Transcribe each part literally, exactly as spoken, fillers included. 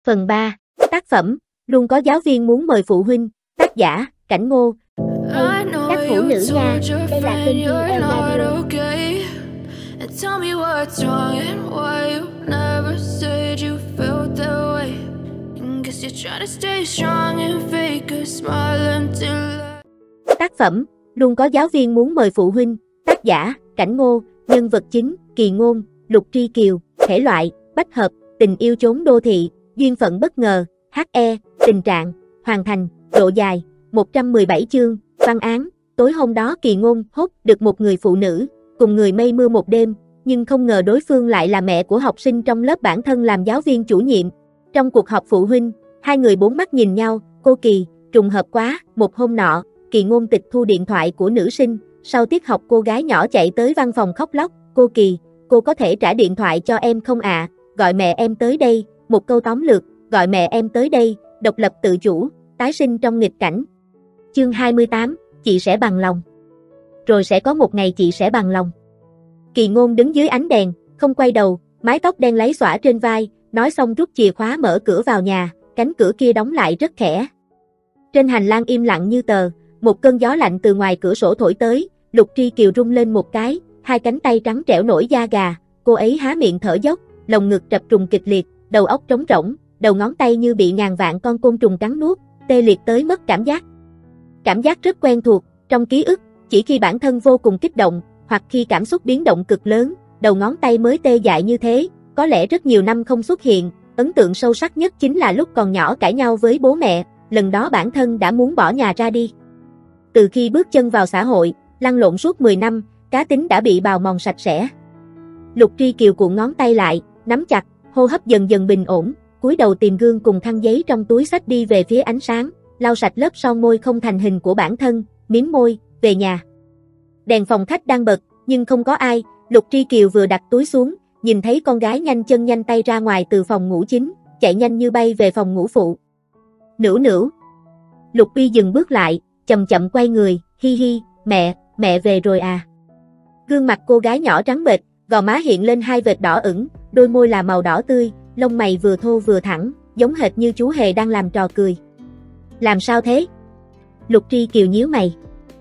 Phần ba. Tác phẩm, luôn có giáo viên muốn mời phụ huynh. Tác giả, Cảnh Ngô. Hey, các phụ nữ nha, đây là kênh Thiên Eo Radio. Tác phẩm, luôn có giáo viên muốn mời phụ huynh. Tác giả, Cảnh Ngô. Nhân vật chính, Kỳ Ngôn, Lục Tri Kiều. Thể loại, bách hợp, tình yêu chốn đô thị, duyên phận bất ngờ, hát e, tình trạng, hoàn thành, độ dài, một trăm mười bảy chương, văn án. Tối hôm đó Kỳ Ngôn hốt được một người phụ nữ, cùng người mây mưa một đêm, nhưng không ngờ đối phương lại là mẹ của học sinh trong lớp bản thân làm giáo viên chủ nhiệm. Trong cuộc họp phụ huynh, hai người bốn mắt nhìn nhau, cô Kỳ, trùng hợp quá. Một hôm nọ, Kỳ Ngôn tịch thu điện thoại của nữ sinh, sau tiết học cô gái nhỏ chạy tới văn phòng khóc lóc, cô Kỳ, cô có thể trả điện thoại cho em không ạ? À? Gọi mẹ em tới đây, một câu tóm lược, gọi mẹ em tới đây, độc lập tự chủ, tái sinh trong nghịch cảnh. Chương hai mươi tám, chị sẽ bằng lòng. Rồi sẽ có một ngày chị sẽ bằng lòng. Kỳ Ngôn đứng dưới ánh đèn, không quay đầu, mái tóc đen láy xõa trên vai, nói xong rút chìa khóa mở cửa vào nhà, cánh cửa kia đóng lại rất khẽ. Trên hành lang im lặng như tờ, một cơn gió lạnh từ ngoài cửa sổ thổi tới, Lục Tri Kiều rung lên một cái, hai cánh tay trắng trẻo nổi da gà, cô ấy há miệng thở dốc, lồng ngực trập trùng kịch liệt, đầu óc trống rỗng, đầu ngón tay như bị ngàn vạn con côn trùng cắn nuốt, tê liệt tới mất cảm giác. Cảm giác rất quen thuộc, trong ký ức, chỉ khi bản thân vô cùng kích động, hoặc khi cảm xúc biến động cực lớn, đầu ngón tay mới tê dại như thế, có lẽ rất nhiều năm không xuất hiện, ấn tượng sâu sắc nhất chính là lúc còn nhỏ cãi nhau với bố mẹ, lần đó bản thân đã muốn bỏ nhà ra đi. Từ khi bước chân vào xã hội, lăn lộn suốt mười năm, cá tính đã bị bào mòn sạch sẽ. Lục Tri Kiều cuộn ngón tay lại, nắm chặt, hô hấp dần dần bình ổn, cúi đầu tìm gương cùng khăn giấy trong túi xách đi về phía ánh sáng, lau sạch lớp son môi không thành hình của bản thân, mím môi, về nhà. Đèn phòng khách đang bật, nhưng không có ai, Lục Tri Kiều vừa đặt túi xuống, nhìn thấy con gái nhanh chân nhanh tay ra ngoài từ phòng ngủ chính, chạy nhanh như bay về phòng ngủ phụ. Nữu nữu. Lục Uy dừng bước lại, chậm chậm quay người, hi hi, mẹ, mẹ về rồi à. Gương mặt cô gái nhỏ trắng bệch, gò má hiện lên hai vệt đỏ ửng, đôi môi là màu đỏ tươi, lông mày vừa thô vừa thẳng, giống hệt như chú hề đang làm trò cười. Làm sao thế? Lục Tri Kiều nhíu mày.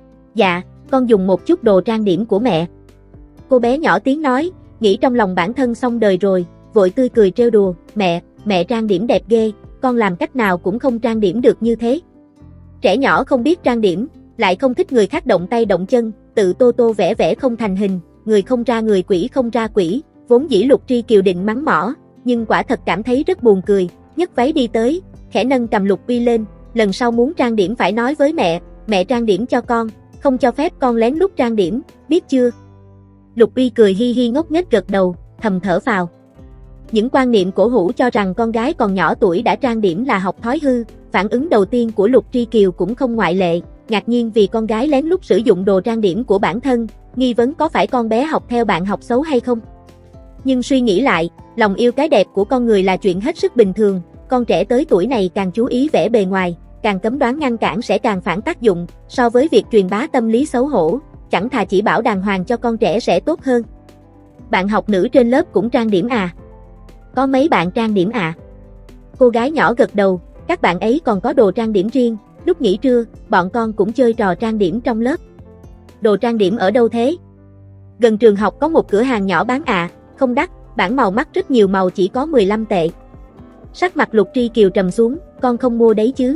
Dạ, con dùng một chút đồ trang điểm của mẹ. Cô bé nhỏ tiếng nói, nghĩ trong lòng bản thân xong đời rồi, vội tươi cười trêu đùa, mẹ, mẹ trang điểm đẹp ghê, con làm cách nào cũng không trang điểm được như thế. Trẻ nhỏ không biết trang điểm, lại không thích người khác động tay động chân, tự tô tô vẽ vẽ không thành hình, người không ra người quỷ không ra quỷ, vốn dĩ Lục Tri Kiều định mắng mỏ, nhưng quả thật cảm thấy rất buồn cười, nhấc váy đi tới, khẽ nâng cầm Lục Uy lên, lần sau muốn trang điểm phải nói với mẹ, mẹ trang điểm cho con, không cho phép con lén lút trang điểm, biết chưa? Lục Uy cười hi hi ngốc nghếch gật đầu, thầm thở phào. Những quan niệm cổ hủ cho rằng con gái còn nhỏ tuổi đã trang điểm là học thói hư, phản ứng đầu tiên của Lục Tri Kiều cũng không ngoại lệ, ngạc nhiên vì con gái lén lút sử dụng đồ trang điểm của bản thân, nghi vấn có phải con bé học theo bạn học xấu hay không. Nhưng suy nghĩ lại, lòng yêu cái đẹp của con người là chuyện hết sức bình thường, con trẻ tới tuổi này càng chú ý vẻ bề ngoài, càng cấm đoán ngăn cản sẽ càng phản tác dụng, so với việc truyền bá tâm lý xấu hổ, chẳng thà chỉ bảo đàng hoàng cho con trẻ sẽ tốt hơn. Bạn học nữ trên lớp cũng trang điểm à? Có mấy bạn trang điểm à? Cô gái nhỏ gật đầu, các bạn ấy còn có đồ trang điểm riêng, lúc nghỉ trưa, bọn con cũng chơi trò trang điểm trong lớp. Đồ trang điểm ở đâu thế? Gần trường học có một cửa hàng nhỏ bán à, không đắt, bảng màu mắt rất nhiều màu chỉ có mười lăm tệ. Sắc mặt Lục Tri Kiều trầm xuống, con không mua đấy chứ?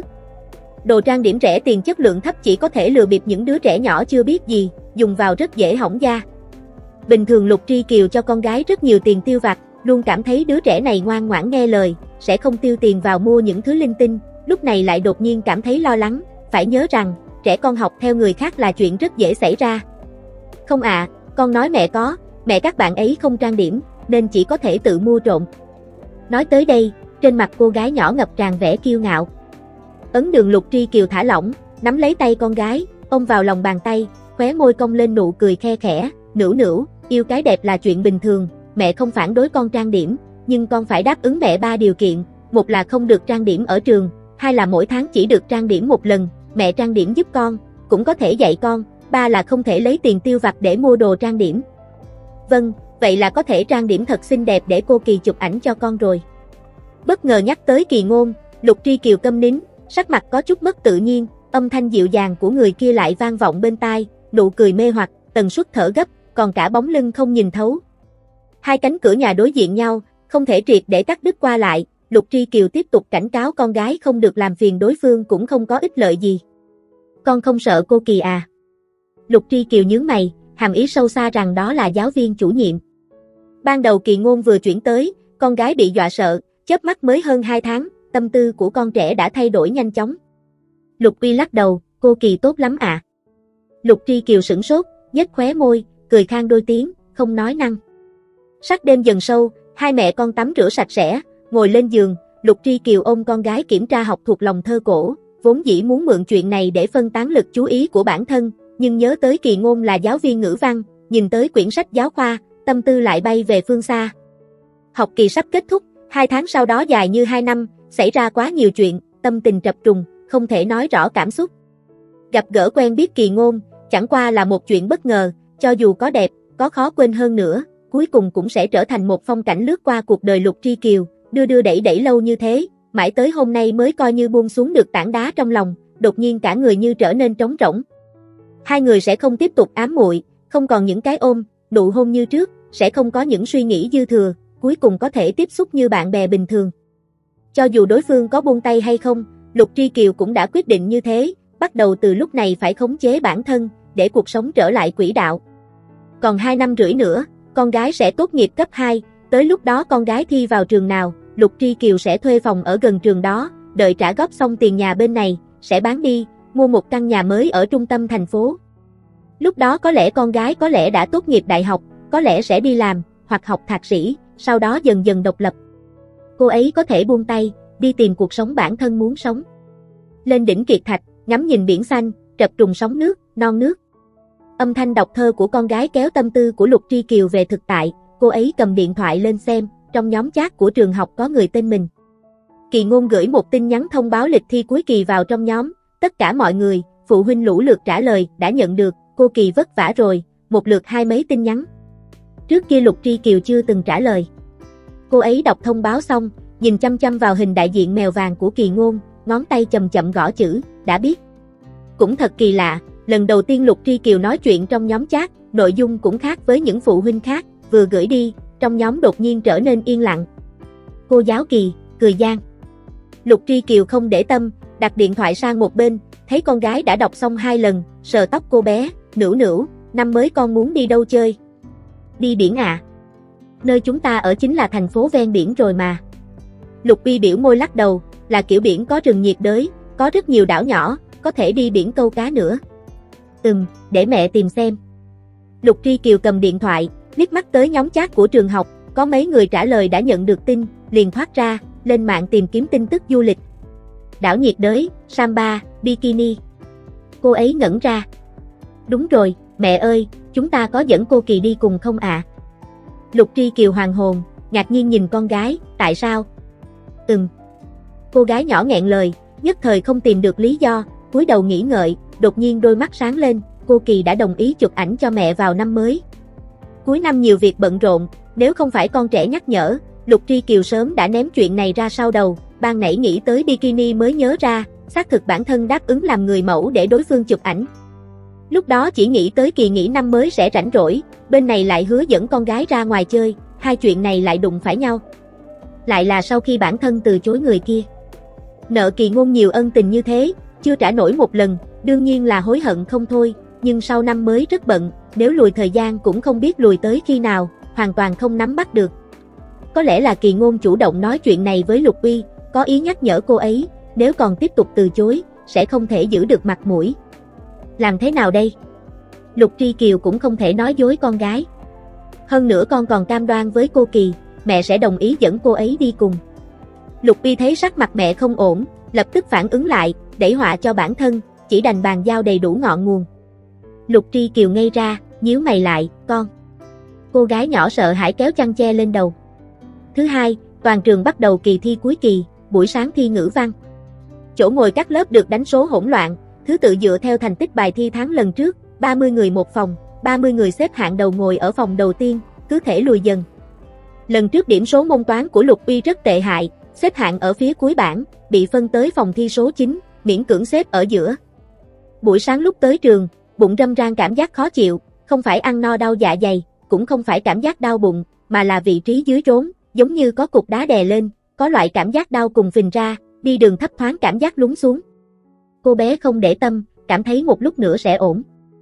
Đồ trang điểm rẻ tiền chất lượng thấp chỉ có thể lừa bịp những đứa trẻ nhỏ chưa biết gì, dùng vào rất dễ hỏng da. Bình thường Lục Tri Kiều cho con gái rất nhiều tiền tiêu vặt, luôn cảm thấy đứa trẻ này ngoan ngoãn nghe lời, sẽ không tiêu tiền vào mua những thứ linh tinh, lúc này lại đột nhiên cảm thấy lo lắng, phải nhớ rằng, trẻ con học theo người khác là chuyện rất dễ xảy ra. Không ạ, à, con nói mẹ có, mẹ các bạn ấy không trang điểm, nên chỉ có thể tự mua trộm. Nói tới đây, trên mặt cô gái nhỏ ngập tràn vẻ kiêu ngạo. Ấn Đường Lục Tri Kiều thả lỏng, nắm lấy tay con gái, ôm vào lòng bàn tay, khóe môi cong lên nụ cười khe khẽ, nữu nữu, yêu cái đẹp là chuyện bình thường, mẹ không phản đối con trang điểm, nhưng con phải đáp ứng mẹ ba điều kiện, một là không được trang điểm ở trường, hai là mỗi tháng chỉ được trang điểm một lần, mẹ trang điểm giúp con, cũng có thể dạy con, ba là không thể lấy tiền tiêu vặt để mua đồ trang điểm. Vâng, vậy là có thể trang điểm thật xinh đẹp để cô Kỳ chụp ảnh cho con rồi. Bất ngờ nhắc tới Kỳ Ngôn, Lục Tri Kiều câm nín, sắc mặt có chút mất tự nhiên, âm thanh dịu dàng của người kia lại vang vọng bên tai, nụ cười mê hoặc, tần suất thở gấp, còn cả bóng lưng không nhìn thấu. Hai cánh cửa nhà đối diện nhau, không thể triệt để cắt đứt qua lại, Lục Tri Kiều tiếp tục cảnh cáo con gái không được làm phiền đối phương cũng không có ích lợi gì. Con không sợ cô Kỳ à? Lục Tri Kiều nhướng mày, hàm ý sâu xa rằng đó là giáo viên chủ nhiệm. Ban đầu Kỳ Ngôn vừa chuyển tới, con gái bị dọa sợ, chớp mắt mới hơn hai tháng, tâm tư của con trẻ đã thay đổi nhanh chóng. Lục Uy lắc đầu, cô Kỳ tốt lắm ạ. À. Lục Tri Kiều sửng sốt, nhếch khóe môi, cười khang đôi tiếng, không nói năng. Sắc đêm dần sâu, hai mẹ con tắm rửa sạch sẽ, ngồi lên giường, Lục Tri Kiều ôm con gái kiểm tra học thuộc lòng thơ cổ, vốn dĩ muốn mượn chuyện này để phân tán lực chú ý của bản thân, nhưng nhớ tới Kỳ Ngôn là giáo viên ngữ văn, nhìn tới quyển sách giáo khoa, tâm tư lại bay về phương xa. Học kỳ sắp kết thúc, hai tháng sau đó dài như hai năm, xảy ra quá nhiều chuyện, tâm tình trập trùng, không thể nói rõ cảm xúc. Gặp gỡ quen biết Kỳ Ngôn, chẳng qua là một chuyện bất ngờ, cho dù có đẹp, có khó quên hơn nữa, cuối cùng cũng sẽ trở thành một phong cảnh lướt qua cuộc đời Lục Tri Kiều, đưa đưa đẩy đẩy lâu như thế, mãi tới hôm nay mới coi như buông xuống được tảng đá trong lòng, đột nhiên cả người như trở nên trống rỗng. Hai người sẽ không tiếp tục ám muội, không còn những cái ôm, nụ hôn như trước, sẽ không có những suy nghĩ dư thừa, cuối cùng có thể tiếp xúc như bạn bè bình thường. Cho dù đối phương có buông tay hay không, Lục Tri Kiều cũng đã quyết định như thế, bắt đầu từ lúc này phải khống chế bản thân, để cuộc sống trở lại quỹ đạo. Còn hai năm rưỡi nữa, con gái sẽ tốt nghiệp cấp hai, tới lúc đó con gái thi vào trường nào, Lục Tri Kiều sẽ thuê phòng ở gần trường đó, đợi trả góp xong tiền nhà bên này, sẽ bán đi, mua một căn nhà mới ở trung tâm thành phố. Lúc đó có lẽ con gái có lẽ đã tốt nghiệp đại học, có lẽ sẽ đi làm, hoặc học thạc sĩ, sau đó dần dần độc lập. Cô ấy có thể buông tay, đi tìm cuộc sống bản thân muốn sống. Lên đỉnh Kiệt Thạch, ngắm nhìn biển xanh, trập trùng sóng nước, non nước. Âm thanh đọc thơ của con gái kéo tâm tư của Lục Tri Kiều về thực tại, cô ấy cầm điện thoại lên xem, trong nhóm chat của trường học có người tên mình. Kỳ Ngôn gửi một tin nhắn thông báo lịch thi cuối kỳ vào trong nhóm, tất cả mọi người, phụ huynh lũ lượt trả lời, đã nhận được, cô Kỳ vất vả rồi, một lượt hai mấy tin nhắn. Trước kia Lục Tri Kiều chưa từng trả lời. Cô ấy đọc thông báo xong, nhìn chăm chăm vào hình đại diện mèo vàng của Kỳ Ngôn, ngón tay chậm chậm gõ chữ, đã biết. Cũng thật kỳ lạ, lần đầu tiên Lục Tri Kiều nói chuyện trong nhóm chat, nội dung cũng khác với những phụ huynh khác, vừa gửi đi, trong nhóm đột nhiên trở nên yên lặng. Cô giáo Kỳ, cười gian. Lục Tri Kiều không để tâm, đặt điện thoại sang một bên, thấy con gái đã đọc xong hai lần, sờ tóc cô bé, nửu nửu, năm mới con muốn đi đâu chơi? Đi biển à? Nơi chúng ta ở chính là thành phố ven biển rồi mà. Lục Uy biểu môi lắc đầu, là kiểu biển có rừng nhiệt đới, có rất nhiều đảo nhỏ, có thể đi biển câu cá nữa. Ừm, để mẹ tìm xem. Lục Tri Kiều cầm điện thoại, liếc mắt tới nhóm chat của trường học, có mấy người trả lời đã nhận được tin, liền thoát ra, lên mạng tìm kiếm tin tức du lịch. Đảo nhiệt đới, samba, bikini. Cô ấy ngẩn ra. Đúng rồi, mẹ ơi, chúng ta có dẫn cô Kỳ đi cùng không ạ? À? Lục Tri Kiều hoàng hồn, ngạc nhiên nhìn con gái, tại sao? Ừm. Cô gái nhỏ nghẹn lời, nhất thời không tìm được lý do, cúi đầu nghĩ ngợi, đột nhiên đôi mắt sáng lên, cô Kỳ đã đồng ý chụp ảnh cho mẹ vào năm mới. Cuối năm nhiều việc bận rộn, nếu không phải con trẻ nhắc nhở, Lục Tri Kiều sớm đã ném chuyện này ra sau đầu, ban nãy nghĩ tới bikini mới nhớ ra, xác thực bản thân đáp ứng làm người mẫu để đối phương chụp ảnh. Lúc đó chỉ nghĩ tới kỳ nghỉ năm mới sẽ rảnh rỗi, bên này lại hứa dẫn con gái ra ngoài chơi, hai chuyện này lại đụng phải nhau. Lại là sau khi bản thân từ chối người kia. Nợ Kỳ Ngôn nhiều ân tình như thế, chưa trả nổi một lần, đương nhiên là hối hận không thôi, nhưng sau năm mới rất bận, nếu lùi thời gian cũng không biết lùi tới khi nào, hoàn toàn không nắm bắt được. Có lẽ là Kỳ Ngôn chủ động nói chuyện này với Lục Uy, có ý nhắc nhở cô ấy, nếu còn tiếp tục từ chối, sẽ không thể giữ được mặt mũi. Làm thế nào đây? Lục Tri Kiều cũng không thể nói dối con gái. Hơn nữa con còn cam đoan với cô Kỳ, mẹ sẽ đồng ý dẫn cô ấy đi cùng. Lục Uy thấy sắc mặt mẹ không ổn, lập tức phản ứng lại, đẩy họa cho bản thân, chỉ đành bàn giao đầy đủ ngọn nguồn. Lục Tri Kiều ngây ra, nhíu mày lại, con. Cô gái nhỏ sợ hãi kéo chăn che lên đầu. Thứ hai, toàn trường bắt đầu kỳ thi cuối kỳ, buổi sáng thi ngữ văn. Chỗ ngồi các lớp được đánh số hỗn loạn, thứ tự dựa theo thành tích bài thi tháng lần trước, ba mươi người một phòng, ba mươi người xếp hạng đầu ngồi ở phòng đầu tiên, cứ thể lùi dần. Lần trước điểm số môn toán của Lục Uy rất tệ hại, xếp hạng ở phía cuối bảng, bị phân tới phòng thi số chín, miễn cưỡng xếp ở giữa. Buổi sáng lúc tới trường, bụng râm ran cảm giác khó chịu, không phải ăn no đau dạ dày, cũng không phải cảm giác đau bụng, mà là vị trí dưới trốn, giống như có cục đá đè lên, có loại cảm giác đau cùng phình ra, đi đường thấp thoáng cảm giác lún xuống. Cô bé không để tâm, cảm thấy một lúc nữa sẽ ổn.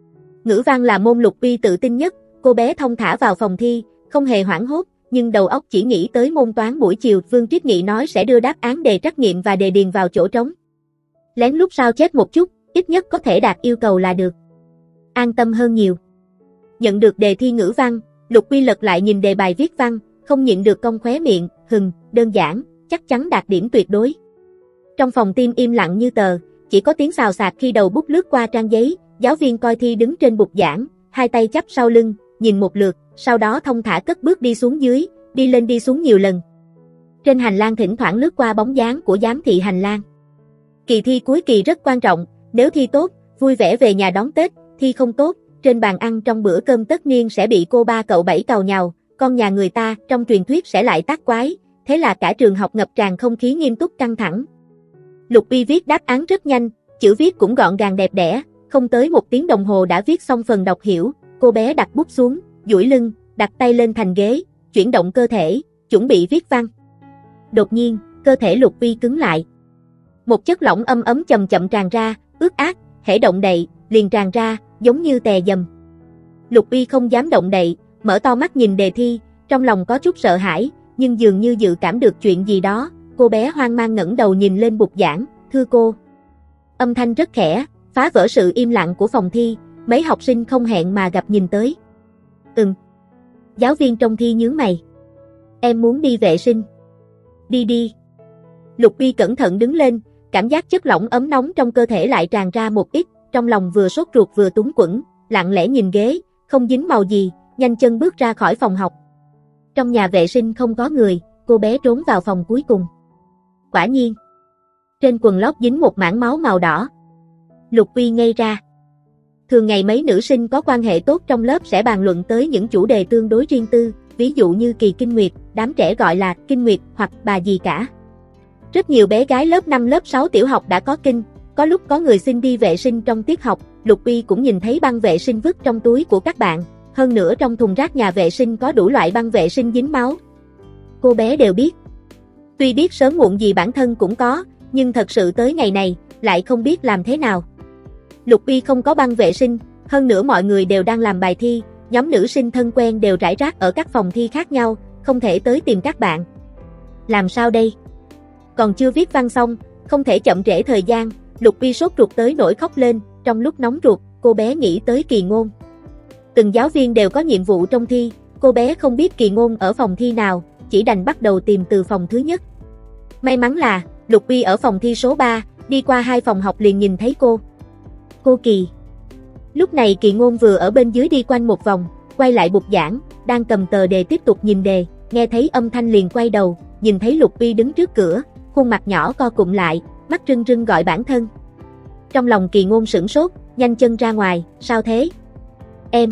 Ngữ văn là môn Lục Uy tự tin nhất, cô bé thông thả vào phòng thi, không hề hoảng hốt, nhưng đầu óc chỉ nghĩ tới môn toán buổi chiều Vương Triết Nghị nói sẽ đưa đáp án đề trắc nghiệm và đề điền vào chỗ trống. Lén lút sao chép một chút, ít nhất có thể đạt yêu cầu là được. An tâm hơn nhiều. Nhận được đề thi ngữ văn, Lục Uy lật lại nhìn đề bài viết văn, không nhịn được cong khóe miệng, hừm, đơn giản, chắc chắn đạt điểm tuyệt đối. Trong phòng tim im lặng như tờ, chỉ có tiếng xào xạc khi đầu bút lướt qua trang giấy, giáo viên coi thi đứng trên bục giảng, hai tay chắp sau lưng, nhìn một lượt, sau đó thông thả cất bước đi xuống dưới, đi lên đi xuống nhiều lần. Trên hành lang thỉnh thoảng lướt qua bóng dáng của giám thị hành lang. Kỳ thi cuối kỳ rất quan trọng, nếu thi tốt, vui vẻ về nhà đón Tết, thi không tốt, trên bàn ăn trong bữa cơm tất niên sẽ bị cô ba cậu bảy càu nhàu, con nhà người ta trong truyền thuyết sẽ lại tác quái, thế là cả trường học ngập tràn không khí nghiêm túc căng thẳng. Lục Uy viết đáp án rất nhanh, chữ viết cũng gọn gàng đẹp đẽ, không tới một tiếng đồng hồ đã viết xong phần đọc hiểu, cô bé đặt bút xuống, duỗi lưng, đặt tay lên thành ghế, chuyển động cơ thể, chuẩn bị viết văn. Đột nhiên, cơ thể Lục Uy cứng lại. Một chất lỏng âm ấm chậm chậm tràn ra, ướt át, hễ động đậy, liền tràn ra, giống như tè dầm. Lục Uy không dám động đậy, mở to mắt nhìn đề thi, trong lòng có chút sợ hãi, nhưng dường như dự cảm được chuyện gì đó, cô bé hoang mang ngẩng đầu nhìn lên bục giảng, thưa cô. Âm thanh rất khẽ, phá vỡ sự im lặng của phòng thi, mấy học sinh không hẹn mà gặp nhìn tới. Ừm. Giáo viên trong thi nhướng mày. Em muốn đi vệ sinh. Đi đi. Lục Uy cẩn thận đứng lên, cảm giác chất lỏng ấm nóng trong cơ thể lại tràn ra một ít, trong lòng vừa sốt ruột vừa túng quẫn, lặng lẽ nhìn ghế, không dính màu gì, nhanh chân bước ra khỏi phòng học. Trong nhà vệ sinh không có người, cô bé trốn vào phòng cuối cùng. Quả nhiên, trên quần lót dính một mảng máu màu đỏ. Lục Uy ngây ra. Thường ngày mấy nữ sinh có quan hệ tốt trong lớp sẽ bàn luận tới những chủ đề tương đối riêng tư, ví dụ như kỳ kinh nguyệt, đám trẻ gọi là kinh nguyệt hoặc bà gì cả. Rất nhiều bé gái lớp năm lớp sáu tiểu học đã có kinh, có lúc có người xin đi vệ sinh trong tiết học, Lục Uy cũng nhìn thấy băng vệ sinh vứt trong túi của các bạn, hơn nữa trong thùng rác nhà vệ sinh có đủ loại băng vệ sinh dính máu. Cô bé đều biết. Tuy biết sớm muộn gì bản thân cũng có, nhưng thật sự tới ngày này, lại không biết làm thế nào. Lục Uy không có băng vệ sinh, hơn nữa mọi người đều đang làm bài thi, nhóm nữ sinh thân quen đều rải rác ở các phòng thi khác nhau, không thể tới tìm các bạn. Làm sao đây? Còn chưa viết văn xong, không thể chậm trễ thời gian, Lục Uy sốt ruột tới nỗi khóc lên, trong lúc nóng ruột, cô bé nghĩ tới Kỳ Ngôn. Từng giáo viên đều có nhiệm vụ trong thi, cô bé không biết Kỳ Ngôn ở phòng thi nào, chỉ đành bắt đầu tìm từ phòng thứ nhất. May mắn là, Lục Uy ở phòng thi số ba, đi qua hai phòng học liền nhìn thấy cô. Cô Kỳ. Lúc này Kỳ Ngôn vừa ở bên dưới đi quanh một vòng, quay lại bục giảng, đang cầm tờ đề tiếp tục nhìn đề, nghe thấy âm thanh liền quay đầu, nhìn thấy Lục Uy đứng trước cửa, khuôn mặt nhỏ co cụm lại, mắt rưng rưng gọi bản thân. Trong lòng Kỳ Ngôn sửng sốt, nhanh chân ra ngoài, sao thế? Em.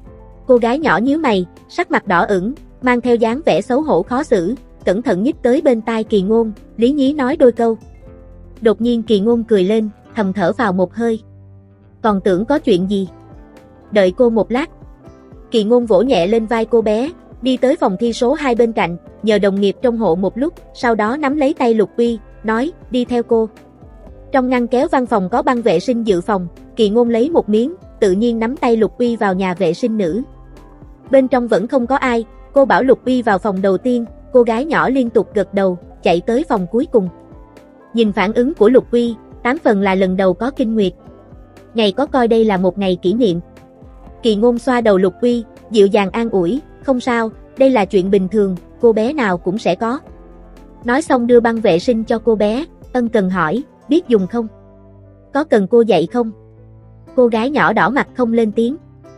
Cô gái nhỏ nhíu mày, sắc mặt đỏ ửng, mang theo dáng vẻ xấu hổ khó xử, cẩn thận nhích tới bên tai Kỳ Ngôn, lý nhí nói đôi câu. Đột nhiên Kỳ Ngôn cười lên, thầm thở vào một hơi. Còn tưởng có chuyện gì? Đợi cô một lát. Kỳ Ngôn vỗ nhẹ lên vai cô bé, đi tới phòng thi số hai bên cạnh, nhờ đồng nghiệp trông hộ một lúc, sau đó nắm lấy tay Lục Uy, nói, đi theo cô. Trong ngăn kéo văn phòng có băng vệ sinh dự phòng, Kỳ Ngôn lấy một miếng, tự nhiên nắm tay Lục Uy vào nhà vệ sinh nữ. Bên trong vẫn không có ai, cô bảo Lục Uy vào phòng đầu tiên, cô gái nhỏ liên tục gật đầu, chạy tới phòng cuối cùng. Nhìn phản ứng của Lục Uy, tám phần là lần đầu có kinh nguyệt. Ngày có coi đây là một ngày kỷ niệm. Kỳ Ngôn xoa đầu Lục Uy, dịu dàng an ủi, không sao, đây là chuyện bình thường, cô bé nào cũng sẽ có. Nói xong đưa băng vệ sinh cho cô bé, ân cần hỏi, biết dùng không? Có cần cô dạy không? Cô gái nhỏ đỏ mặt không lên tiếng.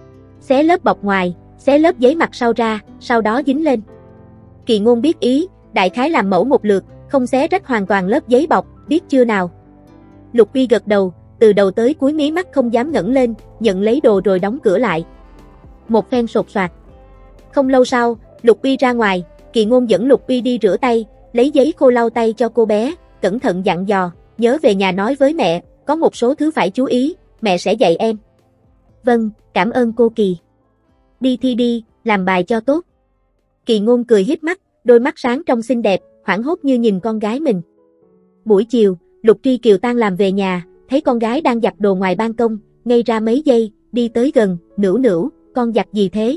Xé lớp bọc ngoài, xé lớp giấy mặt sau ra, sau đó dính lên. Kỳ Ngôn biết ý, đại khái làm mẫu một lượt, không xé rách hoàn toàn lớp giấy bọc, biết chưa nào? Lục Uy gật đầu, từ đầu tới cuối mí mắt không dám ngẩng lên, nhận lấy đồ rồi đóng cửa lại. Một phen sột soạt. Không lâu sau, Lục Uy ra ngoài, Kỳ Ngôn dẫn Lục Uy đi rửa tay, lấy giấy khô lau tay cho cô bé, cẩn thận dặn dò, nhớ về nhà nói với mẹ, có một số thứ phải chú ý, mẹ sẽ dạy em. Vâng, cảm ơn cô Kỳ. Đi thi đi, làm bài cho tốt. Kỳ Ngôn cười híp mắt, đôi mắt sáng trong xinh đẹp, hoảng hốt như nhìn con gái mình. Buổi chiều, Lục Tri Kiều tan làm về nhà, thấy con gái đang giặt đồ ngoài ban công, ngây ra mấy giây, đi tới gần, Nữu Nữu, con giặt gì thế?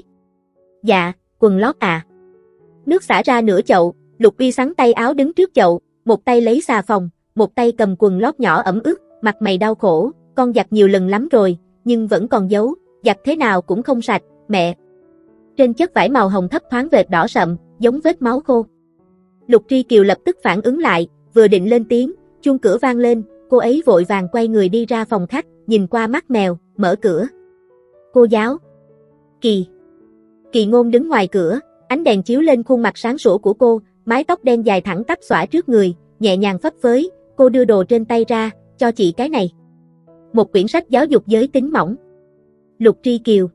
Dạ, quần lót à. Nước xả ra nửa chậu, Lục Uy xắn tay áo đứng trước chậu, một tay lấy xà phòng, một tay cầm quần lót nhỏ ẩm ướt, mặt mày đau khổ, con giặt nhiều lần lắm rồi, nhưng vẫn còn dấu, giặt thế nào cũng không sạch, mẹ. Trên chất vải màu hồng thấp thoáng vệt đỏ sậm, giống vết máu khô. Lục Tri Kiều lập tức phản ứng lại, vừa định lên tiếng, chuông cửa vang lên, cô ấy vội vàng quay người đi ra phòng khách, nhìn qua mắt mèo, mở cửa. Cô giáo. Kỳ. Kỳ Ngôn đứng ngoài cửa, ánh đèn chiếu lên khuôn mặt sáng sủa của cô, mái tóc đen dài thẳng tắp xõa trước người, nhẹ nhàng phấp phới, cô đưa đồ trên tay ra, cho chị cái này. Một quyển sách giáo dục giới tính mỏng. Lục Tri Kiều.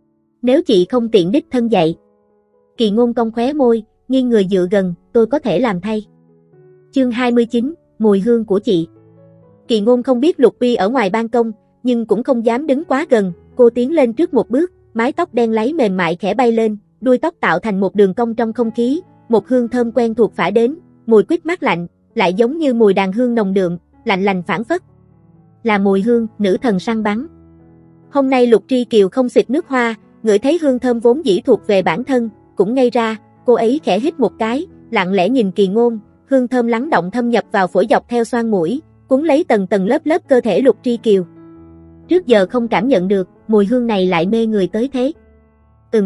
Nếu chị không tiện đích thân dạy. Kỳ Ngôn cong khóe môi, nghiêng người dựa gần, tôi có thể làm thay. Chương hai mươi chín, mùi hương của chị. Kỳ Ngôn không biết Lục Uy ở ngoài ban công, nhưng cũng không dám đứng quá gần, cô tiến lên trước một bước, mái tóc đen láy mềm mại khẽ bay lên, đuôi tóc tạo thành một đường cong trong không khí, một hương thơm quen thuộc phả đến, mùi quýt mát lạnh, lại giống như mùi đàn hương nồng đượm, lạnh lành phảng phất. Là mùi hương nữ thần săn bắn. Hôm nay Lục Tri Kiều không xịt nước hoa, ngửi thấy hương thơm vốn dĩ thuộc về bản thân, cũng ngây ra, cô ấy khẽ hít một cái, lặng lẽ nhìn Kỳ Ngôn, hương thơm lắng động thâm nhập vào phổi dọc theo xoang mũi, cuốn lấy tầng tầng lớp lớp cơ thể Lục Tri Kiều. Trước giờ không cảm nhận được, mùi hương này lại mê người tới thế. Ừm.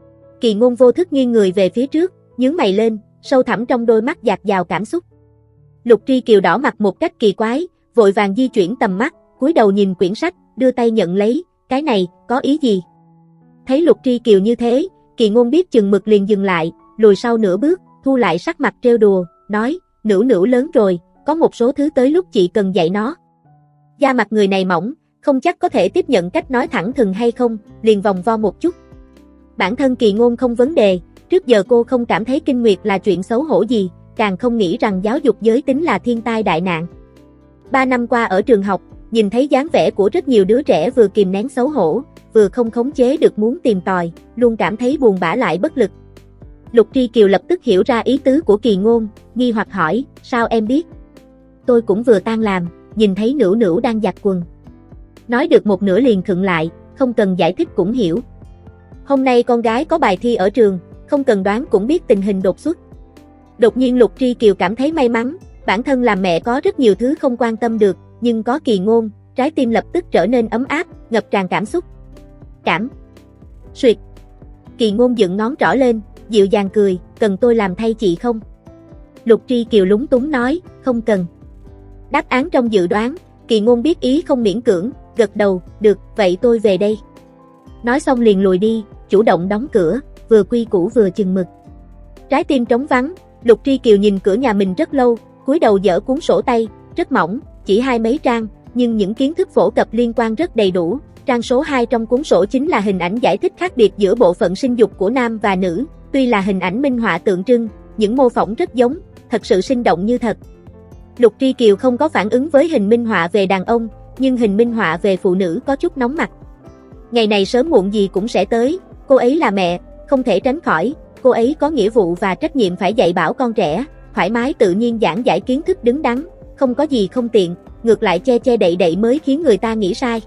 Kỳ Ngôn vô thức nghiêng người về phía trước, nhướng mày lên, sâu thẳm trong đôi mắt dạt dào cảm xúc. Lục Tri Kiều đỏ mặt một cách kỳ quái, vội vàng di chuyển tầm mắt, cúi đầu nhìn quyển sách, đưa tay nhận lấy, cái này, có ý gì? Thấy Lục Tri Kiều như thế, Kỳ Ngôn biết chừng mực liền dừng lại, lùi sau nửa bước, thu lại sắc mặt trêu đùa, nói, Nữu Nữu lớn rồi, có một số thứ tới lúc chị cần dạy nó. Da mặt người này mỏng, không chắc có thể tiếp nhận cách nói thẳng thừng hay không, liền vòng vo một chút. Bản thân Kỳ Ngôn không vấn đề, trước giờ cô không cảm thấy kinh nguyệt là chuyện xấu hổ gì, càng không nghĩ rằng giáo dục giới tính là thiên tai đại nạn. Ba năm qua ở trường học, nhìn thấy dáng vẻ của rất nhiều đứa trẻ vừa kìm nén xấu hổ, vừa không khống chế được muốn tìm tòi, luôn cảm thấy buồn bã lại bất lực. Lục Tri Kiều lập tức hiểu ra ý tứ của Kỳ Ngôn, nghi hoặc hỏi, sao em biết? Tôi cũng vừa tan làm, nhìn thấy Nữu Nữu đang giặt quần. Nói được một nửa liền khựng lại, không cần giải thích cũng hiểu. Hôm nay con gái có bài thi ở trường, không cần đoán cũng biết tình hình đột xuất. Đột nhiên Lục Tri Kiều cảm thấy may mắn, bản thân làm mẹ có rất nhiều thứ không quan tâm được, nhưng có Kỳ Ngôn, trái tim lập tức trở nên ấm áp, ngập tràn cảm xúc. Cảm. Suyệt. Kỳ Ngôn dựng ngón trỏ lên, dịu dàng cười, cần tôi làm thay chị không? Lục Tri Kiều lúng túng nói, không cần. Đáp án trong dự đoán, Kỳ Ngôn biết ý không miễn cưỡng, gật đầu, được, vậy tôi về đây. Nói xong liền lùi đi, chủ động đóng cửa, vừa quy củ vừa chừng mực. Trái tim trống vắng, Lục Tri Kiều nhìn cửa nhà mình rất lâu, cúi đầu dở cuốn sổ tay, rất mỏng, chỉ hai mấy trang, nhưng những kiến thức phổ cập liên quan rất đầy đủ. Trang số hai trong cuốn sổ chính là hình ảnh giải thích khác biệt giữa bộ phận sinh dục của nam và nữ, tuy là hình ảnh minh họa tượng trưng, những mô phỏng rất giống, thật sự sinh động như thật. Lục Tri Kiều không có phản ứng với hình minh họa về đàn ông, nhưng hình minh họa về phụ nữ có chút nóng mặt. Ngày này sớm muộn gì cũng sẽ tới, cô ấy là mẹ, không thể tránh khỏi, cô ấy có nghĩa vụ và trách nhiệm phải dạy bảo con trẻ, thoải mái tự nhiên giảng giải kiến thức đứng đắn, không có gì không tiện, ngược lại che che đậy đậy mới khiến người ta nghĩ sai.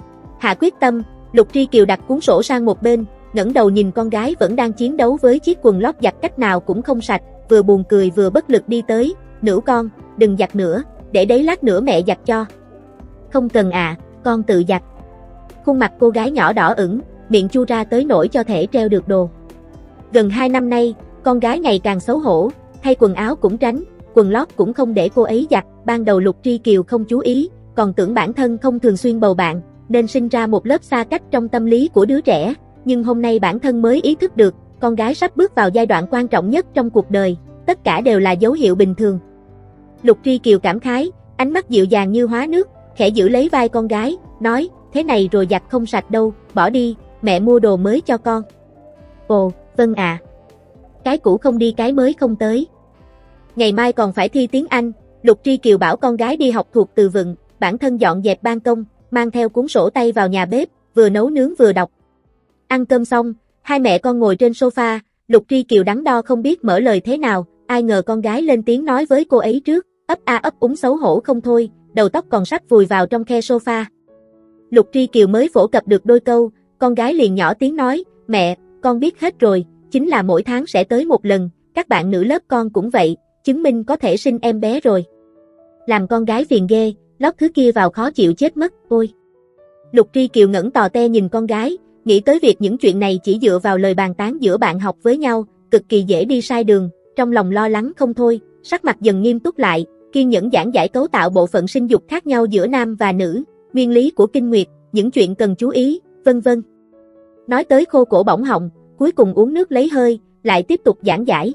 Hạ quyết tâm, Lục Tri Kiều đặt cuốn sổ sang một bên, ngẩng đầu nhìn con gái vẫn đang chiến đấu với chiếc quần lót giặt cách nào cũng không sạch, vừa buồn cười vừa bất lực đi tới, Nữu con, đừng giặt nữa, để đấy lát nữa mẹ giặt cho. Không cần à, con tự giặt. Khuôn mặt cô gái nhỏ đỏ ửng, miệng chu ra tới nỗi cho thể treo được đồ. Gần hai năm nay, con gái ngày càng xấu hổ, thay quần áo cũng tránh, quần lót cũng không để cô ấy giặt, ban đầu Lục Tri Kiều không chú ý, còn tưởng bản thân không thường xuyên bầu bạn, nên sinh ra một lớp xa cách trong tâm lý của đứa trẻ, nhưng hôm nay bản thân mới ý thức được, con gái sắp bước vào giai đoạn quan trọng nhất trong cuộc đời, tất cả đều là dấu hiệu bình thường. Lục Tri Kiều cảm khái, ánh mắt dịu dàng như hóa nước, khẽ giữ lấy vai con gái, nói, thế này rồi giặt không sạch đâu, bỏ đi, mẹ mua đồ mới cho con. Ồ, vâng ạ. À. Cái cũ không đi cái mới không tới. ngày mai còn phải thi tiếng Anh. Lục Tri Kiều bảo con gái đi học thuộc từ vựng, bản thân dọn dẹp ban công, mang theo cuốn sổ tay vào nhà bếp, vừa nấu nướng vừa đọc. Ăn cơm xong, hai mẹ con ngồi trên sofa, Lục Tri Kiều đắn đo không biết mở lời thế nào, ai ngờ con gái lên tiếng nói với cô ấy trước, ấp a ấp úng xấu hổ không thôi, đầu tóc còn sắp vùi vào trong khe sofa. Lục Tri Kiều mới phổ cập được đôi câu, con gái liền nhỏ tiếng nói, mẹ, con biết hết rồi, chính là mỗi tháng sẽ tới một lần, các bạn nữ lớp con cũng vậy, chứng minh có thể sinh em bé rồi. Làm con gái phiền ghê, lót thứ kia vào khó chịu chết mất, ôi. Lục Tri Kiều ngẩng tò te nhìn con gái, nghĩ tới việc những chuyện này chỉ dựa vào lời bàn tán giữa bạn học với nhau, cực kỳ dễ đi sai đường, trong lòng lo lắng không thôi, sắc mặt dần nghiêm túc lại, kiên nhẫn giảng giải cấu tạo bộ phận sinh dục khác nhau giữa nam và nữ, nguyên lý của kinh nguyệt, những chuyện cần chú ý, vân vân. Nói tới khô cổ bỏng họng, cuối cùng uống nước lấy hơi, lại tiếp tục giảng giải.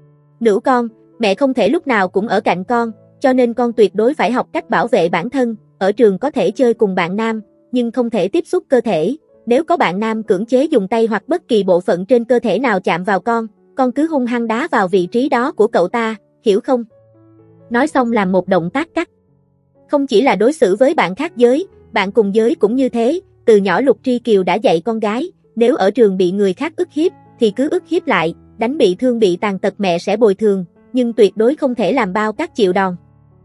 Nữ con, mẹ không thể lúc nào cũng ở cạnh con, cho nên con tuyệt đối phải học cách bảo vệ bản thân, ở trường có thể chơi cùng bạn nam, nhưng không thể tiếp xúc cơ thể. Nếu có bạn nam cưỡng chế dùng tay hoặc bất kỳ bộ phận trên cơ thể nào chạm vào con, con cứ hung hăng đá vào vị trí đó của cậu ta, hiểu không? Nói xong làm một động tác cắt. Không chỉ là đối xử với bạn khác giới, bạn cùng giới cũng như thế, từ nhỏ Lục Tri Kiều đã dạy con gái, nếu ở trường bị người khác ức hiếp, thì cứ ức hiếp lại, đánh bị thương bị tàn tật mẹ sẽ bồi thường, nhưng tuyệt đối không thể làm bao cắt chịu đòn.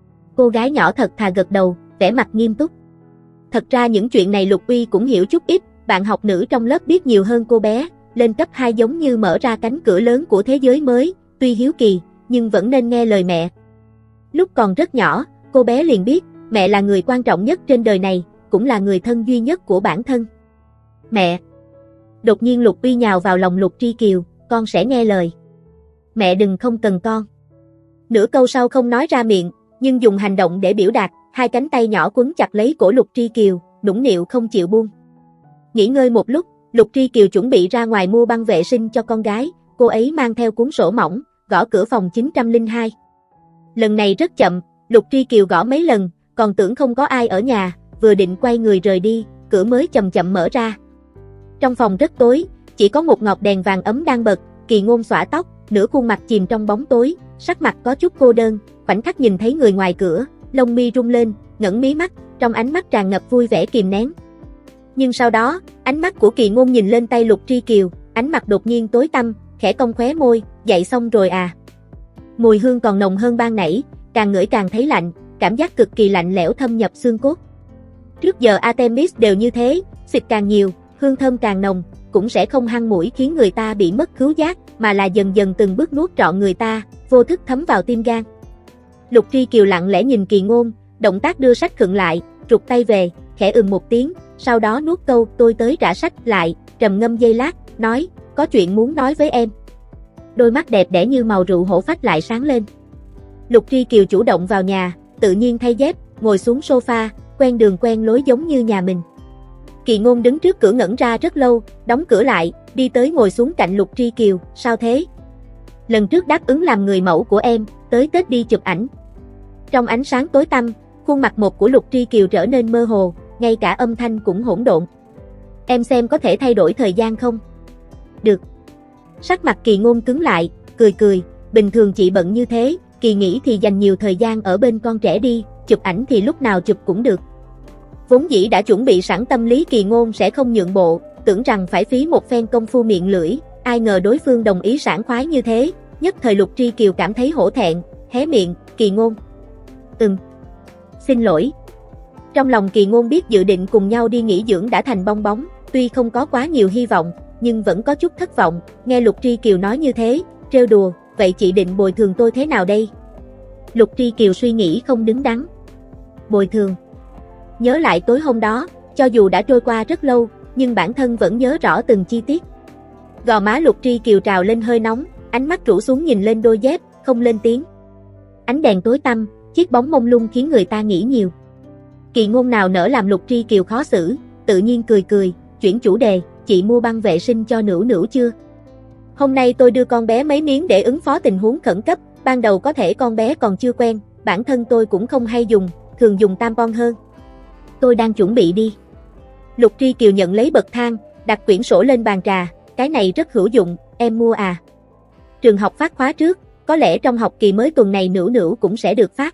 Cô gái nhỏ thật thà gật đầu, vẻ mặt nghiêm túc. Thật ra những chuyện này Lục Uy cũng hiểu chút ít, bạn học nữ trong lớp biết nhiều hơn cô bé, lên cấp hai giống như mở ra cánh cửa lớn của thế giới mới, tuy hiếu kỳ, nhưng vẫn nên nghe lời mẹ. Lúc còn rất nhỏ, cô bé liền biết, mẹ là người quan trọng nhất trên đời này, cũng là người thân duy nhất của bản thân. Mẹ! Đột nhiên Lục Uy nhào vào lòng Lục Tri Kiều, con sẽ nghe lời. Mẹ đừng không cần con. Nửa câu sau không nói ra miệng, nhưng dùng hành động để biểu đạt, hai cánh tay nhỏ quấn chặt lấy cổ Lục Tri Kiều, nũng nịu không chịu buông. Nghỉ ngơi một lúc, Lục Tri Kiều chuẩn bị ra ngoài mua băng vệ sinh cho con gái, cô ấy mang theo cuốn sổ mỏng, gõ cửa phòng chín không hai. Lần này rất chậm, Lục Tri Kiều gõ mấy lần, còn tưởng không có ai ở nhà, vừa định quay người rời đi, cửa mới chậm chậm mở ra. Trong phòng rất tối, chỉ có một ngọn đèn vàng ấm đang bật, Kỳ Ngôn xõa tóc, nửa khuôn mặt chìm trong bóng tối, sắc mặt có chút cô đơn, khoảnh khắc nhìn thấy người ngoài cửa, lông mi rung lên, ngẩng mí mắt, trong ánh mắt tràn ngập vui vẻ kìm nén. Nhưng sau đó, ánh mắt của Kỳ Ngôn nhìn lên tay Lục Tri Kiều, ánh mặt đột nhiên tối tăm, khẽ cong khóe môi, dậy xong rồi à. Mùi hương còn nồng hơn ban nãy, càng ngửi càng thấy lạnh, cảm giác cực kỳ lạnh lẽo thâm nhập xương cốt. Trước giờ Artemis đều như thế, xịt càng nhiều, hương thơm càng nồng, cũng sẽ không hăng mũi khiến người ta bị mất khứu giác, mà là dần dần từng bước nuốt trọn người ta, vô thức thấm vào tim gan. Lục Tri Kiều lặng lẽ nhìn Kỳ Ngôn, động tác đưa sách khựng lại, rụt tay về, khẽ ừm một tiếng, sau đó nuốt câu tôi tới trả sách lại, trầm ngâm giây lát, nói, có chuyện muốn nói với em. Đôi mắt đẹp đẽ như màu rượu hổ phách lại sáng lên. Lục Tri Kiều chủ động vào nhà, tự nhiên thay dép, ngồi xuống sofa, quen đường quen lối giống như nhà mình. Kỳ Ngôn đứng trước cửa ngẩn ra rất lâu, đóng cửa lại, đi tới ngồi xuống cạnh Lục Tri Kiều, sao thế? Lần trước đáp ứng làm người mẫu của em, tới Tết đi chụp ảnh. Trong ánh sáng tối tăm, khuôn mặt một của Lục Tri Kiều trở nên mơ hồ, ngay cả âm thanh cũng hỗn độn. Em xem có thể thay đổi thời gian không? Được. Sắc mặt Kỳ Ngôn cứng lại, cười cười, bình thường chị bận như thế, Kỳ nghĩ thì dành nhiều thời gian ở bên con trẻ đi, chụp ảnh thì lúc nào chụp cũng được. Vốn dĩ đã chuẩn bị sẵn tâm lý Kỳ Ngôn sẽ không nhượng bộ, tưởng rằng phải phí một phen công phu miệng lưỡi, ai ngờ đối phương đồng ý sảng khoái như thế, nhất thời Lục Tri Kiều cảm thấy hổ thẹn, hé miệng, Kỳ Ngôn. Ừm. Xin lỗi. Trong lòng Kỳ Ngôn biết dự định cùng nhau đi nghỉ dưỡng đã thành bong bóng, tuy không có quá nhiều hy vọng, nhưng vẫn có chút thất vọng, nghe Lục Tri Kiều nói như thế, trêu đùa, vậy chị định bồi thường tôi thế nào đây? Lục Tri Kiều suy nghĩ không đứng đắn. Bồi thường. Nhớ lại tối hôm đó, cho dù đã trôi qua rất lâu, nhưng bản thân vẫn nhớ rõ từng chi tiết. Gò má Lục Tri Kiều trào lên hơi nóng, ánh mắt rũ xuống nhìn lên đôi dép, không lên tiếng. Ánh đèn tối tăm, chiếc bóng mông lung khiến người ta nghĩ nhiều. Kỳ Ngôn nào nỡ làm Lục Tri Kiều khó xử, tự nhiên cười cười, chuyển chủ đề, chị mua băng vệ sinh cho Nữu Nữu chưa? Hôm nay tôi đưa con bé mấy miếng để ứng phó tình huống khẩn cấp, ban đầu có thể con bé còn chưa quen, bản thân tôi cũng không hay dùng, thường dùng tampon hơn. Tôi đang chuẩn bị đi. Lục Tri Kiều nhận lấy bậc thang, đặt quyển sổ lên bàn trà, cái này rất hữu dụng, em mua à? Trường học phát khóa trước, có lẽ trong học kỳ mới tuần này Nữu Nữu cũng sẽ được phát.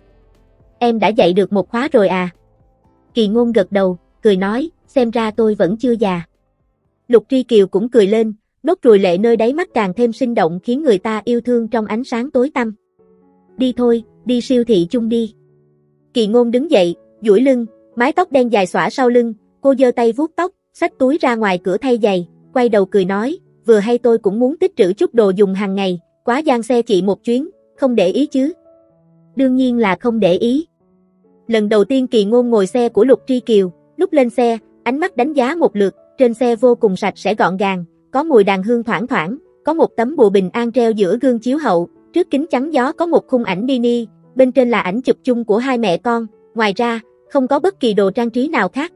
Em đã dạy được một khóa rồi à? Kỳ Ngôn gật đầu, cười nói, xem ra tôi vẫn chưa già. Lục Tri Kiều cũng cười lên, nốt ruồi lệ nơi đáy mắt càng thêm sinh động khiến người ta yêu thương trong ánh sáng tối tăm. Đi thôi, đi siêu thị chung đi. Kỳ Ngôn đứng dậy, duỗi lưng, mái tóc đen dài xõa sau lưng, cô giơ tay vuốt tóc, xách túi ra ngoài cửa thay giày, quay đầu cười nói, vừa hay tôi cũng muốn tích trữ chút đồ dùng hàng ngày, quá giang xe chị một chuyến, không để ý chứ? Đương nhiên là không để ý. Lần đầu tiên Kỳ Ngôn ngồi xe của Lục Tri Kiều, lúc lên xe, ánh mắt đánh giá một lượt, trên xe vô cùng sạch sẽ gọn gàng, có mùi đàn hương thoảng thoảng, có một tấm bùa bình an treo giữa gương chiếu hậu, trước kính chắn gió có một khung ảnh mini, bên trên là ảnh chụp chung của hai mẹ con, ngoài ra, không có bất kỳ đồ trang trí nào khác.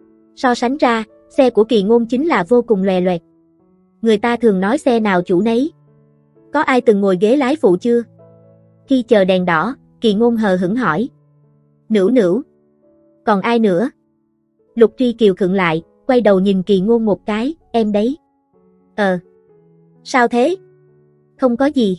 So sánh ra, xe của Kỳ Ngôn chính là vô cùng lòe loẹt. Người ta thường nói xe nào chủ nấy. Có ai từng ngồi ghế lái phụ chưa? Khi chờ đèn đỏ, Kỳ Ngôn hờ hững hỏi. Nữu Nữu. Còn ai nữa? Lục Tri Kiều khựng lại, quay đầu nhìn Kỳ Ngôn một cái, em đấy. Ờ. Sao thế? Không có gì.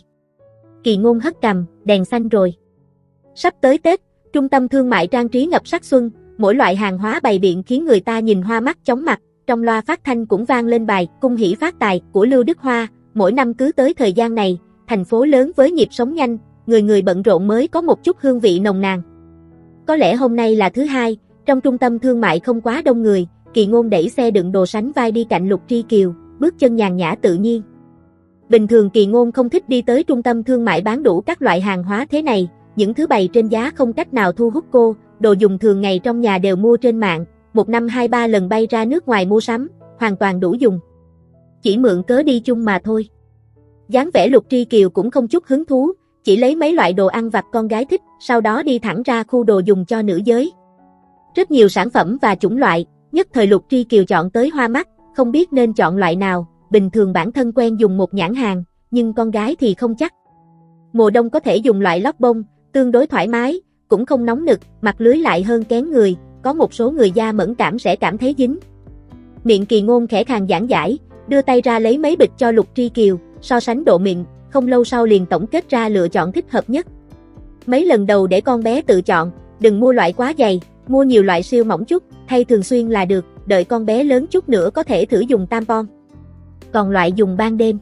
Kỳ Ngôn hất cằm, đèn xanh rồi. Sắp tới Tết, trung tâm thương mại trang trí ngập sắc xuân, mỗi loại hàng hóa bày biện khiến người ta nhìn hoa mắt chóng mặt, trong loa phát thanh cũng vang lên bài Cung hỷ phát tài của Lưu Đức Hoa, mỗi năm cứ tới thời gian này, thành phố lớn với nhịp sống nhanh, người người bận rộn mới có một chút hương vị nồng nàn. Có lẽ hôm nay là thứ hai, trong trung tâm thương mại không quá đông người, Kỳ Ngôn đẩy xe đựng đồ sánh vai đi cạnh Lục Tri Kiều, bước chân nhàn nhã tự nhiên. Bình thường Kỳ Ngôn không thích đi tới trung tâm thương mại bán đủ các loại hàng hóa thế này, những thứ bày trên giá không cách nào thu hút cô, đồ dùng thường ngày trong nhà đều mua trên mạng, một năm hai ba lần bay ra nước ngoài mua sắm, hoàn toàn đủ dùng. Chỉ mượn cớ đi chung mà thôi. Dáng vẻ Lục Tri Kiều cũng không chút hứng thú, chỉ lấy mấy loại đồ ăn vặt con gái thích, sau đó đi thẳng ra khu đồ dùng cho nữ giới. Rất nhiều sản phẩm và chủng loại, nhất thời Lục Tri Kiều chọn tới hoa mắt, không biết nên chọn loại nào, bình thường bản thân quen dùng một nhãn hàng, nhưng con gái thì không chắc. Mùa đông có thể dùng loại lót bông, tương đối thoải mái, cũng không nóng nực, mặt lưới lại hơn kén người, có một số người da mẫn cảm sẽ cảm thấy dính. Miệng Kỳ Ngôn khẽ khàng giảng giải, đưa tay ra lấy mấy bịch cho Lục Tri Kiều, so sánh độ mịn, không lâu sau liền tổng kết ra lựa chọn thích hợp nhất. Mấy lần đầu để con bé tự chọn, đừng mua loại quá dày, mua nhiều loại siêu mỏng chút, thay thường xuyên là được, đợi con bé lớn chút nữa có thể thử dùng tampon. Còn loại dùng ban đêm.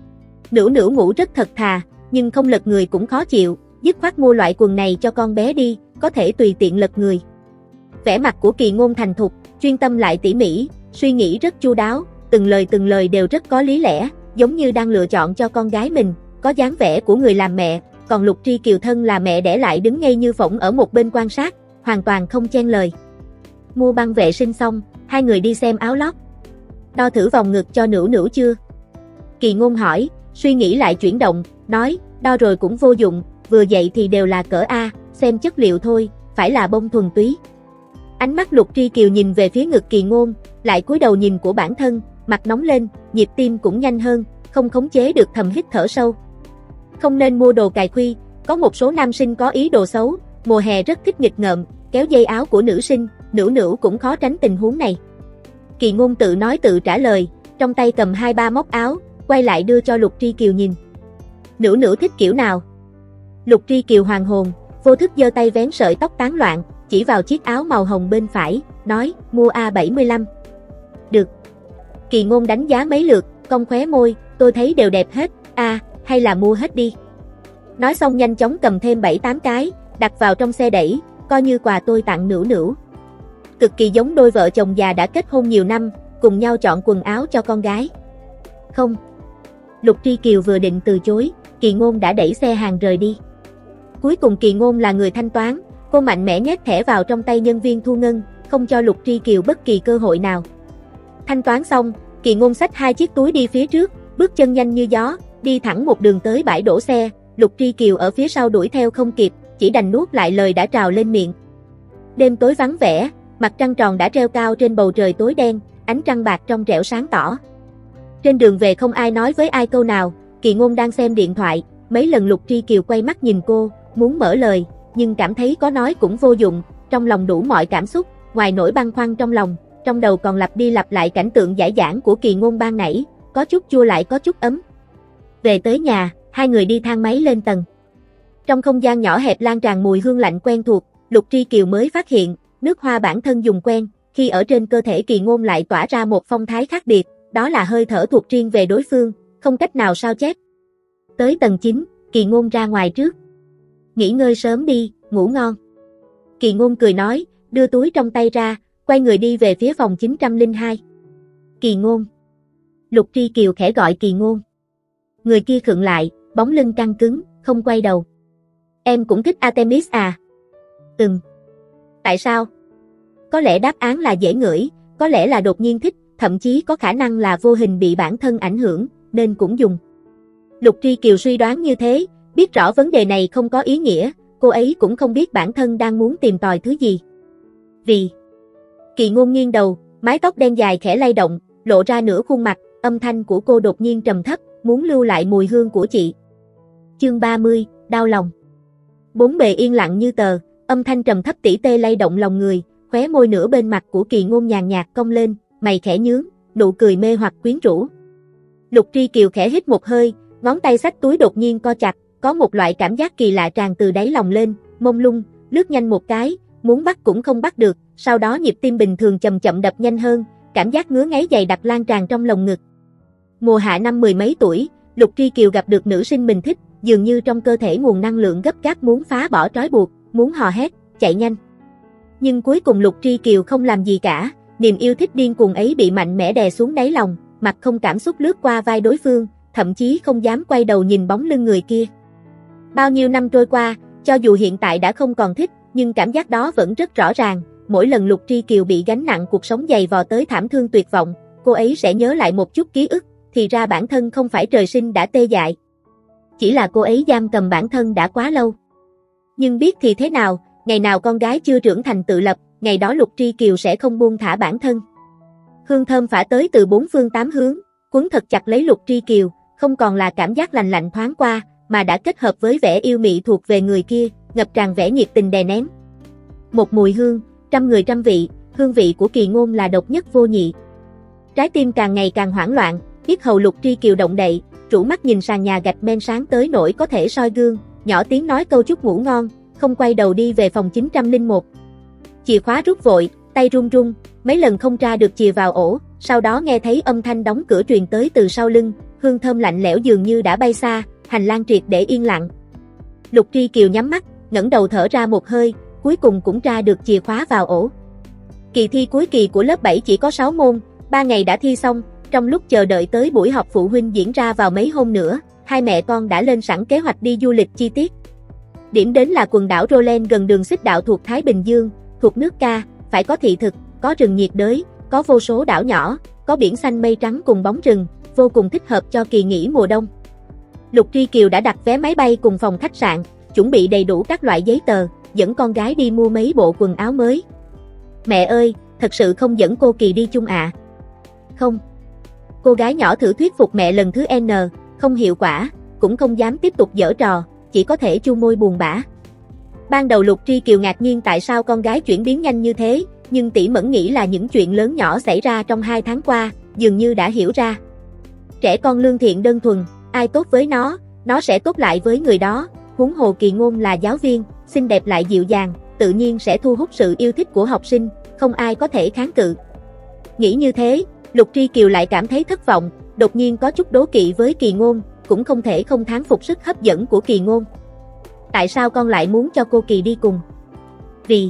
Nữu Nữu ngủ rất thật thà, nhưng không lật người cũng khó chịu, dứt khoát mua loại quần này cho con bé đi, có thể tùy tiện lật người. Vẻ mặt của Kỳ Ngôn thành thục, chuyên tâm lại tỉ mỉ, suy nghĩ rất chu đáo, từng lời từng lời đều rất có lý lẽ, giống như đang lựa chọn cho con gái mình, có dáng vẻ của người làm mẹ, còn Lục Tri Kiều thân là mẹ đẻ lại đứng ngây như phỗng ở một bên quan sát, hoàn toàn không chen lời. Mua băng vệ sinh xong, hai người đi xem áo lót. Đo thử vòng ngực cho Nữu Nữu chưa? Kỳ Ngôn hỏi, suy nghĩ lại chuyển động, nói, đo rồi cũng vô dụng, vừa dậy thì đều là cỡ A, xem chất liệu thôi, phải là bông thuần túy. Ánh mắt Lục Tri Kiều nhìn về phía ngực Kỳ Ngôn, lại cúi đầu nhìn của bản thân, mặt nóng lên, nhịp tim cũng nhanh hơn, không khống chế được thầm hít thở sâu. Không nên mua đồ cài khuy, có một số nam sinh có ý đồ xấu, mùa hè rất thích nghịch ngợm, kéo dây áo của nữ sinh, Nữu Nữu cũng khó tránh tình huống này. Kỳ Ngôn tự nói tự trả lời, trong tay cầm hai ba móc áo, quay lại đưa cho Lục Tri Kiều nhìn. Nữu Nữu thích kiểu nào? Lục Tri Kiều hoàn hồn, vô thức giơ tay vén sợi tóc tán loạn, chỉ vào chiếc áo màu hồng bên phải, nói, mua A bảy mươi lăm. Được. Kỳ Ngôn đánh giá mấy lượt, cong khóe môi, tôi thấy đều đẹp hết, A, hay là mua hết đi. Nói xong nhanh chóng cầm thêm bảy tám cái, đặt vào trong xe đẩy, coi như quà tôi tặng Nữu Nữu. Cực kỳ giống đôi vợ chồng già đã kết hôn nhiều năm, cùng nhau chọn quần áo cho con gái. Không. Lục Tri Kiều vừa định từ chối, Kỳ Ngôn đã đẩy xe hàng rời đi. Cuối cùng Kỳ Ngôn là người thanh toán, cô mạnh mẽ nhét thẻ vào trong tay nhân viên thu ngân, không cho Lục Tri Kiều bất kỳ cơ hội nào. Thanh toán xong, Kỳ Ngôn xách hai chiếc túi đi phía trước, bước chân nhanh như gió, đi thẳng một đường tới bãi đổ xe, Lục Tri Kiều ở phía sau đuổi theo không kịp, chỉ đành nuốt lại lời đã trào lên miệng. Đêm tối vắng vẻ, mặt trăng tròn đã treo cao trên bầu trời tối đen, ánh trăng bạc trong trẻo sáng tỏ. Trên đường về không ai nói với ai câu nào, Kỳ Ngôn đang xem điện thoại, mấy lần Lục Tri Kiều quay mắt nhìn cô, muốn mở lời, nhưng cảm thấy có nói cũng vô dụng, trong lòng đủ mọi cảm xúc, ngoài nỗi băn khoăn trong lòng, trong đầu còn lặp đi lặp lại cảnh tượng dãi dãn của Kỳ Ngôn ban nãy, có chút chua lại có chút ấm. Về tới nhà, hai người đi thang máy lên tầng. Trong không gian nhỏ hẹp lan tràn mùi hương lạnh quen thuộc, Lục Tri Kiều mới phát hiện, nước hoa bản thân dùng quen, khi ở trên cơ thể Kỳ Ngôn lại tỏa ra một phong thái khác biệt, đó là hơi thở thuộc riêng về đối phương, không cách nào sao chép. Tới tầng chín, Kỳ Ngôn ra ngoài trước. Nghỉ ngơi sớm đi, ngủ ngon. Kỳ Ngôn cười nói, đưa túi trong tay ra, quay người đi về phía phòng chín trăm lẻ hai. Kỳ Ngôn. Lục Tri Kiều khẽ gọi Kỳ Ngôn. Người kia khựng lại, bóng lưng căng cứng, không quay đầu. Em cũng thích Artemis à? Ừm. Tại sao? Có lẽ đáp án là dễ ngửi, có lẽ là đột nhiên thích, thậm chí có khả năng là vô hình bị bản thân ảnh hưởng, nên cũng dùng. Lục Tri Kiều suy đoán như thế, biết rõ vấn đề này không có ý nghĩa, cô ấy cũng không biết bản thân đang muốn tìm tòi thứ gì. Vì... Kỳ Ngôn nghiêng đầu, mái tóc đen dài khẽ lay động, lộ ra nửa khuôn mặt, âm thanh của cô đột nhiên trầm thấp, muốn lưu lại mùi hương của chị. Chương ba mươi, đau lòng. Bốn bề yên lặng như tờ, âm thanh trầm thấp tỉ tê lay động lòng người, khóe môi nửa bên mặt của Kỳ Ngôn nhàn nhạt cong lên, mày khẽ nhướng, nụ cười mê hoặc quyến rũ. Lục Tri Kiều khẽ hít một hơi, ngón tay xách túi đột nhiên co chặt, có một loại cảm giác kỳ lạ tràn từ đáy lòng lên, mông lung, lướt nhanh một cái, muốn bắt cũng không bắt được, sau đó nhịp tim bình thường chậm chậm đập nhanh hơn, cảm giác ngứa ngáy dày đặc lan tràn trong lồng ngực. Mùa hạ năm mười mấy tuổi, Lục Tri Kiều gặp được nữ sinh mình thích, dường như trong cơ thể nguồn năng lượng gấp gáp muốn phá bỏ trói buộc, muốn hò hét, chạy nhanh. Nhưng cuối cùng Lục Tri Kiều không làm gì cả, niềm yêu thích điên cuồng ấy bị mạnh mẽ đè xuống đáy lòng, mặt không cảm xúc lướt qua vai đối phương, thậm chí không dám quay đầu nhìn bóng lưng người kia. Bao nhiêu năm trôi qua, cho dù hiện tại đã không còn thích, nhưng cảm giác đó vẫn rất rõ ràng, mỗi lần Lục Tri Kiều bị gánh nặng cuộc sống dày vò tới thảm thương tuyệt vọng, cô ấy sẽ nhớ lại một chút ký ức, thì ra bản thân không phải trời sinh đã tê dại. Chỉ là cô ấy giam cầm bản thân đã quá lâu. Nhưng biết thì thế nào, ngày nào con gái chưa trưởng thành tự lập, ngày đó Lục Tri Kiều sẽ không buông thả bản thân. Hương thơm phả tới từ bốn phương tám hướng, quấn thật chặt lấy Lục Tri Kiều, không còn là cảm giác lành lạnh thoáng qua, mà đã kết hợp với vẻ yêu mị thuộc về người kia, ngập tràn vẻ nhiệt tình đè nén. Một mùi hương, trăm người trăm vị, hương vị của Kỳ Ngôn là độc nhất vô nhị. Trái tim càng ngày càng hoảng loạn, yết hầu Lục Tri Kiều động đậy, rũ mắt nhìn sàn nhà gạch men sáng tới nỗi có thể soi gương, nhỏ tiếng nói câu chúc ngủ ngon, không quay đầu đi về phòng chín trăm lẻ một. Chìa khóa rút vội, tay run run, mấy lần không tra được chìa vào ổ, sau đó nghe thấy âm thanh đóng cửa truyền tới từ sau lưng, hương thơm lạnh lẽo dường như đã bay xa, hành lang triệt để yên lặng. Lục Tri Kiều nhắm mắt, ngẩng đầu thở ra một hơi, cuối cùng cũng tra được chìa khóa vào ổ. Kỳ thi cuối kỳ của lớp bảy chỉ có sáu môn, ba ngày đã thi xong, trong lúc chờ đợi tới buổi họp phụ huynh diễn ra vào mấy hôm nữa, hai mẹ con đã lên sẵn kế hoạch đi du lịch chi tiết. Điểm đến là quần đảo Roland gần đường xích đạo thuộc Thái Bình Dương, thuộc nước Ca, phải có thị thực, có rừng nhiệt đới, có vô số đảo nhỏ, có biển xanh mây trắng cùng bóng rừng, vô cùng thích hợp cho kỳ nghỉ mùa đông. Lục Tri Kiều đã đặt vé máy bay cùng phòng khách sạn, chuẩn bị đầy đủ các loại giấy tờ, dẫn con gái đi mua mấy bộ quần áo mới. Mẹ ơi, thật sự không dẫn cô Kỳ đi chung ạ? À? Không. Cô gái nhỏ thử thuyết phục mẹ lần thứ N, không hiệu quả, cũng không dám tiếp tục giở trò, chỉ có thể chu môi buồn bã. Ban đầu Lục Tri Kiều ngạc nhiên tại sao con gái chuyển biến nhanh như thế, nhưng tỷ Mẫn nghĩ là những chuyện lớn nhỏ xảy ra trong hai tháng qua, dường như đã hiểu ra. Trẻ con lương thiện đơn thuần, ai tốt với nó, nó sẽ tốt lại với người đó, huống hồ Kỳ Ngôn là giáo viên, xinh đẹp lại dịu dàng, tự nhiên sẽ thu hút sự yêu thích của học sinh, không ai có thể kháng cự. Nghĩ như thế, Lục Tri Kiều lại cảm thấy thất vọng, đột nhiên có chút đố kỵ với Kỳ Ngôn, cũng không thể không thán phục sức hấp dẫn của Kỳ Ngôn. Tại sao con lại muốn cho cô Kỳ đi cùng? Vì...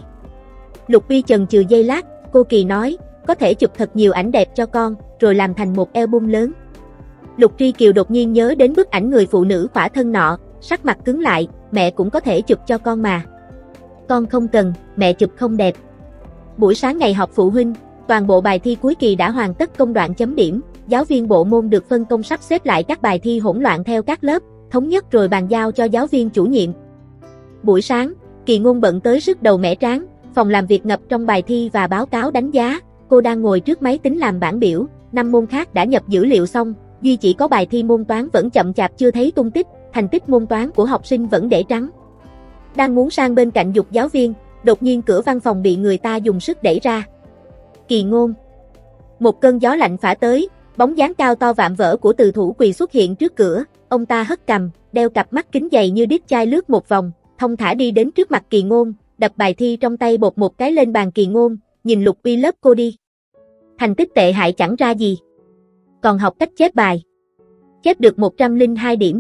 Lục Vi chần chừ giây lát, cô Kỳ nói, có thể chụp thật nhiều ảnh đẹp cho con, rồi làm thành một album lớn. Lục Tri Kiều đột nhiên nhớ đến bức ảnh người phụ nữ khỏa thân nọ, sắc mặt cứng lại, mẹ cũng có thể chụp cho con mà. Con không cần, mẹ chụp không đẹp. Buổi sáng ngày họp phụ huynh, toàn bộ bài thi cuối kỳ đã hoàn tất công đoạn chấm điểm, giáo viên bộ môn được phân công sắp xếp lại các bài thi hỗn loạn theo các lớp, thống nhất rồi bàn giao cho giáo viên chủ nhiệm. Buổi sáng, Kỳ Ngôn bận tới sức đầu mẻ trán, phòng làm việc ngập trong bài thi và báo cáo đánh giá, cô đang ngồi trước máy tính làm bảng biểu, năm môn khác đã nhập dữ liệu xong, duy chỉ có bài thi môn toán vẫn chậm chạp chưa thấy tung tích, thành tích môn toán của học sinh vẫn để trắng. Đang muốn sang bên cạnh giục giáo viên, đột nhiên cửa văn phòng bị người ta dùng sức đẩy ra. Kỳ Ngôn. Một cơn gió lạnh phả tới, bóng dáng cao to vạm vỡ của từ thủ quỳ xuất hiện trước cửa, ông ta hất cằm, đeo cặp mắt kính dày như đít chai lướt một vòng, thong thả đi đến trước mặt Kỳ Ngôn, đập bài thi trong tay bột một cái lên bàn. Kỳ Ngôn, nhìn Lục Uy lớp cô đi. Thành tích tệ hại chẳng ra gì. Còn học cách chép bài. Chép được một trăm lẻ hai điểm.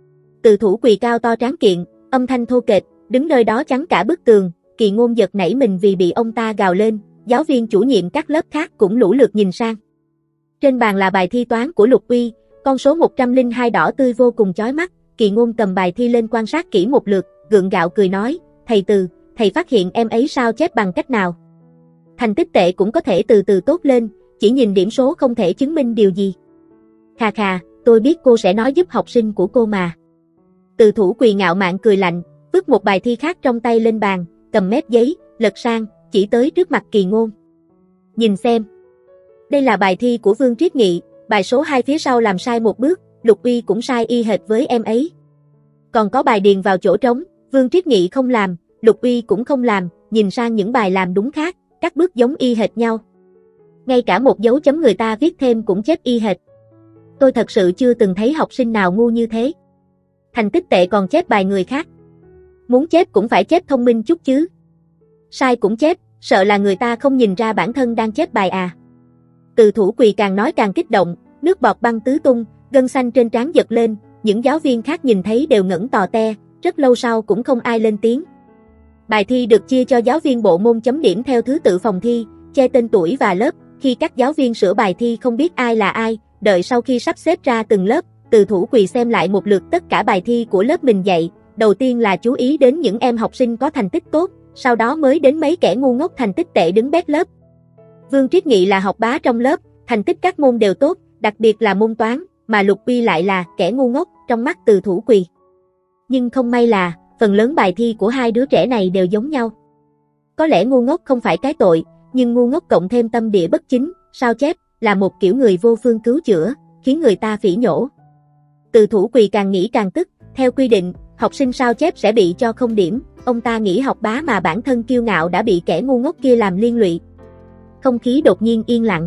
Từ thủ quỳ cao to tráng kiện, âm thanh thô kệch, đứng nơi đó chắn cả bức tường. Kỳ Ngôn giật nảy mình vì bị ông ta gào lên, giáo viên chủ nhiệm các lớp khác cũng lũ lượt nhìn sang. Trên bàn là bài thi toán của Lục Uy, con số một trăm lẻ hai đỏ tươi vô cùng chói mắt. Kỳ Ngôn cầm bài thi lên quan sát kỹ một lượt, gượng gạo cười nói, thầy Từ, thầy phát hiện em ấy sao chép bằng cách nào? Thành tích tệ cũng có thể từ từ tốt lên, chỉ nhìn điểm số không thể chứng minh điều gì. Khà khà, tôi biết cô sẽ nói giúp học sinh của cô mà. Từ thủ quỳ ngạo mạn cười lạnh, vứt một bài thi khác trong tay lên bàn, cầm mép giấy, lật sang, chỉ tới trước mặt Kỳ Ngôn. Nhìn xem. Đây là bài thi của Vương Triết Nghị, bài số hai phía sau làm sai một bước, Lục Uy cũng sai y hệt với em ấy. Còn có bài điền vào chỗ trống, Vương Triết Nghị không làm, Lục Uy cũng không làm, nhìn sang những bài làm đúng khác, các bước giống y hệt nhau. Ngay cả một dấu chấm người ta viết thêm cũng chép y hệt. Tôi thật sự chưa từng thấy học sinh nào ngu như thế. Thành tích tệ còn chép bài người khác. Muốn chép cũng phải chép thông minh chút chứ. Sai cũng chép, sợ là người ta không nhìn ra bản thân đang chép bài à. Từ thủ quỳ càng nói càng kích động, nước bọt băng tứ tung, gân xanh trên trán giật lên, những giáo viên khác nhìn thấy đều ngẩng tò te, rất lâu sau cũng không ai lên tiếng. Bài thi được chia cho giáo viên bộ môn chấm điểm theo thứ tự phòng thi, che tên tuổi và lớp, khi các giáo viên sửa bài thi không biết ai là ai, đợi sau khi sắp xếp ra từng lớp, từ thủ quỳ xem lại một lượt tất cả bài thi của lớp mình dạy, đầu tiên là chú ý đến những em học sinh có thành tích tốt, sau đó mới đến mấy kẻ ngu ngốc thành tích tệ đứng bét lớp. Vương Triết Nghị là học bá trong lớp, thành tích các môn đều tốt, đặc biệt là môn toán, mà Lục Uy lại là kẻ ngu ngốc trong mắt từ thủ quỳ. Nhưng không may là, phần lớn bài thi của hai đứa trẻ này đều giống nhau. Có lẽ ngu ngốc không phải cái tội, nhưng ngu ngốc cộng thêm tâm địa bất chính, sao chép, là một kiểu người vô phương cứu chữa, khiến người ta phỉ nhổ. Từ thủ quỳ càng nghĩ càng tức, theo quy định, học sinh sao chép sẽ bị cho không điểm, ông ta nghĩ học bá mà bản thân kiêu ngạo đã bị kẻ ngu ngốc kia làm liên lụy. Không khí đột nhiên yên lặng.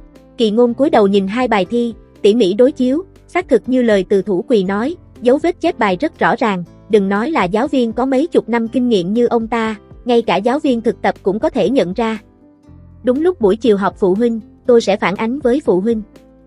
Kỳ Ngôn cúi đầu nhìn hai bài thi, tỉ mỉ đối chiếu, xác thực như lời từ thủ quỳ nói, dấu vết chép bài rất rõ ràng, đừng nói là giáo viên có mấy chục năm kinh nghiệm như ông ta, ngay cả giáo viên thực tập cũng có thể nhận ra. Đúng lúc buổi chiều họp phụ huynh, tôi sẽ phản ánh với phụ huynh.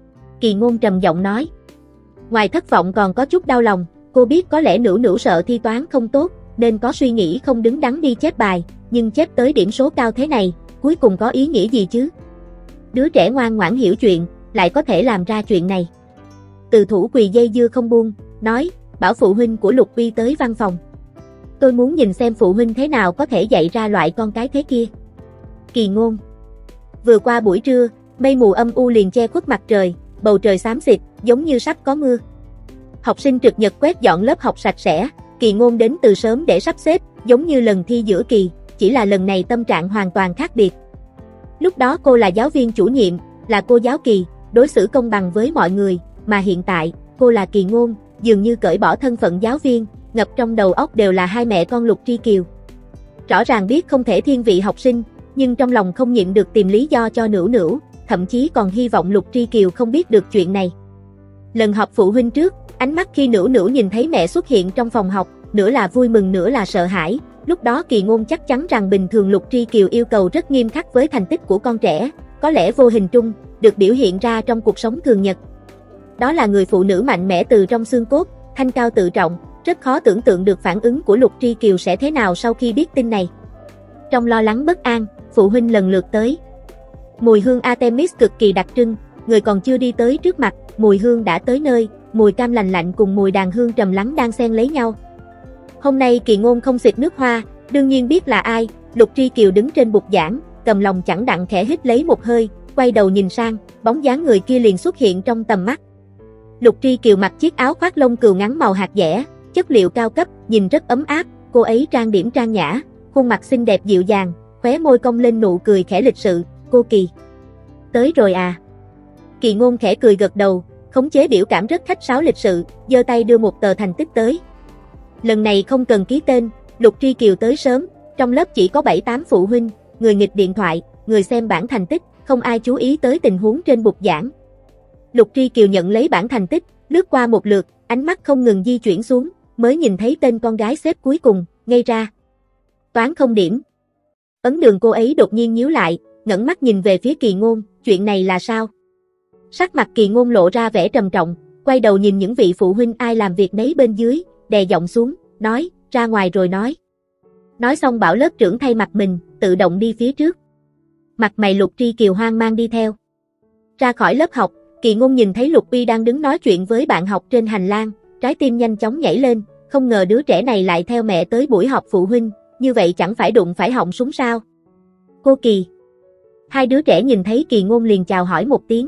Kỳ Ngôn trầm giọng nói. Ngoài thất vọng còn có chút đau lòng, cô biết có lẽ Nữu Nữu sợ thi toán không tốt, nên có suy nghĩ không đứng đắn đi chép bài, nhưng chép tới điểm số cao thế này, cuối cùng có ý nghĩa gì chứ? Đứa trẻ ngoan ngoãn hiểu chuyện, lại có thể làm ra chuyện này. Từ thủ quỳ dây dưa không buông, nói, bảo phụ huynh của Lục Uy tới văn phòng. Tôi muốn nhìn xem phụ huynh thế nào có thể dạy ra loại con cái thế kia. Kỳ Ngôn. Vừa qua buổi trưa, mây mù âm u liền che khuất mặt trời, bầu trời xám xịt, giống như sắp có mưa. Học sinh trực nhật quét dọn lớp học sạch sẽ, Kỳ Ngôn đến từ sớm để sắp xếp, giống như lần thi giữa kỳ, chỉ là lần này tâm trạng hoàn toàn khác biệt. Lúc đó cô là giáo viên chủ nhiệm, là cô giáo Kỳ, đối xử công bằng với mọi người, mà hiện tại, cô là Kỳ Ngôn, dường như cởi bỏ thân phận giáo viên, ngập trong đầu óc đều là hai mẹ con Lục Tri Kiều. Rõ ràng biết không thể thiên vị học sinh, nhưng trong lòng không nhịn được tìm lý do cho Nữu Nữu, thậm chí còn hy vọng Lục Tri Kiều không biết được chuyện này. Lần họp phụ huynh trước, ánh mắt khi Nữu Nữu nhìn thấy mẹ xuất hiện trong phòng học, nửa là vui mừng nửa là sợ hãi. Lúc đó Kỳ Ngôn chắc chắn rằng bình thường Lục Tri Kiều yêu cầu rất nghiêm khắc với thành tích của con trẻ, có lẽ vô hình trung, được biểu hiện ra trong cuộc sống thường nhật. Đó là người phụ nữ mạnh mẽ từ trong xương cốt, thanh cao tự trọng, rất khó tưởng tượng được phản ứng của Lục Tri Kiều sẽ thế nào sau khi biết tin này. Trong lo lắng bất an, phụ huynh lần lượt tới. Mùi hương Artemis cực kỳ đặc trưng, người còn chưa đi tới trước mặt, mùi hương đã tới nơi, mùi cam lành lạnh cùng mùi đàn hương trầm lắng đang xen lấy nhau. Hôm nay Kỳ Ngôn không xịt nước hoa, đương nhiên biết là ai, Lục Tri Kiều đứng trên bục giảng, cầm lòng chẳng đặng khẽ hít lấy một hơi, quay đầu nhìn sang, bóng dáng người kia liền xuất hiện trong tầm mắt. Lục Tri Kiều mặc chiếc áo khoác lông cừu ngắn màu hạt dẻ, chất liệu cao cấp, nhìn rất ấm áp, cô ấy trang điểm trang nhã, khuôn mặt xinh đẹp dịu dàng, khóe môi cong lên nụ cười khẽ lịch sự, cô Kỳ. Tới rồi à? Kỳ Ngôn khẽ cười gật đầu, khống chế biểu cảm rất khách sáo lịch sự, giơ tay đưa một tờ thành tích tới. Lần này không cần ký tên, Lục Tri Kiều tới sớm, trong lớp chỉ có bảy tám phụ huynh, người nghịch điện thoại, người xem bảng thành tích, không ai chú ý tới tình huống trên bục giảng. Lục Tri Kiều nhận lấy bảng thành tích, lướt qua một lượt, ánh mắt không ngừng di chuyển xuống, mới nhìn thấy tên con gái xếp cuối cùng, ngây ra. Toán không điểm. Ấn Đường cô ấy đột nhiên nhíu lại, ngẩng mắt nhìn về phía Kỳ Ngôn, chuyện này là sao? Sắc mặt Kỳ Ngôn lộ ra vẻ trầm trọng, quay đầu nhìn những vị phụ huynh ai làm việc nấy bên dưới, đè giọng xuống, nói, ra ngoài rồi nói. Nói xong bảo lớp trưởng thay mặt mình, tự động đi phía trước. Mặt mày Lục Tri Kiều hoang mang đi theo. Ra khỏi lớp học, Kỳ Ngôn nhìn thấy Lục Uy đang đứng nói chuyện với bạn học trên hành lang, trái tim nhanh chóng nhảy lên, không ngờ đứa trẻ này lại theo mẹ tới buổi họp phụ huynh, như vậy chẳng phải đụng phải họng súng sao? Cô Kỳ. Hai đứa trẻ nhìn thấy Kỳ Ngôn liền chào hỏi một tiếng.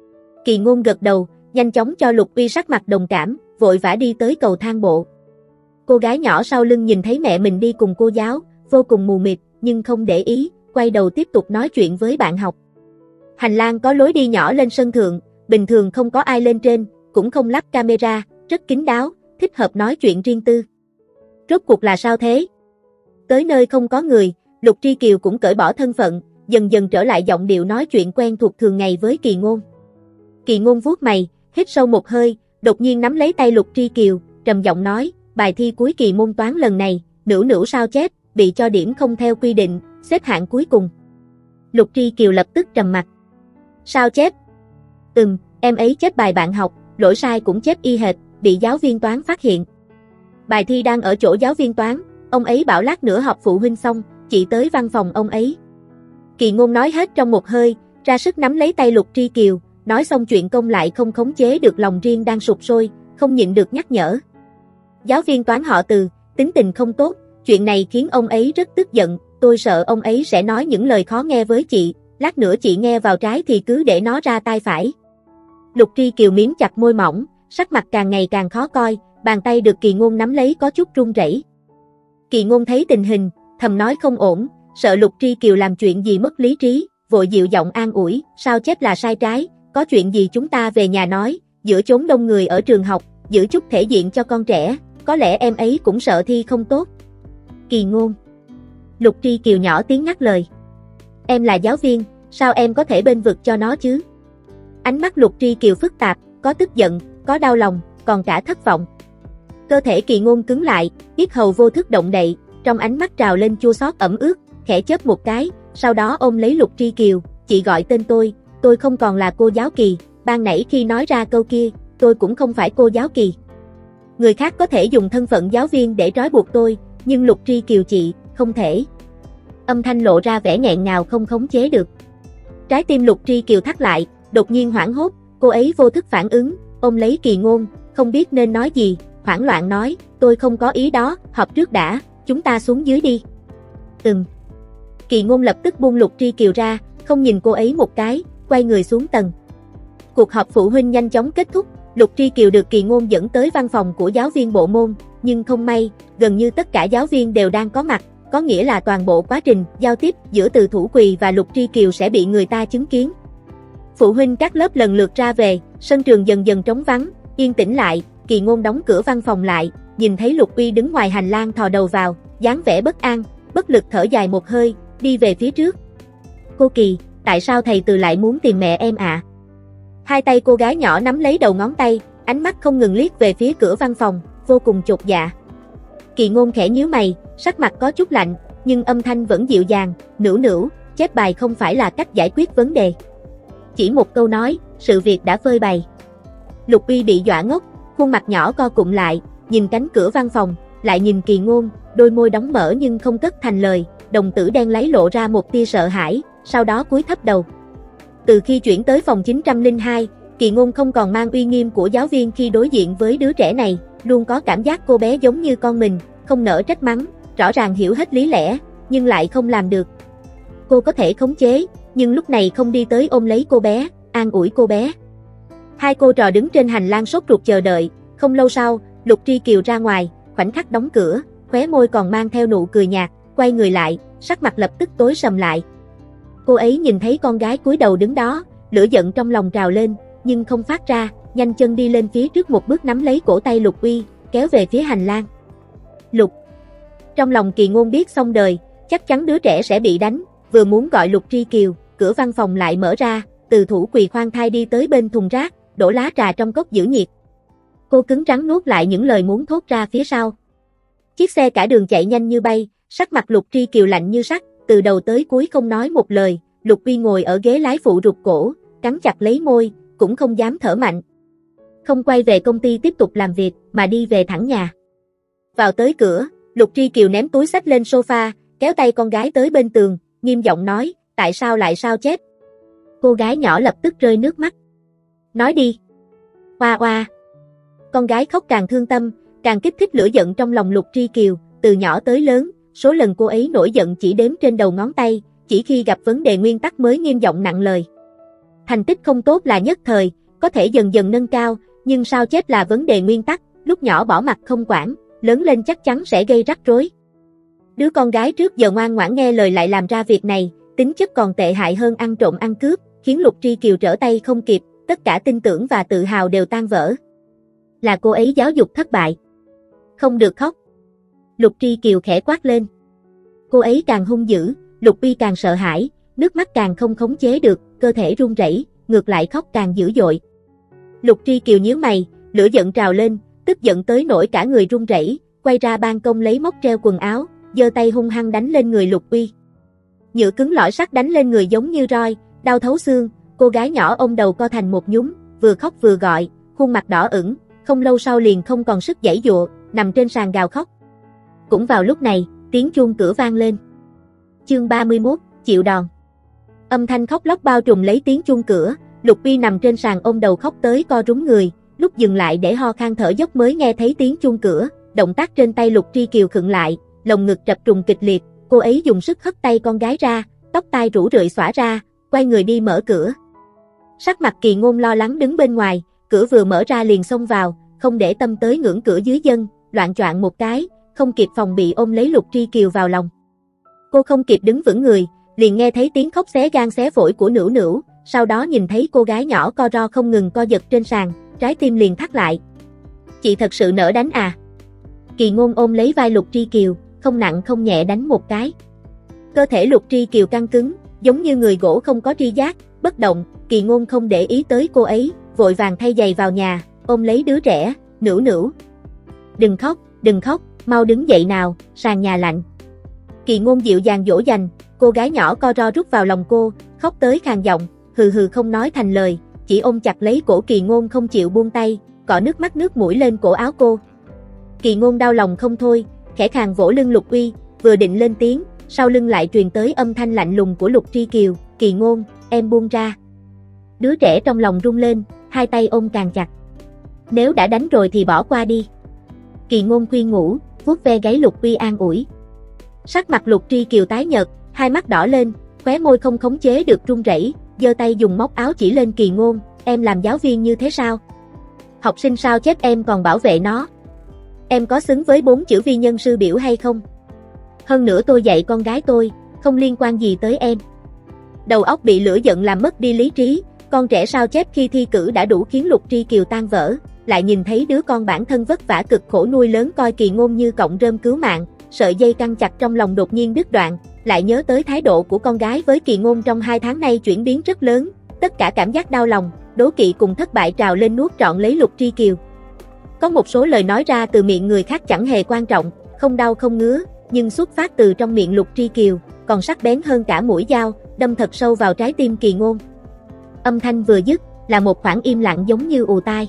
Kỳ Ngôn gật đầu, nhanh chóng cho Lục Uy sắc mặt đồng cảm, vội vã đi tới cầu thang bộ. Cô gái nhỏ sau lưng nhìn thấy mẹ mình đi cùng cô giáo, vô cùng mù mịt, nhưng không để ý, quay đầu tiếp tục nói chuyện với bạn học. Hành lang có lối đi nhỏ lên sân thượng, bình thường không có ai lên trên, cũng không lắp camera, rất kín đáo, thích hợp nói chuyện riêng tư. Rốt cuộc là sao thế? Tới nơi không có người, Lục Tri Kiều cũng cởi bỏ thân phận, dần dần trở lại giọng điệu nói chuyện quen thuộc thường ngày với Kỳ Ngôn. Kỳ Ngôn vuốt mày, hít sâu một hơi, đột nhiên nắm lấy tay Lục Tri Kiều, trầm giọng nói, bài thi cuối kỳ môn toán lần này, Nữu Nữu sao chép, bị cho điểm không theo quy định, xếp hạng cuối cùng. Lục Tri Kiều lập tức trầm mặt. Sao chép? Ừm, em ấy chép bài bạn học, lỗi sai cũng chép y hệt, bị giáo viên toán phát hiện. Bài thi đang ở chỗ giáo viên toán, ông ấy bảo lát nữa họp phụ huynh xong, chị tới văn phòng ông ấy. Kỳ Ngôn nói hết trong một hơi, ra sức nắm lấy tay Lục Tri Kiều, nói xong chuyện công lại không khống chế được lòng riêng đang sụp sôi, không nhịn được nhắc nhở. Giáo viên toán họ Từ, tính tình không tốt, chuyện này khiến ông ấy rất tức giận, tôi sợ ông ấy sẽ nói những lời khó nghe với chị, lát nữa chị nghe vào trái thì cứ để nó ra tai phải. Lục Tri Kiều miếm chặt môi mỏng, sắc mặt càng ngày càng khó coi, bàn tay được Kỳ Ngôn nắm lấy có chút run rẩy. Kỳ Ngôn thấy tình hình, thầm nói không ổn, sợ Lục Tri Kiều làm chuyện gì mất lý trí, vội dịu giọng an ủi, sao chép là sai trái, có chuyện gì chúng ta về nhà nói, giữa chốn đông người ở trường học, giữ chút thể diện cho con trẻ, có lẽ em ấy cũng sợ thi không tốt. Kỳ Ngôn. Lục Tri Kiều nhỏ tiếng ngắt lời. Em là giáo viên, sao em có thể bênh vực cho nó chứ? Ánh mắt Lục Tri Kiều phức tạp, có tức giận, có đau lòng, còn cả thất vọng. Cơ thể Kỳ Ngôn cứng lại, yết hầu vô thức động đậy, trong ánh mắt trào lên chua xót ẩm ướt, khẽ chớp một cái, sau đó ôm lấy Lục Tri Kiều, chị gọi tên tôi, tôi không còn là cô giáo Kỳ, ban nãy khi nói ra câu kia, tôi cũng không phải cô giáo Kỳ. Người khác có thể dùng thân phận giáo viên để trói buộc tôi, nhưng Lục Tri Kiều chị, không thể. Âm thanh lộ ra vẻ nghẹn ngào không khống chế được. Trái tim Lục Tri Kiều thắt lại, đột nhiên hoảng hốt, cô ấy vô thức phản ứng, ôm lấy Kỳ Ngôn, không biết nên nói gì, hoảng loạn nói, tôi không có ý đó, họp trước đã, chúng ta xuống dưới đi. Ừm. Kỳ Ngôn lập tức buông Lục Tri Kiều ra, không nhìn cô ấy một cái, quay người xuống tầng. Cuộc họp phụ huynh nhanh chóng kết thúc, Lục Tri Kiều được Kỳ Ngôn dẫn tới văn phòng của giáo viên bộ môn, nhưng không may, gần như tất cả giáo viên đều đang có mặt, có nghĩa là toàn bộ quá trình giao tiếp giữa Từ Thủ Quỳ và Lục Tri Kiều sẽ bị người ta chứng kiến. Phụ huynh các lớp lần lượt ra về, sân trường dần dần trống vắng, yên tĩnh lại, Kỳ Ngôn đóng cửa văn phòng lại, nhìn thấy Lục Uy đứng ngoài hành lang thò đầu vào, dáng vẻ bất an, bất lực thở dài một hơi, đi về phía trước. Cô Kỳ, tại sao thầy Từ lại muốn tìm mẹ em ạ? À? Hai tay cô gái nhỏ nắm lấy đầu ngón tay, ánh mắt không ngừng liếc về phía cửa văn phòng, vô cùng chột dạ. Kỳ Ngôn khẽ nhíu mày, sắc mặt có chút lạnh, nhưng âm thanh vẫn dịu dàng, Nữu Nữu, chép bài không phải là cách giải quyết vấn đề. Chỉ một câu nói, sự việc đã phơi bày. Lục Uy bị dọa ngốc, khuôn mặt nhỏ co cụm lại, nhìn cánh cửa văn phòng, lại nhìn Kỳ Ngôn, đôi môi đóng mở nhưng không cất thành lời, đồng tử đen láy lộ ra một tia sợ hãi, sau đó cúi thấp đầu. Từ khi chuyển tới phòng chín trăm lẻ hai, Kỳ Ngôn không còn mang uy nghiêm của giáo viên khi đối diện với đứa trẻ này, luôn có cảm giác cô bé giống như con mình, không nỡ trách mắng, rõ ràng hiểu hết lý lẽ, nhưng lại không làm được. Cô có thể khống chế, nhưng lúc này không đi tới ôm lấy cô bé, an ủi cô bé. Hai cô trò đứng trên hành lang sốt ruột chờ đợi, không lâu sau, Lục Tri Kiều ra ngoài, khoảnh khắc đóng cửa, khóe môi còn mang theo nụ cười nhạt, quay người lại, sắc mặt lập tức tối sầm lại. Cô ấy nhìn thấy con gái cúi đầu đứng đó, lửa giận trong lòng trào lên, nhưng không phát ra, nhanh chân đi lên phía trước một bước nắm lấy cổ tay Lục Uy, kéo về phía hành lang. Lục. Trong lòng Kỳ Ngôn biết xong đời, chắc chắn đứa trẻ sẽ bị đánh, vừa muốn gọi Lục Tri Kiều, cửa văn phòng lại mở ra, Từ Thủ Quỳ khoan thai đi tới bên thùng rác, đổ lá trà trong cốc giữ nhiệt. Cô cứng rắn nuốt lại những lời muốn thốt ra phía sau. Chiếc xe cả đường chạy nhanh như bay, sắc mặt Lục Tri Kiều lạnh như sắt, từ đầu tới cuối không nói một lời. Lục Uy ngồi ở ghế lái phụ rụt cổ, cắn chặt lấy môi, cũng không dám thở mạnh. Không quay về công ty tiếp tục làm việc, mà đi về thẳng nhà. Vào tới cửa, Lục Tri Kiều ném túi xách lên sofa, kéo tay con gái tới bên tường, nghiêm giọng nói, tại sao lại sao chép? Cô gái nhỏ lập tức rơi nước mắt. Nói đi. Oa oa. Con gái khóc càng thương tâm, càng kích thích lửa giận trong lòng Lục Tri Kiều, từ nhỏ tới lớn, số lần cô ấy nổi giận chỉ đếm trên đầu ngón tay, chỉ khi gặp vấn đề nguyên tắc mới nghiêm giọng nặng lời. Thành tích không tốt là nhất thời, có thể dần dần nâng cao, nhưng sao chép là vấn đề nguyên tắc, lúc nhỏ bỏ mặc không quản, lớn lên chắc chắn sẽ gây rắc rối. Đứa con gái trước giờ ngoan ngoãn nghe lời lại làm ra việc này, tính chất còn tệ hại hơn ăn trộm ăn cướp, khiến Lục Tri Kiều trở tay không kịp, tất cả tin tưởng và tự hào đều tan vỡ. Là cô ấy giáo dục thất bại. Không được khóc. Lục Tri Kiều khẽ quát lên. Cô ấy càng hung dữ, Lục Uy càng sợ hãi, nước mắt càng không khống chế được, cơ thể run rẩy, ngược lại khóc càng dữ dội. Lục Tri Kiều nhíu mày, lửa giận trào lên, tức giận tới nỗi cả người run rẩy, quay ra ban công lấy móc treo quần áo, giơ tay hung hăng đánh lên người Lục Uy. Nhựa cứng lõi sắt đánh lên người giống như roi, đau thấu xương, cô gái nhỏ ôm đầu co thành một nhúm, vừa khóc vừa gọi, khuôn mặt đỏ ửng, không lâu sau liền không còn sức giãy giụa, nằm trên sàn gào khóc. Cũng vào lúc này, tiếng chuông cửa vang lên. Chương ba mươi mốt, chịu đòn. Âm thanh khóc lóc bao trùm lấy tiếng chuông cửa, Lục Uy nằm trên sàn ôm đầu khóc tới co rúm người, lúc dừng lại để ho khan thở dốc mới nghe thấy tiếng chuông cửa, động tác trên tay Lục Tri Kiều khựng lại, lồng ngực trập trùng kịch liệt, cô ấy dùng sức hất tay con gái ra, tóc tai rủ rượi xõa ra, quay người đi mở cửa. Sắc mặt Kỳ Ngôn lo lắng đứng bên ngoài, cửa vừa mở ra liền xông vào, không để tâm tới ngưỡng cửa dưới chân, loạng choạng một cái, không kịp phòng bị ôm lấy Lục Tri Kiều vào lòng. Cô không kịp đứng vững người, liền nghe thấy tiếng khóc xé gan xé phổi của Nữu Nữu, sau đó nhìn thấy cô gái nhỏ co ro không ngừng co giật trên sàn, trái tim liền thắt lại. Chị thật sự nỡ đánh à? Kỳ Ngôn ôm lấy vai Lục Tri Kiều, không nặng không nhẹ đánh một cái. Cơ thể Lục Tri Kiều căng cứng, giống như người gỗ không có tri giác, bất động. Kỳ Ngôn không để ý tới cô ấy, vội vàng thay giày vào nhà, ôm lấy đứa trẻ, Nữu Nữu. Đừng khóc, đừng khóc, mau đứng dậy nào, sàn nhà lạnh. Kỳ Ngôn dịu dàng dỗ dành, cô gái nhỏ co ro rút vào lòng cô, khóc tới khàn giọng, hừ hừ không nói thành lời, chỉ ôm chặt lấy cổ Kỳ Ngôn không chịu buông tay, cọ nước mắt nước mũi lên cổ áo cô. Kỳ Ngôn đau lòng không thôi, khẽ khàng vỗ lưng Lục Uy, vừa định lên tiếng, sau lưng lại truyền tới âm thanh lạnh lùng của Lục Tri Kiều, Kỳ Ngôn, em buông ra. Đứa trẻ trong lòng rung lên, hai tay ôm càng chặt. Nếu đã đánh rồi thì bỏ qua đi. Kỳ Ngôn khuyên nhủ, vuốt ve gáy Lục Uy an ủi. Sắc mặt Lục Tri Kiều tái nhợt, hai mắt đỏ lên, khóe môi không khống chế được run rẩy, giơ tay dùng móc áo chỉ lên Kỳ Ngôn, em làm giáo viên như thế sao? Học sinh sao chép em còn bảo vệ nó? Em có xứng với bốn chữ vi nhân sư biểu hay không? Hơn nữa tôi dạy con gái tôi, không liên quan gì tới em. Đầu óc bị lửa giận làm mất đi lý trí, con trẻ sao chép khi thi cử đã đủ khiến Lục Tri Kiều tan vỡ, lại nhìn thấy đứa con bản thân vất vả cực khổ nuôi lớn coi Kỳ Ngôn như cọng rơm cứu mạng, sợi dây căng chặt trong lòng đột nhiên đứt đoạn, lại nhớ tới thái độ của con gái với Kỳ Ngôn trong hai tháng nay chuyển biến rất lớn, tất cả cảm giác đau lòng, đố kỵ cùng thất bại trào lên nuốt trọn lấy Lục Tri Kiều. Có một số lời nói ra từ miệng người khác chẳng hề quan trọng, không đau không ngứa, nhưng xuất phát từ trong miệng Lục Tri Kiều, còn sắc bén hơn cả mũi dao, đâm thật sâu vào trái tim Kỳ Ngôn. Âm thanh vừa dứt, là một khoảng im lặng giống như ù tai.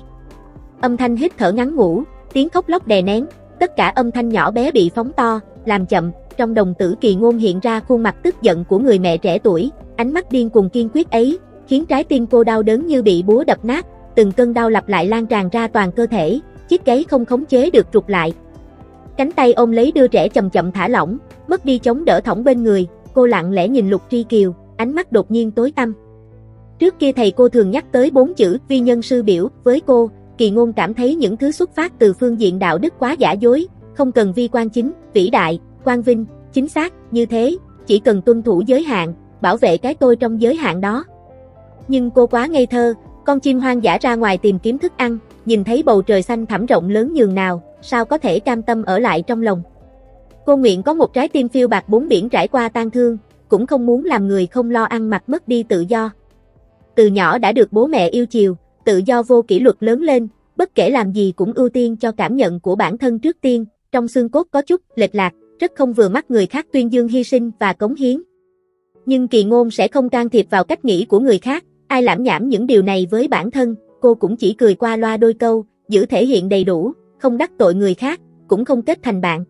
Âm thanh hít thở ngắn ngủi, tiếng khóc lóc đè nén, tất cả âm thanh nhỏ bé bị phóng to, làm chậm, trong đồng tử Kỳ Ngôn hiện ra khuôn mặt tức giận của người mẹ trẻ tuổi, ánh mắt điên cuồng kiên quyết ấy, khiến trái tim cô đau đớn như bị búa đập nát, từng cơn đau lặp lại lan tràn ra toàn cơ thể, chiếc gáy không khống chế được rụt lại. Cánh tay ôm lấy đưa trẻ chậm chậm thả lỏng, mất đi chống đỡ thõng bên người, cô lặng lẽ nhìn Lục Tri Kiều, ánh mắt đột nhiên tối tăm. Trước kia thầy cô thường nhắc tới bốn chữ vi nhân sư biểu với cô, Kỳ Ngôn cảm thấy những thứ xuất phát từ phương diện đạo đức quá giả dối, không cần vi quan chính, vĩ đại, quang vinh, chính xác, như thế, chỉ cần tuân thủ giới hạn, bảo vệ cái tôi trong giới hạn đó. Nhưng cô quá ngây thơ, con chim hoang dã ra ngoài tìm kiếm thức ăn, nhìn thấy bầu trời xanh thẳm rộng lớn nhường nào, sao có thể cam tâm ở lại trong lòng. Cô nguyện có một trái tim phiêu bạt bốn biển trải qua tang thương, cũng không muốn làm người không lo ăn mặc mất đi tự do. Từ nhỏ đã được bố mẹ yêu chiều, tự do vô kỷ luật lớn lên, bất bất kể làm gì cũng ưu tiên cho cảm nhận của bản thân trước tiên, trong xương cốt có chút lệch lạc, rất không vừa mắt người khác tuyên dương hy sinh và cống hiến. Nhưng Kỳ Ngôn sẽ không can thiệp vào cách nghĩ của người khác, ai lảm nhảm những điều này với bản thân, cô cũng chỉ cười qua loa đôi câu, giữ thể hiện đầy đủ, không đắc tội người khác, cũng không kết thành bạn.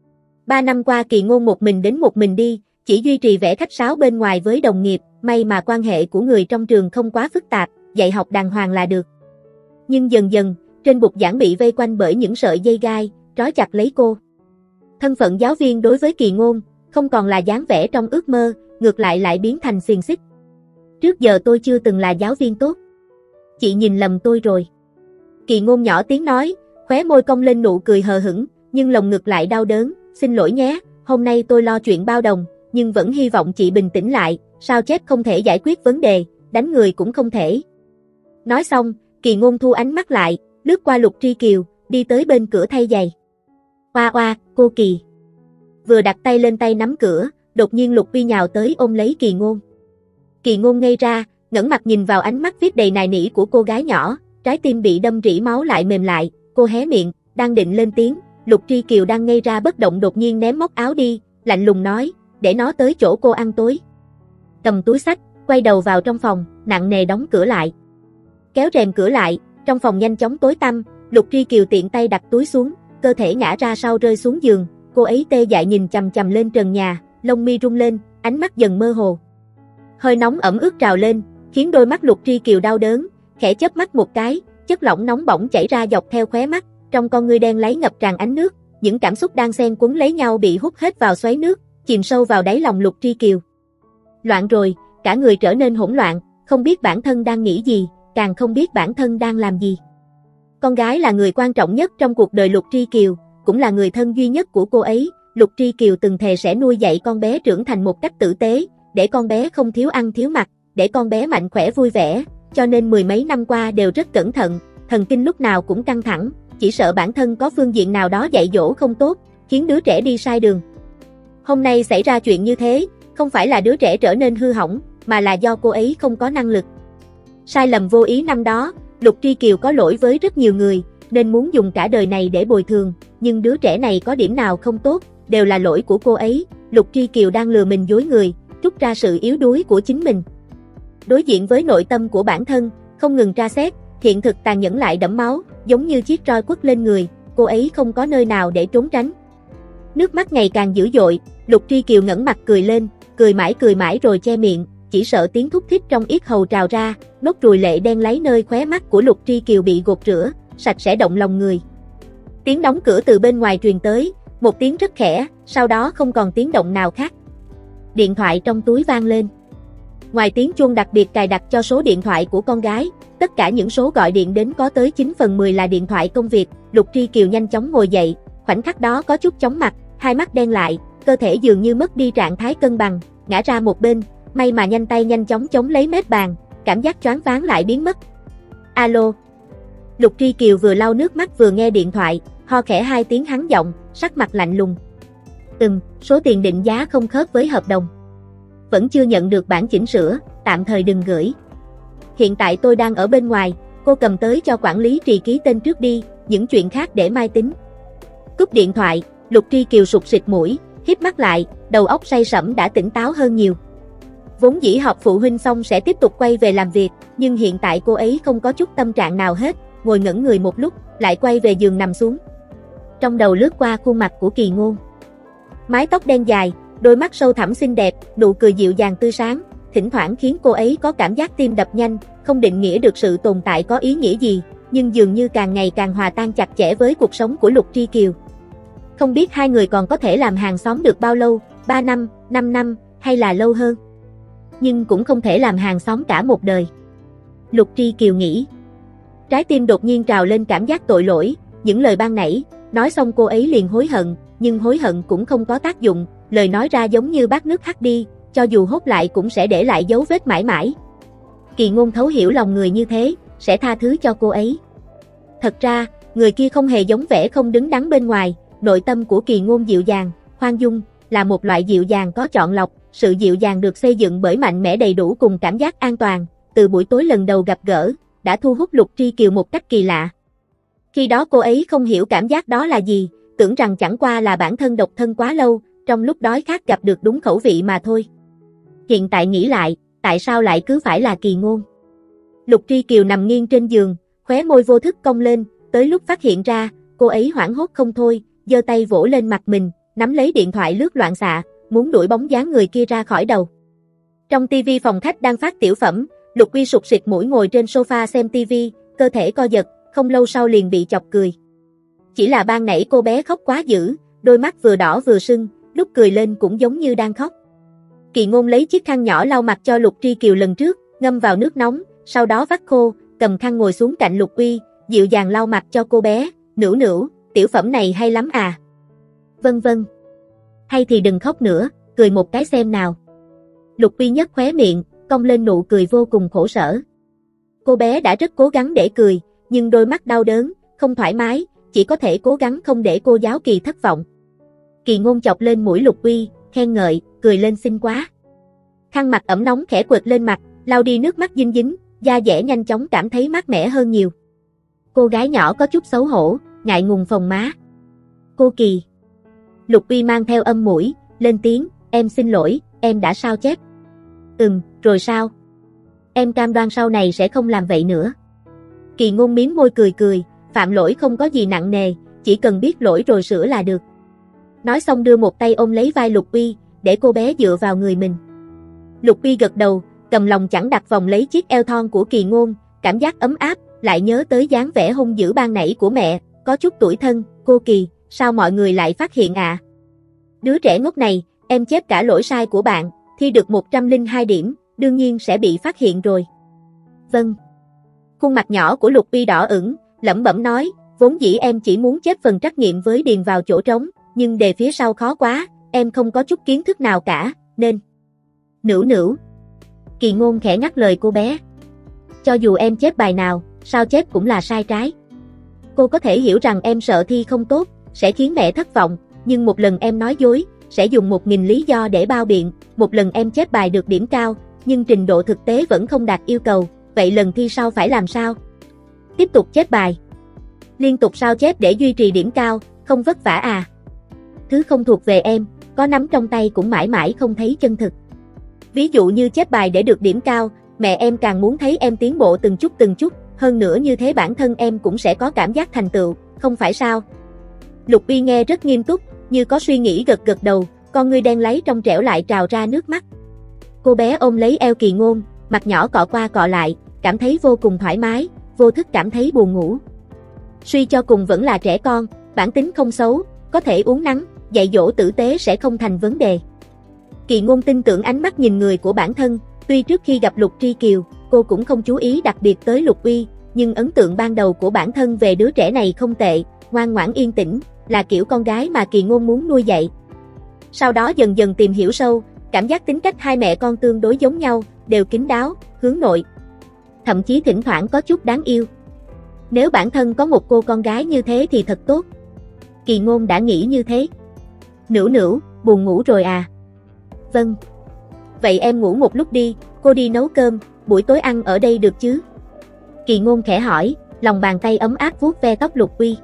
Ba năm qua Kỳ Ngôn một mình đến một mình đi, chỉ duy trì vẻ khách sáo bên ngoài với đồng nghiệp, may mà quan hệ của người trong trường không quá phức tạp, dạy học đàng hoàng là được. Nhưng dần dần, trên bục giảng bị vây quanh bởi những sợi dây gai, trói chặt lấy cô. Thân phận giáo viên đối với Kỳ Ngôn, không còn là dáng vẻ trong ước mơ, ngược lại lại biến thành xiềng xích. Trước giờ tôi chưa từng là giáo viên tốt. Chị nhìn lầm tôi rồi. Kỳ Ngôn nhỏ tiếng nói, khóe môi cong lên nụ cười hờ hững, nhưng lồng ngực lại đau đớn, xin lỗi nhé, hôm nay tôi lo chuyện bao đồng, nhưng vẫn hy vọng chị bình tĩnh lại, sao chép không thể giải quyết vấn đề, đánh người cũng không thể. Nói xong, Kỳ Ngôn thu ánh mắt lại, lướt qua Lục Tri Kiều, đi tới bên cửa thay giày. Oa oa, cô Kỳ. Vừa đặt tay lên tay nắm cửa, đột nhiên Lục Vi nhào tới ôm lấy Kỳ Ngôn. Kỳ Ngôn ngây ra, ngẩng mặt nhìn vào ánh mắt viết đầy nài nỉ của cô gái nhỏ, trái tim bị đâm rỉ máu lại mềm lại, cô hé miệng, đang định lên tiếng, Lục Tri Kiều đang ngây ra bất động đột nhiên ném móc áo đi, lạnh lùng nói, để nó tới chỗ cô ăn tối. Cầm túi xách, quay đầu vào trong phòng, nặng nề đóng cửa lại. Kéo rèm cửa lại, trong phòng nhanh chóng tối tăm, Lục Tri Kiều tiện tay đặt túi xuống, cơ thể ngã ra sau rơi xuống giường, cô ấy tê dại nhìn chằm chằm lên trần nhà, lông mi rung lên, ánh mắt dần mơ hồ. Hơi nóng ẩm ướt trào lên, khiến đôi mắt Lục Tri Kiều đau đớn, khẽ chớp mắt một cái, chất lỏng nóng bỏng chảy ra dọc theo khóe mắt, trong con ngươi đen láy ngập tràn ánh nước, những cảm xúc đang xen quấn lấy nhau bị hút hết vào xoáy nước, chìm sâu vào đáy lòng Lục Tri Kiều. Loạn rồi, cả người trở nên hỗn loạn, không biết bản thân đang nghĩ gì, càng không biết bản thân đang làm gì. Con gái là người quan trọng nhất trong cuộc đời Lục Tri Kiều, cũng là người thân duy nhất của cô ấy. Lục Tri Kiều từng thề sẽ nuôi dạy con bé trưởng thành một cách tử tế, để con bé không thiếu ăn thiếu mặc, để con bé mạnh khỏe vui vẻ, cho nên mười mấy năm qua đều rất cẩn thận, thần kinh lúc nào cũng căng thẳng, chỉ sợ bản thân có phương diện nào đó dạy dỗ không tốt, khiến đứa trẻ đi sai đường. Hôm nay xảy ra chuyện như thế, không phải là đứa trẻ trở nên hư hỏng, mà là do cô ấy không có năng lực. Sai lầm vô ý năm đó, Lục Tri Kiều có lỗi với rất nhiều người, nên muốn dùng cả đời này để bồi thường, nhưng đứa trẻ này có điểm nào không tốt, đều là lỗi của cô ấy. Lục Tri Kiều đang lừa mình dối người, trút ra sự yếu đuối của chính mình. Đối diện với nội tâm của bản thân, không ngừng tra xét, hiện thực tàn nhẫn lại đẫm máu, giống như chiếc roi quất lên người, cô ấy không có nơi nào để trốn tránh. Nước mắt ngày càng dữ dội, Lục Tri Kiều ngẩng mặt cười lên, cười mãi cười mãi rồi che miệng, chỉ sợ tiếng thúc thích trong yết hầu trào ra, nốt ruồi lệ đen láy nơi khóe mắt của Lục Tri Kiều bị gột rửa, sạch sẽ động lòng người. Tiếng đóng cửa từ bên ngoài truyền tới, một tiếng rất khẽ, sau đó không còn tiếng động nào khác. Điện thoại trong túi vang lên. Ngoài tiếng chuông đặc biệt cài đặt cho số điện thoại của con gái, tất cả những số gọi điện đến có tới chín phần mười là điện thoại công việc. Lục Tri Kiều nhanh chóng ngồi dậy, khoảnh khắc đó có chút chóng mặt, hai mắt đen lại, cơ thể dường như mất đi trạng thái cân bằng, ngã ra một bên, may mà nhanh tay nhanh chóng chống lấy mép bàn, cảm giác choáng váng lại biến mất. Alo. Lục Tri Kiều vừa lau nước mắt vừa nghe điện thoại, ho khẽ hai tiếng hắn giọng, sắc mặt lạnh lùng. Ừm, số tiền định giá không khớp với hợp đồng. Vẫn chưa nhận được bản chỉnh sửa, tạm thời đừng gửi. Hiện tại tôi đang ở bên ngoài, cô cầm tới cho quản lý Trì ký tên trước đi, những chuyện khác để mai tính. Cúp điện thoại, Lục Tri Kiều sụt sịt mũi, híp mắt lại, đầu óc say sẩm đã tỉnh táo hơn nhiều. Vốn dĩ họp phụ huynh xong sẽ tiếp tục quay về làm việc, nhưng hiện tại cô ấy không có chút tâm trạng nào hết, ngồi ngẩn người một lúc, lại quay về giường nằm xuống. Trong đầu lướt qua khuôn mặt của Kỳ Ngôn. Mái tóc đen dài, đôi mắt sâu thẳm xinh đẹp, nụ cười dịu dàng tươi sáng, thỉnh thoảng khiến cô ấy có cảm giác tim đập nhanh, không định nghĩa được sự tồn tại có ý nghĩa gì, nhưng dường như càng ngày càng hòa tan chặt chẽ với cuộc sống của Lục Tri Kiều. Không biết hai người còn có thể làm hàng xóm được bao lâu, ba năm, năm năm, hay là lâu hơn. Nhưng cũng không thể làm hàng xóm cả một đời. Lục Tri Kiều nghĩ. Trái tim đột nhiên trào lên cảm giác tội lỗi, những lời ban nãy, nói xong cô ấy liền hối hận, nhưng hối hận cũng không có tác dụng, lời nói ra giống như bát nước hắt đi, cho dù hốt lại cũng sẽ để lại dấu vết mãi mãi. Kỳ Ngôn thấu hiểu lòng người như thế, sẽ tha thứ cho cô ấy. Thật ra, người kia không hề giống vẻ không đứng đắn bên ngoài, nội tâm của Kỳ Ngôn dịu dàng, khoan dung, là một loại dịu dàng có chọn lọc, sự dịu dàng được xây dựng bởi mạnh mẽ đầy đủ cùng cảm giác an toàn, từ buổi tối lần đầu gặp gỡ, đã thu hút Lục Tri Kiều một cách kỳ lạ. Khi đó cô ấy không hiểu cảm giác đó là gì, tưởng rằng chẳng qua là bản thân độc thân quá lâu, trong lúc đói khát gặp được đúng khẩu vị mà thôi. Hiện tại nghĩ lại, tại sao lại cứ phải là Kỳ Ngôn? Lục Tri Kiều nằm nghiêng trên giường, khóe môi vô thức cong lên, tới lúc phát hiện ra, cô ấy hoảng hốt không thôi, giơ tay vỗ lên mặt mình, nắm lấy điện thoại lướt loạn xạ, muốn đuổi bóng dáng người kia ra khỏi đầu. Trong tivi phòng khách đang phát tiểu phẩm, Lục Uy sụt sịt mũi ngồi trên sofa xem tivi, cơ thể co giật, không lâu sau liền bị chọc cười. Chỉ là ban nãy cô bé khóc quá dữ, đôi mắt vừa đỏ vừa sưng, lúc cười lên cũng giống như đang khóc. Kỳ Ngôn lấy chiếc khăn nhỏ lau mặt cho Lục Tri Kiều lần trước, ngâm vào nước nóng, sau đó vắt khô, cầm khăn ngồi xuống cạnh Lục Uy, dịu dàng lau mặt cho cô bé, "Nữu Nữu, tiểu phẩm này hay lắm à?" "Vâng vâng." "Hay thì đừng khóc nữa, cười một cái xem nào." Lục Uy nhếch khóe miệng, cong lên nụ cười vô cùng khổ sở. Cô bé đã rất cố gắng để cười, nhưng đôi mắt đau đớn, không thoải mái, chỉ có thể cố gắng không để cô giáo Kỳ thất vọng. Kỳ Ngôn chọc lên mũi Lục Uy, khen ngợi, cười lên xinh quá. Khăn mặt ẩm nóng khẽ quệt lên mặt, lau đi nước mắt dính dính, da dẻ nhanh chóng cảm thấy mát mẻ hơn nhiều. Cô gái nhỏ có chút xấu hổ, ngại ngùng phồng má. "Cô Kỳ." Lục Uy mang theo âm mũi, lên tiếng, "Em xin lỗi, em đã sao chép." "Ừm, rồi sao?" "Em cam đoan sau này sẽ không làm vậy nữa." Kỳ Ngôn mím môi cười cười, phạm lỗi không có gì nặng nề, chỉ cần biết lỗi rồi sửa là được. Nói xong đưa một tay ôm lấy vai Lục Uy, để cô bé dựa vào người mình. Lục Uy gật đầu, cầm lòng chẳng đặt vòng lấy chiếc eo thon của Kỳ Ngôn, cảm giác ấm áp, lại nhớ tới dáng vẻ hung dữ ban nãy của mẹ, có chút tủi thân. "Cô Kỳ, sao mọi người lại phát hiện ạ?" À? "Đứa trẻ ngốc này, em chép cả lỗi sai của bạn, thi được một trăm lẻ hai điểm, đương nhiên sẽ bị phát hiện rồi." "Vâng." Khuôn mặt nhỏ của Lục Uy đỏ ửng, lẩm bẩm nói, "Vốn dĩ em chỉ muốn chép phần trắc nghiệm với điền vào chỗ trống, nhưng đề phía sau khó quá, em không có chút kiến thức nào cả, nên..." "Nữu Nữu." Kỳ Ngôn khẽ ngắt lời cô bé. "Cho dù em chép bài nào, sao chép cũng là sai trái. Cô có thể hiểu rằng em sợ thi không tốt, sẽ khiến mẹ thất vọng, nhưng một lần em nói dối, sẽ dùng một nghìn lý do để bao biện, một lần em chép bài được điểm cao, nhưng trình độ thực tế vẫn không đạt yêu cầu, vậy lần thi sau phải làm sao? Tiếp tục chép bài. Liên tục sao chép để duy trì điểm cao, không vất vả à? Thứ không thuộc về em, có nắm trong tay cũng mãi mãi không thấy chân thực. Ví dụ như chép bài để được điểm cao, mẹ em càng muốn thấy em tiến bộ từng chút từng chút, hơn nữa như thế bản thân em cũng sẽ có cảm giác thành tựu, không phải sao?" Lục Uy nghe rất nghiêm túc, như có suy nghĩ gật gật đầu, con ngươi đen láy trong trẻo lại trào ra nước mắt. Cô bé ôm lấy eo Kỳ Ngôn, mặt nhỏ cọ qua cọ lại, cảm thấy vô cùng thoải mái, vô thức cảm thấy buồn ngủ. Suy cho cùng vẫn là trẻ con, bản tính không xấu, có thể uốn nắn, dạy dỗ tử tế sẽ không thành vấn đề. Kỳ Ngôn tin tưởng ánh mắt nhìn người của bản thân, tuy trước khi gặp Lục Tri Kiều, cô cũng không chú ý đặc biệt tới Lục Uy, nhưng ấn tượng ban đầu của bản thân về đứa trẻ này không tệ, ngoan ngoãn yên tĩnh, là kiểu con gái mà Kỳ Ngôn muốn nuôi dạy. Sau đó dần dần tìm hiểu sâu, cảm giác tính cách hai mẹ con tương đối giống nhau, đều kín đáo, hướng nội. Thậm chí thỉnh thoảng có chút đáng yêu. Nếu bản thân có một cô con gái như thế thì thật tốt. Kỳ Ngôn đã nghĩ như thế. "Nữu Nữu, buồn ngủ rồi à?" "Vâng." "Vậy em ngủ một lúc đi, cô đi nấu cơm, buổi tối ăn ở đây được chứ?" Kỳ Ngôn khẽ hỏi, lòng bàn tay ấm áp vuốt ve tóc Lục Uy.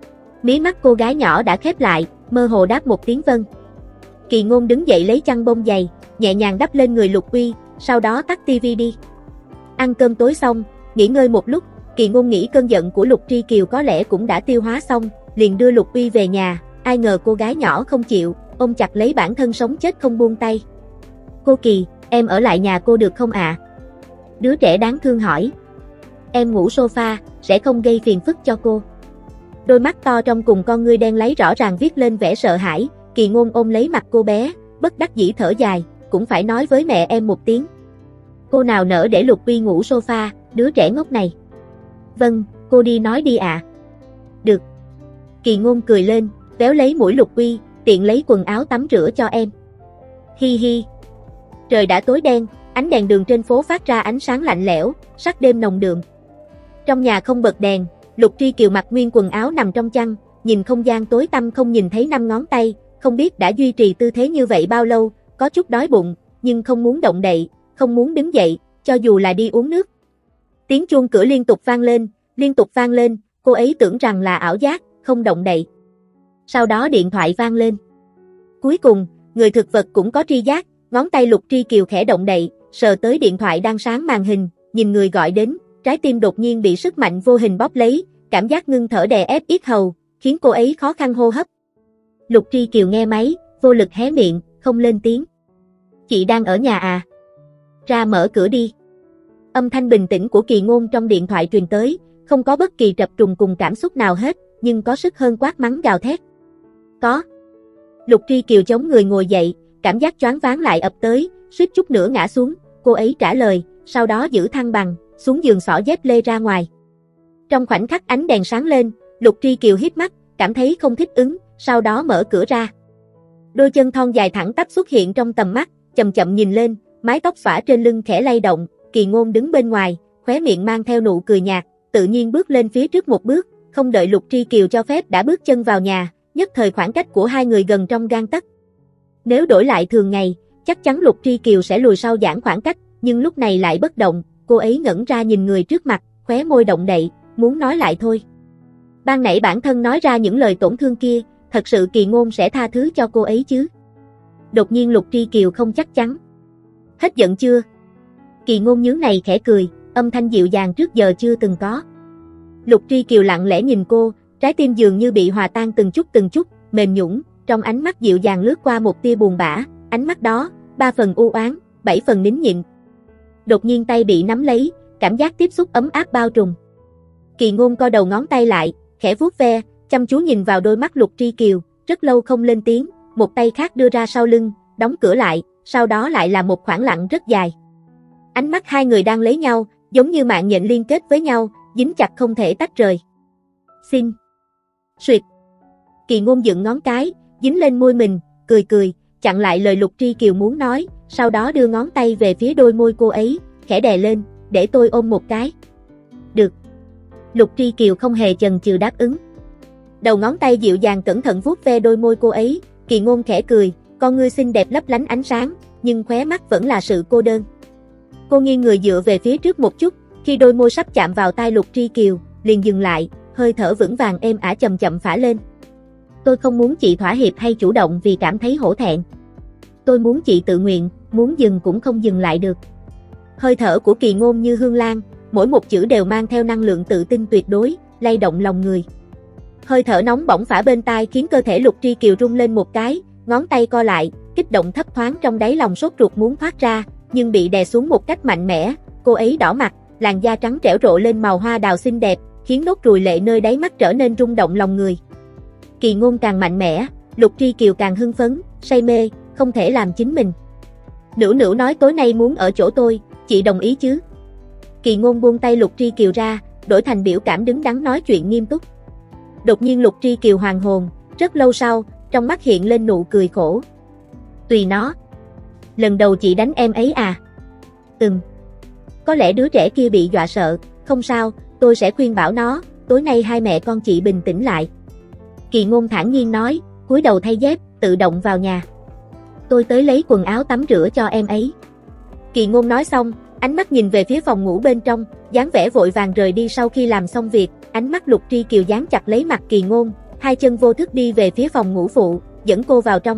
Mí mắt cô gái nhỏ đã khép lại, mơ hồ đáp một tiếng vâng. Kỳ Ngôn đứng dậy lấy chăn bông dày, nhẹ nhàng đắp lên người Lục Uy, sau đó tắt tivi đi. Ăn cơm tối xong, nghỉ ngơi một lúc, Kỳ Ngôn nghĩ cơn giận của Lục Tri Kiều có lẽ cũng đã tiêu hóa xong, liền đưa Lục Uy về nhà, ai ngờ cô gái nhỏ không chịu, ôm chặt lấy bản thân sống chết không buông tay. "Cô Kỳ, em ở lại nhà cô được không ạ?" Đứa trẻ đáng thương hỏi. "Em ngủ sofa, sẽ không gây phiền phức cho cô." Đôi mắt to trong cùng con ngươi đen láy rõ ràng viết lên vẻ sợ hãi. Kỳ Ngôn ôm lấy mặt cô bé, bất đắc dĩ thở dài, cũng phải nói với mẹ em một tiếng. Cô nào nỡ để Lục Uy ngủ sofa, đứa trẻ ngốc này. "Vâng, cô đi nói đi ạ." À. "Được." Kỳ Ngôn cười lên, véo lấy mũi Lục Uy, tiện lấy quần áo tắm rửa cho em. Hi hi. Trời đã tối đen, ánh đèn đường trên phố phát ra ánh sáng lạnh lẽo, sắc đêm nồng đượm. Trong nhà không bật đèn, Lục Tri Kiều mặc nguyên quần áo nằm trong chăn, nhìn không gian tối tăm không nhìn thấy năm ngón tay, không biết đã duy trì tư thế như vậy bao lâu, có chút đói bụng, nhưng không muốn động đậy, không muốn đứng dậy, cho dù là đi uống nước. Tiếng chuông cửa liên tục vang lên, liên tục vang lên, cô ấy tưởng rằng là ảo giác, không động đậy. Sau đó điện thoại vang lên. Cuối cùng, người thực vật cũng có tri giác, ngón tay Lục Tri Kiều khẽ động đậy, sờ tới điện thoại đang sáng màn hình, nhìn người gọi đến, trái tim đột nhiên bị sức mạnh vô hình bóp lấy, cảm giác ngưng thở đè ép yết hầu, khiến cô ấy khó khăn hô hấp. Lục Tri Kiều nghe máy, vô lực hé miệng, không lên tiếng. Chị đang ở nhà à? Ra mở cửa đi. Âm thanh bình tĩnh của Kỳ Ngôn trong điện thoại truyền tới, không có bất kỳ trập trùng cùng cảm xúc nào hết, nhưng có sức hơn quát mắng gào thét. Có. Lục Tri Kiều chống người ngồi dậy, cảm giác choáng váng lại ập tới, suýt chút nữa ngã xuống, cô ấy trả lời, sau đó giữ thăng bằng, xuống giường xỏ dép lê ra ngoài. Trong khoảnh khắc ánh đèn sáng lên, Lục Tri Kiều híp mắt, cảm thấy không thích ứng, sau đó mở cửa ra. Đôi chân thon dài thẳng tắp xuất hiện trong tầm mắt, chậm chậm nhìn lên, mái tóc xõa trên lưng khẽ lay động, Kỳ Ngôn đứng bên ngoài, khóe miệng mang theo nụ cười nhạt, tự nhiên bước lên phía trước một bước, không đợi Lục Tri Kiều cho phép đã bước chân vào nhà, nhất thời khoảng cách của hai người gần trong gang tấc. Nếu đổi lại thường ngày, chắc chắn Lục Tri Kiều sẽ lùi sau giãn khoảng cách, nhưng lúc này lại bất động, cô ấy ngẩn ra nhìn người trước mặt, khóe môi động đậy, muốn nói lại thôi. Ban nãy bản thân nói ra những lời tổn thương kia, thật sự Kỳ Ngôn sẽ tha thứ cho cô ấy chứ? Đột nhiên Lục Tri Kiều không chắc chắn. Hết giận chưa? Kỳ Ngôn nhướng này khẽ cười, âm thanh dịu dàng trước giờ chưa từng có. Lục Tri Kiều lặng lẽ nhìn cô, trái tim dường như bị hòa tan từng chút từng chút, mềm nhũn, trong ánh mắt dịu dàng lướt qua một tia buồn bã, ánh mắt đó, ba phần u oán, bảy phần nín nhịn. Đột nhiên tay bị nắm lấy, cảm giác tiếp xúc ấm áp bao trùm. Kỳ Ngôn co đầu ngón tay lại, khẽ vuốt ve, chăm chú nhìn vào đôi mắt Lục Tri Kiều, rất lâu không lên tiếng, một tay khác đưa ra sau lưng, đóng cửa lại, sau đó lại là một khoảng lặng rất dài. Ánh mắt hai người đang lấy nhau, giống như mạng nhện liên kết với nhau, dính chặt không thể tách rời. Xin. Suyệt. Kỳ Ngôn dựng ngón cái, dính lên môi mình, cười cười, chặn lại lời Lục Tri Kiều muốn nói, sau đó đưa ngón tay về phía đôi môi cô ấy, khẽ đè lên, để tôi ôm một cái. Được. Lục Tri Kiều không hề chần chừ đáp ứng. Đầu ngón tay dịu dàng cẩn thận vuốt ve đôi môi cô ấy, Kỳ Ngôn khẽ cười, con ngươi xinh đẹp lấp lánh ánh sáng, nhưng khóe mắt vẫn là sự cô đơn. Cô nghiêng người dựa về phía trước một chút, khi đôi môi sắp chạm vào tai Lục Tri Kiều, liền dừng lại, hơi thở vững vàng êm ả chậm chậm phả lên. Tôi không muốn chị thỏa hiệp hay chủ động vì cảm thấy hổ thẹn. Tôi muốn chị tự nguyện, muốn dừng cũng không dừng lại được. Hơi thở của Kỳ Ngôn như hương lan, mỗi một chữ đều mang theo năng lượng tự tin tuyệt đối, lay động lòng người. Hơi thở nóng bỏng phả bên tai khiến cơ thể Lục Tri Kiều rung lên một cái, ngón tay co lại, kích động thấp thoáng trong đáy lòng sốt ruột muốn thoát ra, nhưng bị đè xuống một cách mạnh mẽ, cô ấy đỏ mặt, làn da trắng trẻo rộ lên màu hoa đào xinh đẹp, khiến nốt ruồi lệ nơi đáy mắt trở nên rung động lòng người. Kỳ Ngôn càng mạnh mẽ, Lục Tri Kiều càng hưng phấn, say mê, không thể làm chính mình. Nữu Nữu nói tối nay muốn ở chỗ tôi, chị đồng ý chứ? Kỳ Ngôn buông tay Lục Tri Kiều ra, đổi thành biểu cảm đứng đắn nói chuyện nghiêm túc. Đột nhiên Lục Tri Kiều hoàn hồn, rất lâu sau, trong mắt hiện lên nụ cười khổ. Tùy nó. Lần đầu chị đánh em ấy à? Ừm. Có lẽ đứa trẻ kia bị dọa sợ, không sao, tôi sẽ khuyên bảo nó, tối nay hai mẹ con chị bình tĩnh lại. Kỳ Ngôn thản nhiên nói, cúi đầu thay dép, tự động vào nhà. Tôi tới lấy quần áo tắm rửa cho em ấy. Kỳ Ngôn nói xong, ánh mắt nhìn về phía phòng ngủ bên trong, dáng vẻ vội vàng rời đi sau khi làm xong việc, ánh mắt Lục Tri Kiều dán chặt lấy mặt Kỳ Ngôn, hai chân vô thức đi về phía phòng ngủ phụ, dẫn cô vào trong.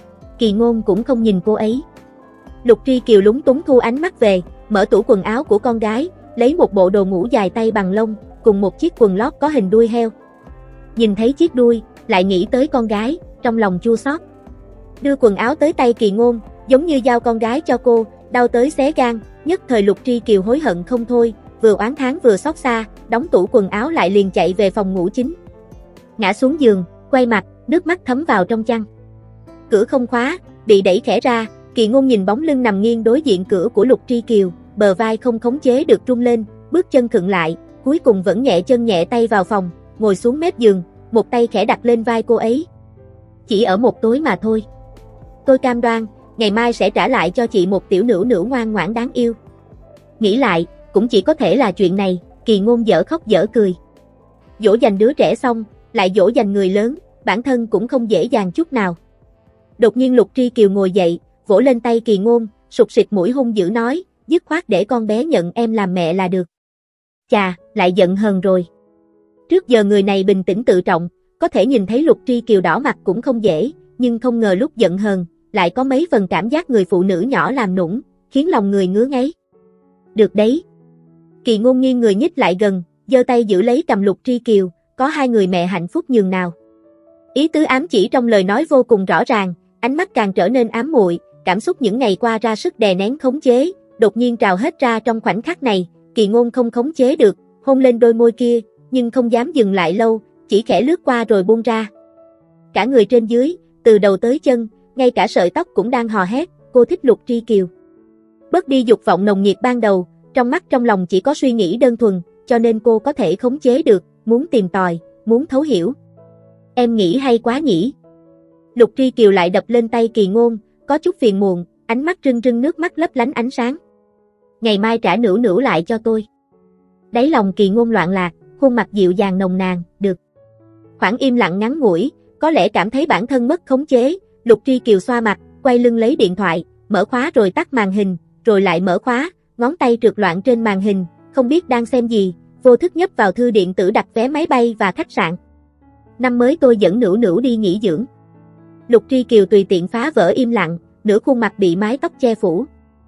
Kỳ Ngôn cũng không nhìn cô ấy. Lục Tri Kiều lúng túng thu ánh mắt về, mở tủ quần áo của con gái, lấy một bộ đồ ngủ dài tay bằng lông, cùng một chiếc quần lót có hình đuôi heo. Nhìn thấy chiếc đuôi, lại nghĩ tới con gái, trong lòng chua xót. Đưa quần áo tới tay Kỳ Ngôn, giống như giao con gái cho cô, đau tới xé gan, nhất thời Lục Tri Kiều hối hận không thôi, vừa oán thán vừa xót xa, đóng tủ quần áo lại liền chạy về phòng ngủ chính. Ngã xuống giường, quay mặt, nước mắt thấm vào trong chăn. Cửa không khóa, bị đẩy khẽ ra, Kỳ Ngôn nhìn bóng lưng nằm nghiêng đối diện cửa của Lục Tri Kiều, bờ vai không khống chế được rung lên, bước chân khựng lại, cuối cùng vẫn nhẹ chân nhẹ tay vào phòng, ngồi xuống mép giường, một tay khẽ đặt lên vai cô ấy. Chỉ ở một tối mà thôi. Tôi cam đoan, ngày mai sẽ trả lại cho chị một tiểu Nữu Nữu ngoan ngoãn đáng yêu. Nghĩ lại, cũng chỉ có thể là chuyện này, Kỳ Ngôn dở khóc dở cười. Dỗ dành đứa trẻ xong, lại dỗ dành người lớn, bản thân cũng không dễ dàng chút nào. Đột nhiên Lục Tri Kiều ngồi dậy, vỗ lên tay Kỳ Ngôn, sụt sịt mũi hung dữ nói, dứt khoát để con bé nhận em làm mẹ là được. Chà, lại giận hờn rồi. Trước giờ người này bình tĩnh tự trọng, có thể nhìn thấy Lục Tri Kiều đỏ mặt cũng không dễ, nhưng không ngờ lúc giận hờn, lại có mấy phần cảm giác người phụ nữ nhỏ làm nũng, khiến lòng người ngứa ngáy. Được đấy. Kỳ Ngôn nghiêng người nhích lại gần, giơ tay giữ lấy cầm Lục Tri Kiều, có hai người mẹ hạnh phúc nhường nào. Ý tứ ám chỉ trong lời nói vô cùng rõ ràng, ánh mắt càng trở nên ám muội, cảm xúc những ngày qua ra sức đè nén khống chế, đột nhiên trào hết ra trong khoảnh khắc này, Kỳ Ngôn không khống chế được, hôn lên đôi môi kia, nhưng không dám dừng lại lâu, chỉ khẽ lướt qua rồi buông ra. Cả người trên dưới, từ đầu tới chân, ngay cả sợi tóc cũng đang hò hét, cô thích Lục Tri Kiều. Bớt đi dục vọng nồng nhiệt ban đầu, trong mắt trong lòng chỉ có suy nghĩ đơn thuần, cho nên cô có thể khống chế được, muốn tìm tòi, muốn thấu hiểu. Em nghĩ hay quá nhỉ. Lục Tri Kiều lại đập lên tay Kỳ Ngôn, có chút phiền muộn, ánh mắt rưng rưng nước mắt lấp lánh ánh sáng. Ngày mai trả nữu nữu lại cho tôi. Đáy lòng Kỳ Ngôn loạn lạc, khuôn mặt dịu dàng nồng nàn, được. Khoảng im lặng ngắn ngủi, có lẽ cảm thấy bản thân mất khống chế, Lục Tri Kiều xoa mặt, quay lưng lấy điện thoại, mở khóa rồi tắt màn hình, rồi lại mở khóa, ngón tay trượt loạn trên màn hình, không biết đang xem gì, vô thức nhấp vào thư điện tử đặt vé máy bay và khách sạn. Năm mới tôi dẫn nữu nữu đi nghỉ dưỡng. Lục Tri Kiều tùy tiện phá vỡ im lặng, nửa khuôn mặt bị mái tóc che phủ.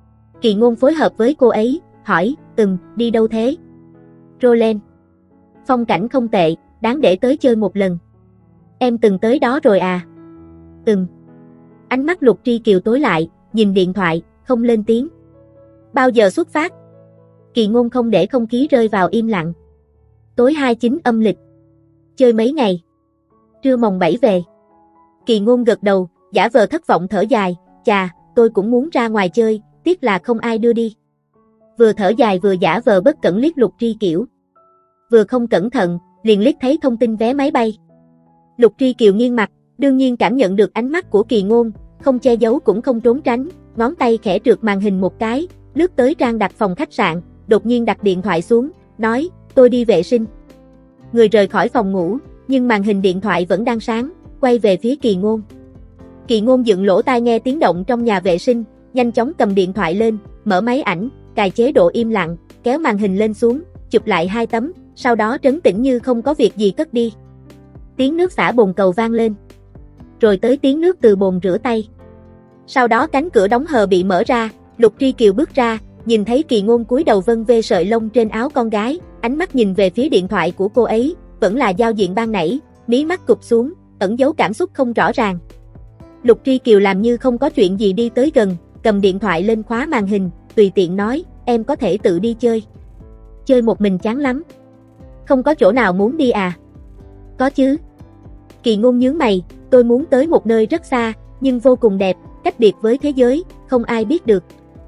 Kỳ Ngôn phối hợp với cô ấy, hỏi, ừm, đi đâu thế? Roland. Phong cảnh không tệ, đáng để tới chơi một lần. Em từng tới đó rồi à? Ừm. Ánh mắt Lục Tri Kiều tối lại, nhìn điện thoại, không lên tiếng. Bao giờ xuất phát? Kỳ Ngôn không để không khí rơi vào im lặng. Tối hai mươi chín âm lịch. Chơi mấy ngày? Trưa mồng bảy về. Kỳ Ngôn gật đầu, giả vờ thất vọng thở dài, chà, tôi cũng muốn ra ngoài chơi, tiếc là không ai đưa đi. Vừa thở dài vừa giả vờ bất cẩn liếc Lục Tri Kiều. Vừa không cẩn thận, liền liếc thấy thông tin vé máy bay. Lục Tri Kiều nghiêng mặt, đương nhiên cảm nhận được ánh mắt của Kỳ Ngôn, không che giấu cũng không trốn tránh, ngón tay khẽ trượt màn hình một cái, lướt tới trang đặt phòng khách sạn, đột nhiên đặt điện thoại xuống, nói, tôi đi vệ sinh. Người rời khỏi phòng ngủ, nhưng màn hình điện thoại vẫn đang sáng, quay về phía Kỳ Ngôn. Kỳ Ngôn dựng lỗ tai nghe tiếng động trong nhà vệ sinh, nhanh chóng cầm điện thoại lên, mở máy ảnh, cài chế độ im lặng, kéo màn hình lên xuống, chụp lại hai tấm, sau đó trấn tĩnh như không có việc gì cất đi. Tiếng nước xả bồn cầu vang lên. Rồi tới tiếng nước từ bồn rửa tay. Sau đó cánh cửa đóng hờ bị mở ra, Lục Tri Kiều bước ra, nhìn thấy Kỳ Ngôn cúi đầu vân vê sợi lông trên áo con gái, ánh mắt nhìn về phía điện thoại của cô ấy, vẫn là giao diện ban nãy, mí mắt cụp xuống, ẩn giấu cảm xúc không rõ ràng. Lục Tri Kiều làm như không có chuyện gì đi tới gần, cầm điện thoại lên khóa màn hình, tùy tiện nói, em có thể tự đi chơi. Chơi một mình chán lắm. Không có chỗ nào muốn đi à? Có chứ. Kỳ Ngôn nhướng mày, tôi muốn tới một nơi rất xa, nhưng vô cùng đẹp, cách biệt với thế giới, không ai biết được.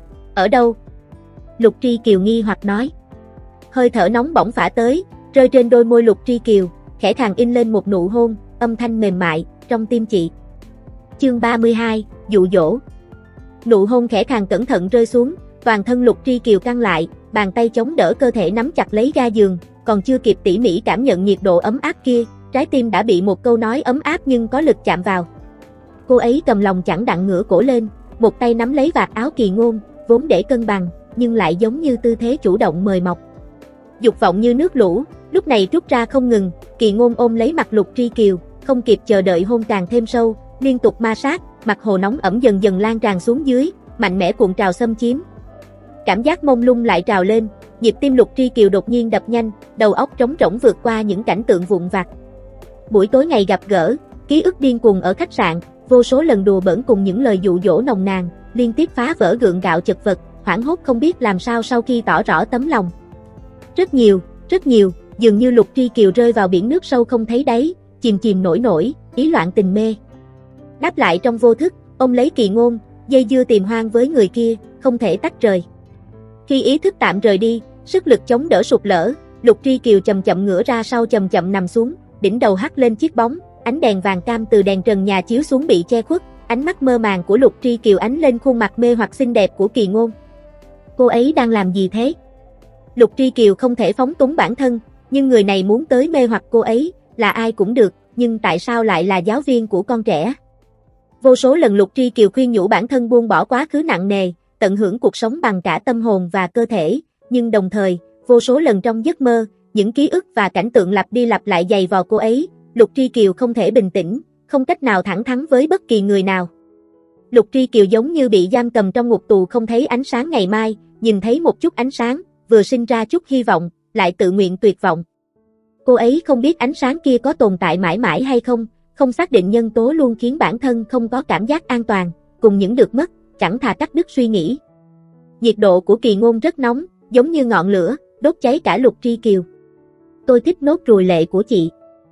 Ở đâu? Lục Tri Kiều nghi hoặc nói. Hơi thở nóng bỏng phả tới, rơi trên đôi môi Lục Tri Kiều, khẽ khàng in lên một nụ hôn, âm thanh mềm mại, trong tim chị. Chương ba mươi hai, dụ dỗ. Nụ hôn khẽ khàng cẩn thận rơi xuống, toàn thân Lục Tri Kiều căng lại, bàn tay chống đỡ cơ thể nắm chặt lấy ga giường, còn chưa kịp tỉ mỉ cảm nhận nhiệt độ ấm áp kia, trái tim đã bị một câu nói ấm áp nhưng có lực chạm vào. Cô ấy cầm lòng chẳng đặng ngửa cổ lên, một tay nắm lấy vạt áo Kỳ Ngôn, vốn để cân bằng, nhưng lại giống như tư thế chủ động mời mọc. Dục vọng như nước lũ, lúc này trút ra không ngừng, Kỳ Ngôn ôm lấy mặt Lục Tri Kiều, không kịp chờ đợi hôn càng thêm sâu, liên tục ma sát, mặt hồ nóng ẩm dần dần lan tràn xuống dưới, mạnh mẽ cuộn trào xâm chiếm. Cảm giác mông lung lại trào lên, nhịp tim Lục Tri Kiều đột nhiên đập nhanh, đầu óc trống rỗng vượt qua những cảnh tượng vụn vặt. Buổi tối ngày gặp gỡ, ký ức điên cuồng ở khách sạn, vô số lần đùa bỡn cùng những lời dụ dỗ nồng nàn, liên tiếp phá vỡ gượng gạo chật vật, hoảng hốt không biết làm sao sau khi tỏ rõ tấm lòng. Rất nhiều, rất nhiều, dường như Lục Tri Kiều rơi vào biển nước sâu không thấy đáy, chìm chìm nổi nổi, ý loạn tình mê. Đáp lại trong vô thức, ôm lấy Kỳ Ngôn, dây dưa tìm hoang với người kia, không thể tách rời. Khi ý thức tạm rời đi, sức lực chống đỡ sụt lở, Lục Tri Kiều chậm chậm ngửa ra sau chậm chậm nằm xuống, đỉnh đầu hắt lên chiếc bóng, ánh đèn vàng cam từ đèn trần nhà chiếu xuống bị che khuất, ánh mắt mơ màng của Lục Tri Kiều ánh lên khuôn mặt mê hoặc xinh đẹp của Kỳ Ngôn. Cô ấy đang làm gì thế? Lục Tri Kiều không thể phóng túng bản thân, nhưng người này muốn tới mê hoặc cô ấy, là ai cũng được, nhưng tại sao lại là giáo viên của con trẻ? Vô số lần Lục Tri Kiều khuyên nhủ bản thân buông bỏ quá khứ nặng nề, tận hưởng cuộc sống bằng cả tâm hồn và cơ thể, nhưng đồng thời, vô số lần trong giấc mơ, những ký ức và cảnh tượng lặp đi lặp lại dày vò cô ấy, Lục Tri Kiều không thể bình tĩnh, không cách nào thẳng thắn với bất kỳ người nào. Lục Tri Kiều giống như bị giam cầm trong ngục tù không thấy ánh sáng ngày mai, nhìn thấy một chút ánh sáng, vừa sinh ra chút hy vọng, lại tự nguyện tuyệt vọng. Cô ấy không biết ánh sáng kia có tồn tại mãi mãi hay không, không xác định nhân tố luôn khiến bản thân không có cảm giác an toàn, cùng những được mất, chẳng thà cắt đứt suy nghĩ. Nhiệt độ của Kỳ Ngôn rất nóng, giống như ngọn lửa, đốt cháy cả Lục Tri Kiều. Tôi thích nốt ruồi lệ của chị.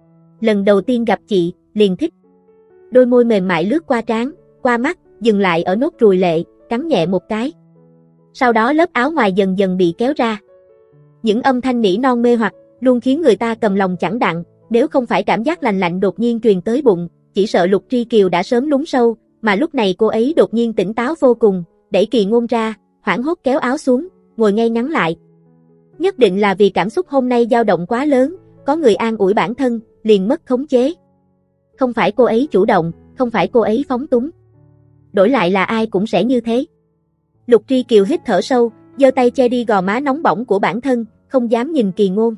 Lần đầu tiên gặp chị, liền thích. Đôi môi mềm mại lướt qua trán, qua mắt, dừng lại ở nốt ruồi lệ, cắn nhẹ một cái. Sau đó lớp áo ngoài dần dần bị kéo ra. Những âm thanh nỉ non mê hoặc, luôn khiến người ta cầm lòng chẳng đặng, nếu không phải cảm giác lành lạnh đột nhiên truyền tới bụng, chỉ sợ Lục Tri Kiều đã sớm lún sâu, mà lúc này cô ấy đột nhiên tỉnh táo vô cùng, đẩy Kỳ Ngôn ra, hoảng hốt kéo áo xuống, ngồi ngay ngắn lại. Nhất định là vì cảm xúc hôm nay dao động quá lớn, có người an ủi bản thân, liền mất khống chế. Không phải cô ấy chủ động, không phải cô ấy phóng túng. Đổi lại là ai cũng sẽ như thế. Lục Tri Kiều hít thở sâu, giơ tay che đi gò má nóng bỏng của bản thân, không dám nhìn Kỳ Ngôn.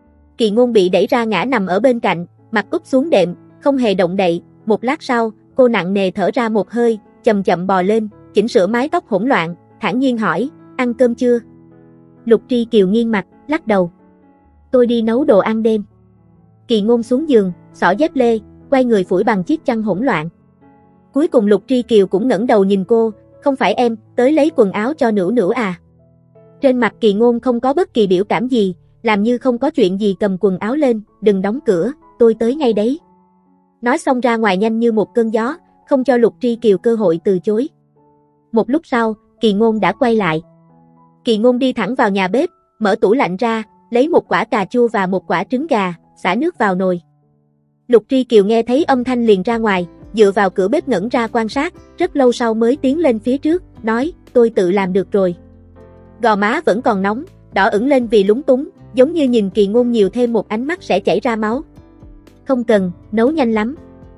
Kỳ Ngôn bị đẩy ra ngã nằm ở bên cạnh, mặt úp xuống đệm, không hề động đậy. Một lát sau, cô nặng nề thở ra một hơi, chậm chậm bò lên, chỉnh sửa mái tóc hỗn loạn, thản nhiên hỏi, ăn cơm chưa? Lục Tri Kiều nghiêng mặt, lắc đầu. Tôi đi nấu đồ ăn đêm. Kỳ Ngôn xuống giường, xỏ dép lê, quay người phủi bằng chiếc chăn hỗn loạn. Cuối cùng Lục Tri Kiều cũng ngẩng đầu nhìn cô, không phải em, tới lấy quần áo cho Nữu Nữu à? Trên mặt Kỳ Ngôn không có bất kỳ biểu cảm gì, làm như không có chuyện gì cầm quần áo lên, đừng đóng cửa, tôi tới ngay đấy. Nói xong ra ngoài nhanh như một cơn gió, không cho Lục Tri Kiều cơ hội từ chối. Một lúc sau, Kỳ Ngôn đã quay lại. Kỳ Ngôn đi thẳng vào nhà bếp, mở tủ lạnh ra, lấy một quả cà chua và một quả trứng gà, xả nước vào nồi. Lục Tri Kiều nghe thấy âm thanh liền ra ngoài, dựa vào cửa bếp ngẩn ra quan sát, rất lâu sau mới tiến lên phía trước, nói, tôi tự làm được rồi. Gò má vẫn còn nóng, đỏ ửng lên vì lúng túng, giống như nhìn Kỳ Ngôn nhiều thêm một ánh mắt sẽ chảy ra máu. Không cần, nấu nhanh lắm.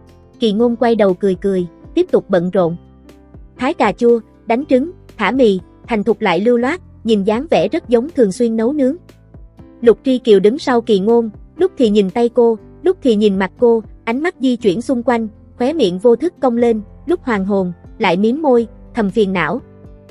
Kỳ Ngôn quay đầu cười cười, tiếp tục bận rộn. Thái cà chua, đánh trứng, thả mì, thành thục lại lưu loát, nhìn dáng vẻ rất giống thường xuyên nấu nướng. Lục Tri Kiều đứng sau Kỳ Ngôn, lúc thì nhìn tay cô, lúc thì nhìn mặt cô, ánh mắt di chuyển xung quanh, khóe miệng vô thức cong lên, lúc hoàng hồn, lại mím môi, thầm phiền não.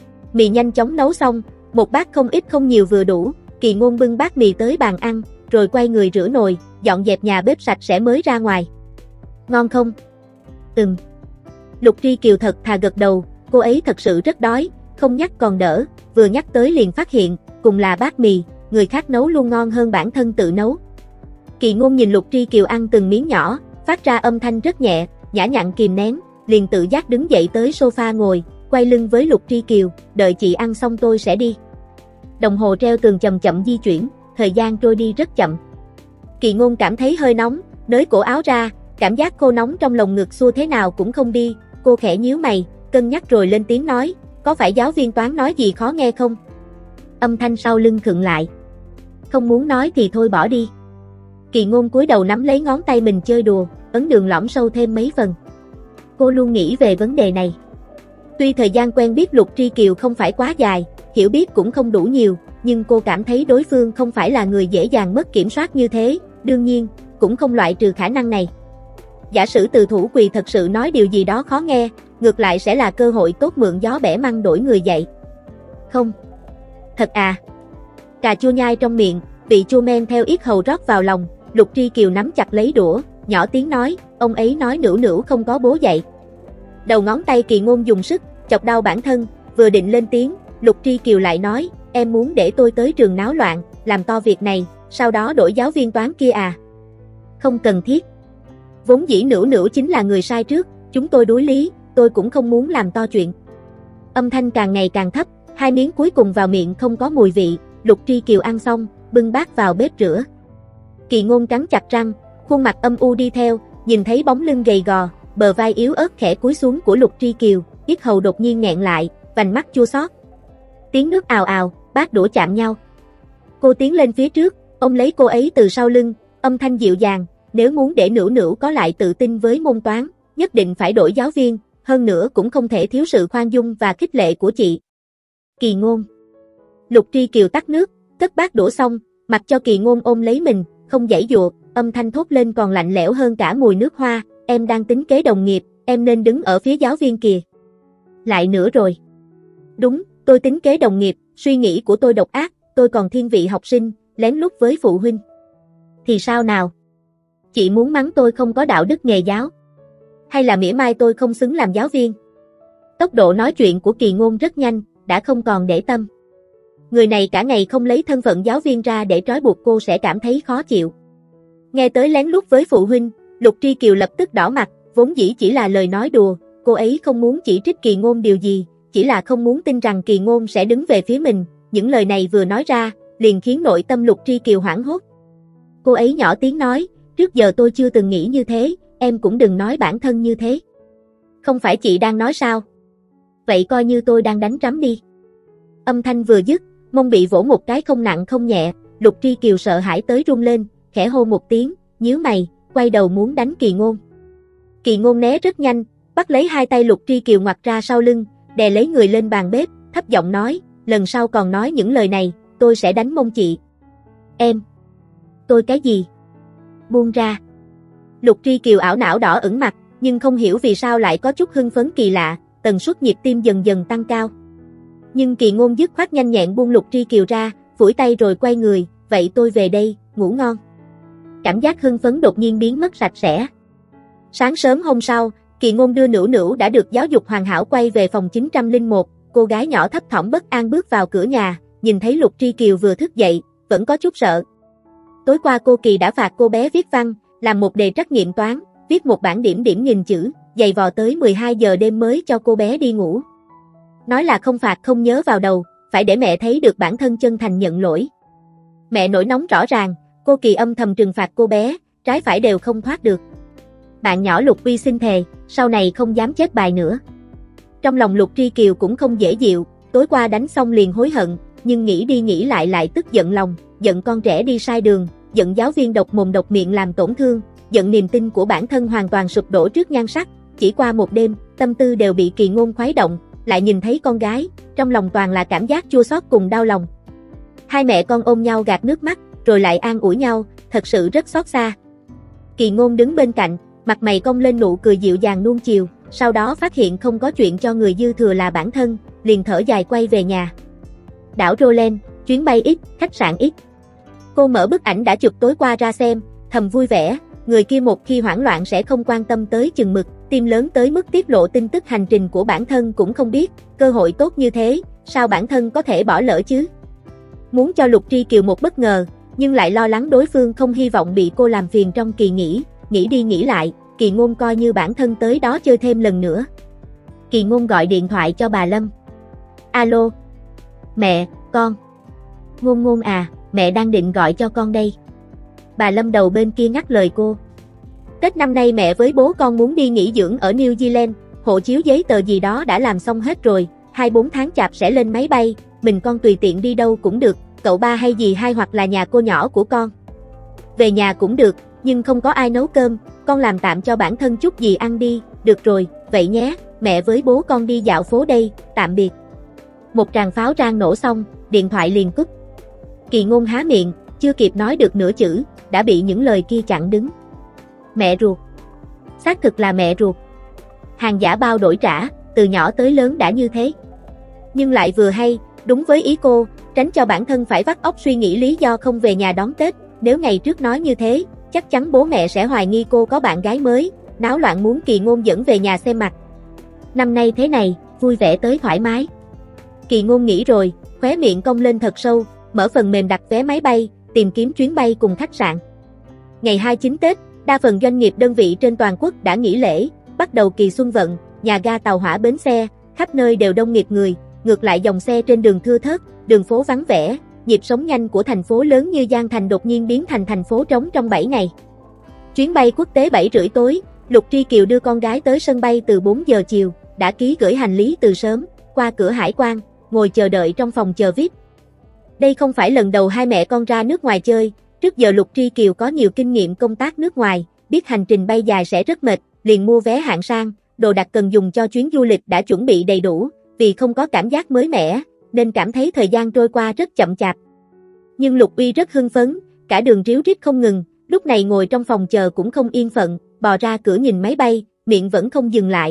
Mì nhanh chóng nấu xong, một bát không ít không nhiều vừa đủ, Kỳ Ngôn bưng bát mì tới bàn ăn, rồi quay người rửa nồi, dọn dẹp nhà bếp sạch sẽ mới ra ngoài. Ngon không? Ừm. Lục Tri Kiều thật thà gật đầu, cô ấy thật sự rất đói, không nhắc còn đỡ, vừa nhắc tới liền phát hiện, cùng là bát mì, người khác nấu luôn ngon hơn bản thân tự nấu. Kỳ Ngôn nhìn Lục Tri Kiều ăn từng miếng nhỏ, phát ra âm thanh rất nhẹ, nhã nhặn kìm nén, liền tự giác đứng dậy tới sofa ngồi, quay lưng với Lục Tri Kiều, đợi chị ăn xong tôi sẽ đi. Đồng hồ treo tường chậm chậm di chuyển, thời gian trôi đi rất chậm. Kỳ Ngôn cảm thấy hơi nóng, nới cổ áo ra, cảm giác khô nóng trong lồng ngực xua thế nào cũng không đi, cô khẽ nhíu mày, cân nhắc rồi lên tiếng nói, có phải giáo viên toán nói gì khó nghe không? Âm thanh sau lưng khựng lại. Không muốn nói thì thôi bỏ đi. Kỳ Ngôn cúi đầu nắm lấy ngón tay mình chơi đùa, ấn đường lõm sâu thêm mấy phần. Cô luôn nghĩ về vấn đề này. Tuy thời gian quen biết Lục Tri Kiều không phải quá dài, hiểu biết cũng không đủ nhiều, nhưng cô cảm thấy đối phương không phải là người dễ dàng mất kiểm soát như thế, đương nhiên, cũng không loại trừ khả năng này. Giả sử từ thủ quỳ thật sự nói điều gì đó khó nghe, ngược lại sẽ là cơ hội tốt mượn gió bẻ măng đổi người dậy. Không. Thật à? Cà chua nhai trong miệng, vị chua men theo yết hầu rót vào lòng, Lục Tri Kiều nắm chặt lấy đũa, nhỏ tiếng nói, ông ấy nói Nữu Nữu không có bố dạy. Đầu ngón tay Kỳ Ngôn dùng sức, chọc đau bản thân, vừa định lên tiếng, Lục Tri Kiều lại nói, em muốn để tôi tới trường náo loạn, làm to việc này, sau đó đổi giáo viên toán kia à? Không cần thiết. Vốn dĩ Nữu Nữu chính là người sai trước, chúng tôi đối lý, tôi cũng không muốn làm to chuyện. Âm thanh càng ngày càng thấp, hai miếng cuối cùng vào miệng không có mùi vị, Lục Tri Kiều ăn xong, bưng bát vào bếp rửa. Kỳ Ngôn cắn chặt răng, khuôn mặt âm u đi theo, nhìn thấy bóng lưng gầy gò, bờ vai yếu ớt khẽ cúi xuống của Lục Tri Kiều, yết hầu đột nhiên nghẹn lại, vành mắt chua xót. Tiếng nước ào ào, bát đũa chạm nhau. Cô tiến lên phía trước, ôm lấy cô ấy từ sau lưng, âm thanh dịu dàng, nếu muốn để Nữu Nữu có lại tự tin với môn toán, nhất định phải đổi giáo viên, hơn nữa cũng không thể thiếu sự khoan dung và khích lệ của chị. Kỳ Ngôn. Lục Tri Kiều tắt nước, cất bát đũa xong, Mặc cho Kỳ Ngôn ôm lấy mình, không giãy giụa, âm thanh thốt lên còn lạnh lẽo hơn cả mùi nước hoa, em đang tính kế đồng nghiệp, em nên đứng ở phía giáo viên kìa. Lại nữa rồi. Đúng, tôi tính kế đồng nghiệp, suy nghĩ của tôi độc ác, tôi còn thiên vị học sinh, lén lút với phụ huynh. Thì sao nào? Chị muốn mắng tôi không có đạo đức nghề giáo? Hay là mỉa mai tôi không xứng làm giáo viên? Tốc độ nói chuyện của Kỳ Ngôn rất nhanh, đã không còn để tâm. Người này cả ngày không lấy thân phận giáo viên ra để trói buộc cô sẽ cảm thấy khó chịu. Nghe tới lén lút với phụ huynh, Lục Tri Kiều lập tức đỏ mặt, vốn dĩ chỉ là lời nói đùa, cô ấy không muốn chỉ trích Kỳ Ngôn điều gì, chỉ là không muốn tin rằng Kỳ Ngôn sẽ đứng về phía mình, những lời này vừa nói ra, liền khiến nội tâm Lục Tri Kiều hoảng hốt. Cô ấy nhỏ tiếng nói, trước giờ tôi chưa từng nghĩ như thế, em cũng đừng nói bản thân như thế. Không phải chị đang nói sao? Vậy coi như tôi đang đánh trắm đi. Âm thanh vừa dứt, mông bị vỗ một cái không nặng không nhẹ, Lục Tri Kiều sợ hãi tới run lên, khẽ hô một tiếng, nhíu mày, quay đầu muốn đánh Kỳ Ngôn. Kỳ Ngôn né rất nhanh, bắt lấy hai tay Lục Tri Kiều ngoặt ra sau lưng, đè lấy người lên bàn bếp, thấp giọng nói, lần sau còn nói những lời này, tôi sẽ đánh mông chị. Em. Tôi cái gì? Buông ra. Lục Tri Kiều ảo não đỏ ửng mặt, nhưng không hiểu vì sao lại có chút hưng phấn kỳ lạ, tần suất nhịp tim dần dần tăng cao. Nhưng Kỳ Ngôn dứt khoát nhanh nhẹn buông Lục Tri Kiều ra, phủi tay rồi quay người, vậy tôi về đây, ngủ ngon. Cảm giác hưng phấn đột nhiên biến mất sạch sẽ. Sáng sớm hôm sau, Kỳ Ngôn đưa Nữu Nữu đã được giáo dục hoàn hảo quay về phòng chín không một, cô gái nhỏ thấp thỏm bất an bước vào cửa nhà, nhìn thấy Lục Tri Kiều vừa thức dậy, vẫn có chút sợ. Tối qua cô Kỳ đã phạt cô bé viết văn, làm một đề trắc nghiệm toán, viết một bảng điểm điểm nghìn chữ, dày vò tới mười hai giờ đêm mới cho cô bé đi ngủ. Nói là không phạt không nhớ vào đầu, phải để mẹ thấy được bản thân chân thành nhận lỗi. Mẹ nổi nóng rõ ràng, cô Kỳ âm thầm trừng phạt cô bé, trái phải đều không thoát được. Bạn nhỏ Lục Vi xin thề, sau này không dám chép bài nữa. Trong lòng Lục Tri Kiều cũng không dễ chịu, tối qua đánh xong liền hối hận, nhưng nghĩ đi nghĩ lại lại tức giận lòng, giận con trẻ đi sai đường, giận giáo viên độc mồm độc miệng làm tổn thương, giận niềm tin của bản thân hoàn toàn sụp đổ trước nhan sắc. Chỉ qua một đêm, tâm tư đều bị Kỳ Ngôn khuấy động, lại nhìn thấy con gái, trong lòng toàn là cảm giác chua xót cùng đau lòng. Hai mẹ con ôm nhau gạt nước mắt, rồi lại an ủi nhau, thật sự rất xót xa. Kỳ Ngôn đứng bên cạnh, mặt mày cong lên nụ cười dịu dàng nuông chiều, sau đó phát hiện không có chuyện cho người dư thừa là bản thân, liền thở dài quay về nhà. Đảo Roland, chuyến bay X, khách sạn X. Cô mở bức ảnh đã chụp tối qua ra xem, thầm vui vẻ, người kia một khi hoảng loạn sẽ không quan tâm tới chừng mực, tim lớn tới mức tiết lộ tin tức hành trình của bản thân cũng không biết, cơ hội tốt như thế, sao bản thân có thể bỏ lỡ chứ? Muốn cho Lục Tri Kiều một bất ngờ, nhưng lại lo lắng đối phương không hy vọng bị cô làm phiền trong kỳ nghỉ, nghĩ đi nghĩ lại, Kỳ Ngôn coi như bản thân tới đó chơi thêm lần nữa. Kỳ Ngôn gọi điện thoại cho bà Lâm. Alo. Mẹ, con. Ngôn Ngôn à, mẹ đang định gọi cho con đây. Bà Lâm đầu bên kia ngắt lời cô. Tết năm nay mẹ với bố con muốn đi nghỉ dưỡng ở New Zealand, hộ chiếu giấy tờ gì đó đã làm xong hết rồi, hai bốn tháng chạp sẽ lên máy bay, mình con tùy tiện đi đâu cũng được, cậu ba hay gì hai hoặc là nhà cô nhỏ của con. Về nhà cũng được, nhưng không có ai nấu cơm, con làm tạm cho bản thân chút gì ăn đi, được rồi, vậy nhé, mẹ với bố con đi dạo phố đây, tạm biệt. Một tràng pháo rang nổ xong, điện thoại liền cúp. Kỳ Ngôn há miệng, chưa kịp nói được nửa chữ, đã bị những lời kia chặn đứng. Mẹ ruột. Xác thực là mẹ ruột. Hàng giả bao đổi trả, từ nhỏ tới lớn đã như thế. Nhưng lại vừa hay, đúng với ý cô, tránh cho bản thân phải vắt óc suy nghĩ lý do không về nhà đón Tết, nếu ngày trước nói như thế, chắc chắn bố mẹ sẽ hoài nghi cô có bạn gái mới, náo loạn muốn Kỳ Ngôn dẫn về nhà xem mặt. Năm nay thế này, vui vẻ tới thoải mái. Kỳ Ngôn nghĩ rồi, khóe miệng cong lên thật sâu, mở phần mềm đặt vé máy bay, tìm kiếm chuyến bay cùng khách sạn. Ngày hai mươi chín Tết, đa phần doanh nghiệp đơn vị trên toàn quốc đã nghỉ lễ, bắt đầu kỳ xuân vận, nhà ga tàu hỏa bến xe, khắp nơi đều đông nghịt người, ngược lại dòng xe trên đường thưa thớt, đường phố vắng vẻ, nhịp sống nhanh của thành phố lớn như Giang Thành đột nhiên biến thành thành phố trống trong bảy ngày. Chuyến bay quốc tế bảy rưỡi tối, Lục Tri Kiều đưa con gái tới sân bay từ bốn giờ chiều, đã ký gửi hành lý từ sớm, qua cửa hải quan, ngồi chờ đợi trong phòng chờ vi ai pi. Đây không phải lần đầu hai mẹ con ra nước ngoài chơi, trước giờ Lục Tri Kiều có nhiều kinh nghiệm công tác nước ngoài, biết hành trình bay dài sẽ rất mệt, liền mua vé hạng sang, đồ đạc cần dùng cho chuyến du lịch đã chuẩn bị đầy đủ, vì không có cảm giác mới mẻ, nên cảm thấy thời gian trôi qua rất chậm chạp. Nhưng Lục Uy rất hưng phấn, cả đường ríu rít không ngừng, lúc này ngồi trong phòng chờ cũng không yên phận, bò ra cửa nhìn máy bay, miệng vẫn không dừng lại.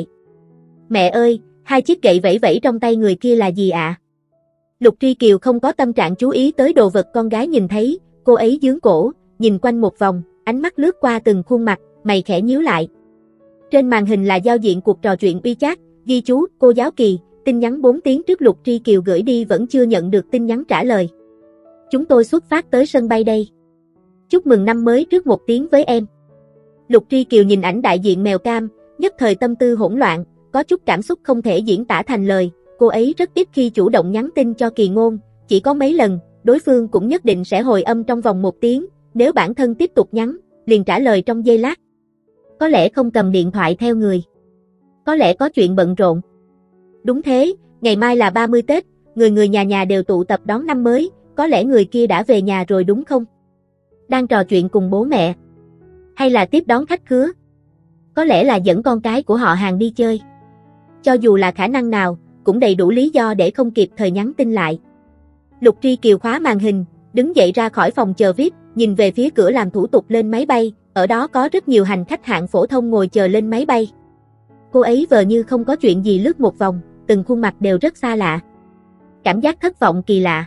Mẹ ơi, hai chiếc gậy vẫy vẫy trong tay người kia là gì ạ? À? Lục Tri Kiều không có tâm trạng chú ý tới đồ vật con gái nhìn thấy, cô ấy giương cổ, nhìn quanh một vòng, ánh mắt lướt qua từng khuôn mặt, mày khẽ nhíu lại. Trên màn hình là giao diện cuộc trò chuyện WeChat, ghi chú, cô giáo Kỳ, tin nhắn bốn tiếng trước Lục Tri Kiều gửi đi vẫn chưa nhận được tin nhắn trả lời. Chúng tôi xuất phát tới sân bay đây. Chúc mừng năm mới trước một tiếng với em. Lục Tri Kiều nhìn ảnh đại diện mèo cam, nhất thời tâm tư hỗn loạn, có chút cảm xúc không thể diễn tả thành lời, cô ấy rất ít khi chủ động nhắn tin cho Kỳ Ngôn, chỉ có mấy lần, đối phương cũng nhất định sẽ hồi âm trong vòng một tiếng, nếu bản thân tiếp tục nhắn, liền trả lời trong giây lát. Có lẽ không cầm điện thoại theo người. Có lẽ có chuyện bận rộn. Đúng thế, ngày mai là ba mươi Tết, người người nhà nhà đều tụ tập đón năm mới, có lẽ người kia đã về nhà rồi đúng không? Đang trò chuyện cùng bố mẹ. Hay là tiếp đón khách khứa? Có lẽ là dẫn con cái của họ hàng đi chơi. Cho dù là khả năng nào, cũng đầy đủ lý do để không kịp thời nhắn tin lại. Lục Tri Kiều khóa màn hình, đứng dậy ra khỏi phòng chờ vi ai pi, nhìn về phía cửa làm thủ tục lên máy bay, ở đó có rất nhiều hành khách hạng phổ thông ngồi chờ lên máy bay. Cô ấy vờ như không có chuyện gì lướt một vòng, từng khuôn mặt đều rất xa lạ. Cảm giác thất vọng kỳ lạ.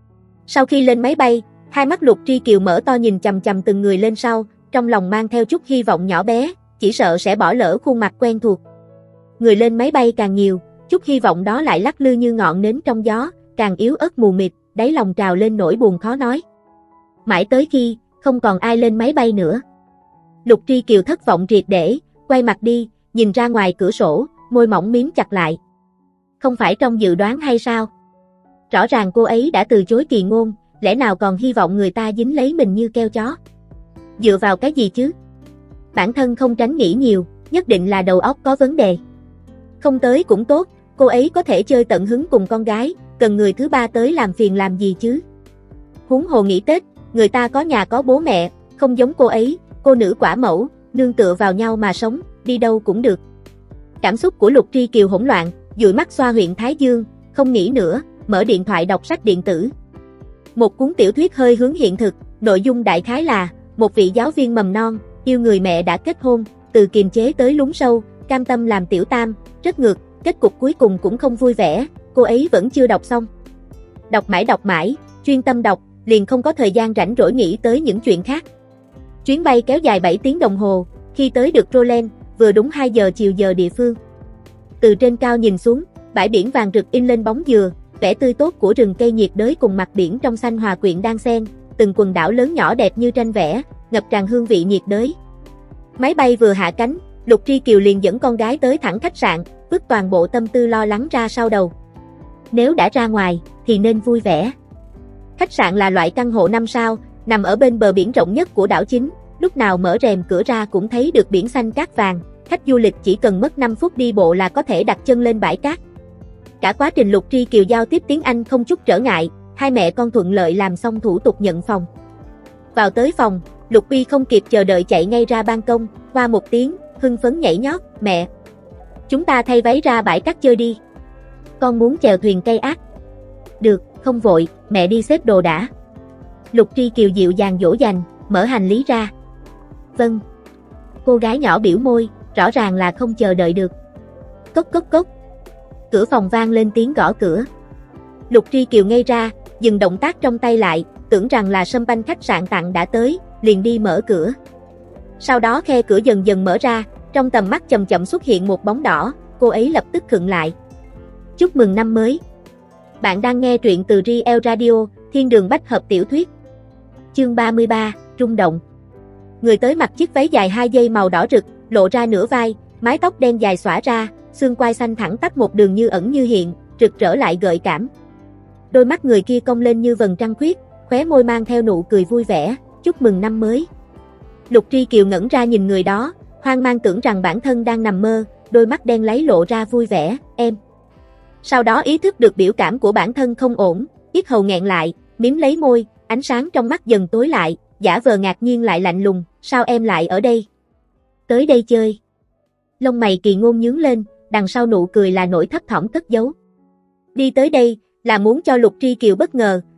Sau khi lên máy bay, hai mắt Lục Tri Kiều mở to nhìn chằm chằm từng người lên sau, trong lòng mang theo chút hy vọng nhỏ bé, chỉ sợ sẽ bỏ lỡ khuôn mặt quen thuộc. Người lên máy bay càng nhiều, chút hy vọng đó lại lắc lư như ngọn nến trong gió, càng yếu ớt mù mịt, đáy lòng trào lên nỗi buồn khó nói. Mãi tới khi, không còn ai lên máy bay nữa. Lục Tri Kiều thất vọng triệt để, quay mặt đi, nhìn ra ngoài cửa sổ, môi mỏng miếm chặt lại. Không phải trong dự đoán hay sao? Rõ ràng cô ấy đã từ chối Kỳ Ngôn, lẽ nào còn hy vọng người ta dính lấy mình như keo chó? Dựa vào cái gì chứ? Bản thân không tránh nghĩ nhiều, nhất định là đầu óc có vấn đề. Không tới cũng tốt, cô ấy có thể chơi tận hứng cùng con gái, cần người thứ ba tới làm phiền làm gì chứ? Huống hồ nghỉ Tết, người ta có nhà có bố mẹ, không giống cô ấy, cô nữ quả mẫu, nương tựa vào nhau mà sống, đi đâu cũng được. Cảm xúc của Lục Tri Kiều hỗn loạn, dụi mắt xoa huyện Thái Dương, không nghĩ nữa, mở điện thoại đọc sách điện tử. Một cuốn tiểu thuyết hơi hướng hiện thực, nội dung đại khái là, một vị giáo viên mầm non, yêu người mẹ đã kết hôn, từ kiềm chế tới lún sâu, cam tâm làm tiểu tam, rất ngược, kết cục cuối cùng cũng không vui vẻ, cô ấy vẫn chưa đọc xong. Đọc mãi đọc mãi, chuyên tâm đọc, liền không có thời gian rảnh rỗi nghĩ tới những chuyện khác. Chuyến bay kéo dài bảy tiếng đồng hồ, khi tới được Roland, vừa đúng hai giờ chiều giờ địa phương. Từ trên cao nhìn xuống, bãi biển vàng rực in lên bóng dừa, vẻ tươi tốt của rừng cây nhiệt đới cùng mặt biển trong xanh hòa quyện đan xen, từng quần đảo lớn nhỏ đẹp như tranh vẽ, ngập tràn hương vị nhiệt đới. Máy bay vừa hạ cánh, Lục Tri Kiều liền dẫn con gái tới thẳng khách sạn, vứt toàn bộ tâm tư lo lắng ra sau đầu. Nếu đã ra ngoài, thì nên vui vẻ. Khách sạn là loại căn hộ năm sao, nằm ở bên bờ biển rộng nhất của đảo chính, lúc nào mở rèm cửa ra cũng thấy được biển xanh cát vàng, khách du lịch chỉ cần mất năm phút đi bộ là có thể đặt chân lên bãi cát. Cả quá trình Lục Tri Kiều giao tiếp tiếng Anh không chút trở ngại, hai mẹ con thuận lợi làm xong thủ tục nhận phòng. Vào tới phòng, Lục Uy không kịp chờ đợi chạy ngay ra ban công, qua một tiếng, hưng phấn nhảy nhót, mẹ. Chúng ta thay váy ra bãi cát chơi đi. Con muốn chèo thuyền cây ác. Được, không vội, mẹ đi xếp đồ đã. Lục Tri Kiều dịu dàng dỗ dành, mở hành lý ra. Vâng. Cô gái nhỏ biểu môi, rõ ràng là không chờ đợi được. Cốc cốc cốc. Cửa phòng vang lên tiếng gõ cửa. Lục Tri Kiều ngây ra, dừng động tác trong tay lại, tưởng rằng là sâm banh khách sạn tặng đã tới, liền đi mở cửa. Sau đó khe cửa dần dần mở ra, trong tầm mắt chậm chậm xuất hiện một bóng đỏ, cô ấy lập tức khựng lại. Chúc mừng năm mới. Bạn đang nghe truyện từ Riel Radio, thiên đường bách hợp tiểu thuyết. Chương ba mươi ba, rung động. Người tới mặc chiếc váy dài hai dây màu đỏ rực, lộ ra nửa vai, mái tóc đen dài xõa ra, xương quai xanh thẳng tắp một đường như ẩn như hiện, rực rỡ lại gợi cảm. Đôi mắt người kia cong lên như vầng trăng khuyết, khóe môi mang theo nụ cười vui vẻ, chúc mừng năm mới. Lục Tri Kiều ngẩn ra nhìn người đó, hoang mang tưởng rằng bản thân đang nằm mơ, đôi mắt đen láy lộ ra vui vẻ, em. Sau đó ý thức được biểu cảm của bản thân không ổn, yết hầu nghẹn lại, mím lấy môi, ánh sáng trong mắt dần tối lại, giả vờ ngạc nhiên lại lạnh lùng, sao em lại ở đây? Tới đây chơi. Lông mày Kỳ Ngôn nhướng lên, đằng sau nụ cười là nỗi thấp thỏm cất giấu. Đi tới đây, là muốn cho Lục Tri Kiều bất ngờ,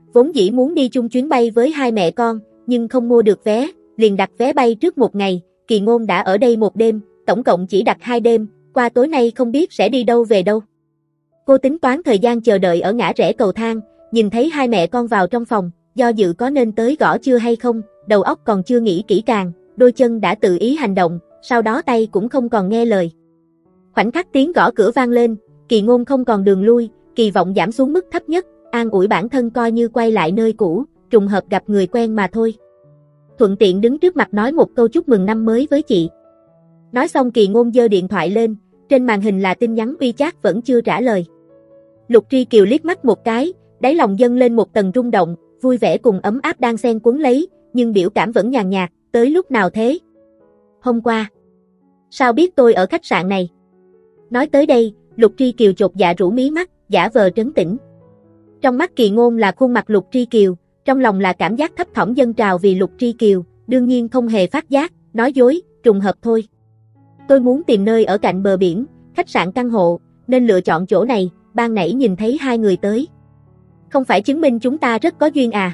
vốn dĩ muốn đi chung chuyến bay với hai mẹ con, nhưng không mua được vé, liền đặt vé bay trước một ngày. Kỳ Ngôn đã ở đây một đêm, tổng cộng chỉ đặt hai đêm, qua tối nay không biết sẽ đi đâu về đâu. Cô tính toán thời gian chờ đợi ở ngã rẽ cầu thang, nhìn thấy hai mẹ con vào trong phòng, do dự có nên tới gõ chưa hay không, đầu óc còn chưa nghĩ kỹ càng, đôi chân đã tự ý hành động, sau đó tay cũng không còn nghe lời. Khoảnh khắc tiếng gõ cửa vang lên, Kỳ Ngôn không còn đường lui, kỳ vọng giảm xuống mức thấp nhất, an ủi bản thân coi như quay lại nơi cũ, trùng hợp gặp người quen mà thôi. Thuận tiện đứng trước mặt nói một câu chúc mừng năm mới với chị. Nói xong Kỳ Ngôn giơ điện thoại lên, trên màn hình là tin nhắn WeChat vẫn chưa trả lời. Lục Tri Kiều liếc mắt một cái, đáy lòng dâng lên một tầng rung động, vui vẻ cùng ấm áp đang xen cuốn lấy, nhưng biểu cảm vẫn nhàn nhạt, tới lúc nào thế? Hôm qua. Sao biết tôi ở khách sạn này? Nói tới đây, Lục Tri Kiều chột dạ rũ mí mắt, giả vờ trấn tĩnh. Trong mắt Kỳ Ngôn là khuôn mặt Lục Tri Kiều, trong lòng là cảm giác thấp thỏm dâng trào vì Lục Tri Kiều, đương nhiên không hề phát giác, nói dối, trùng hợp thôi. Tôi muốn tìm nơi ở cạnh bờ biển, khách sạn căn hộ, nên lựa chọn chỗ này, ban nãy nhìn thấy hai người tới. Không phải chứng minh chúng ta rất có duyên à?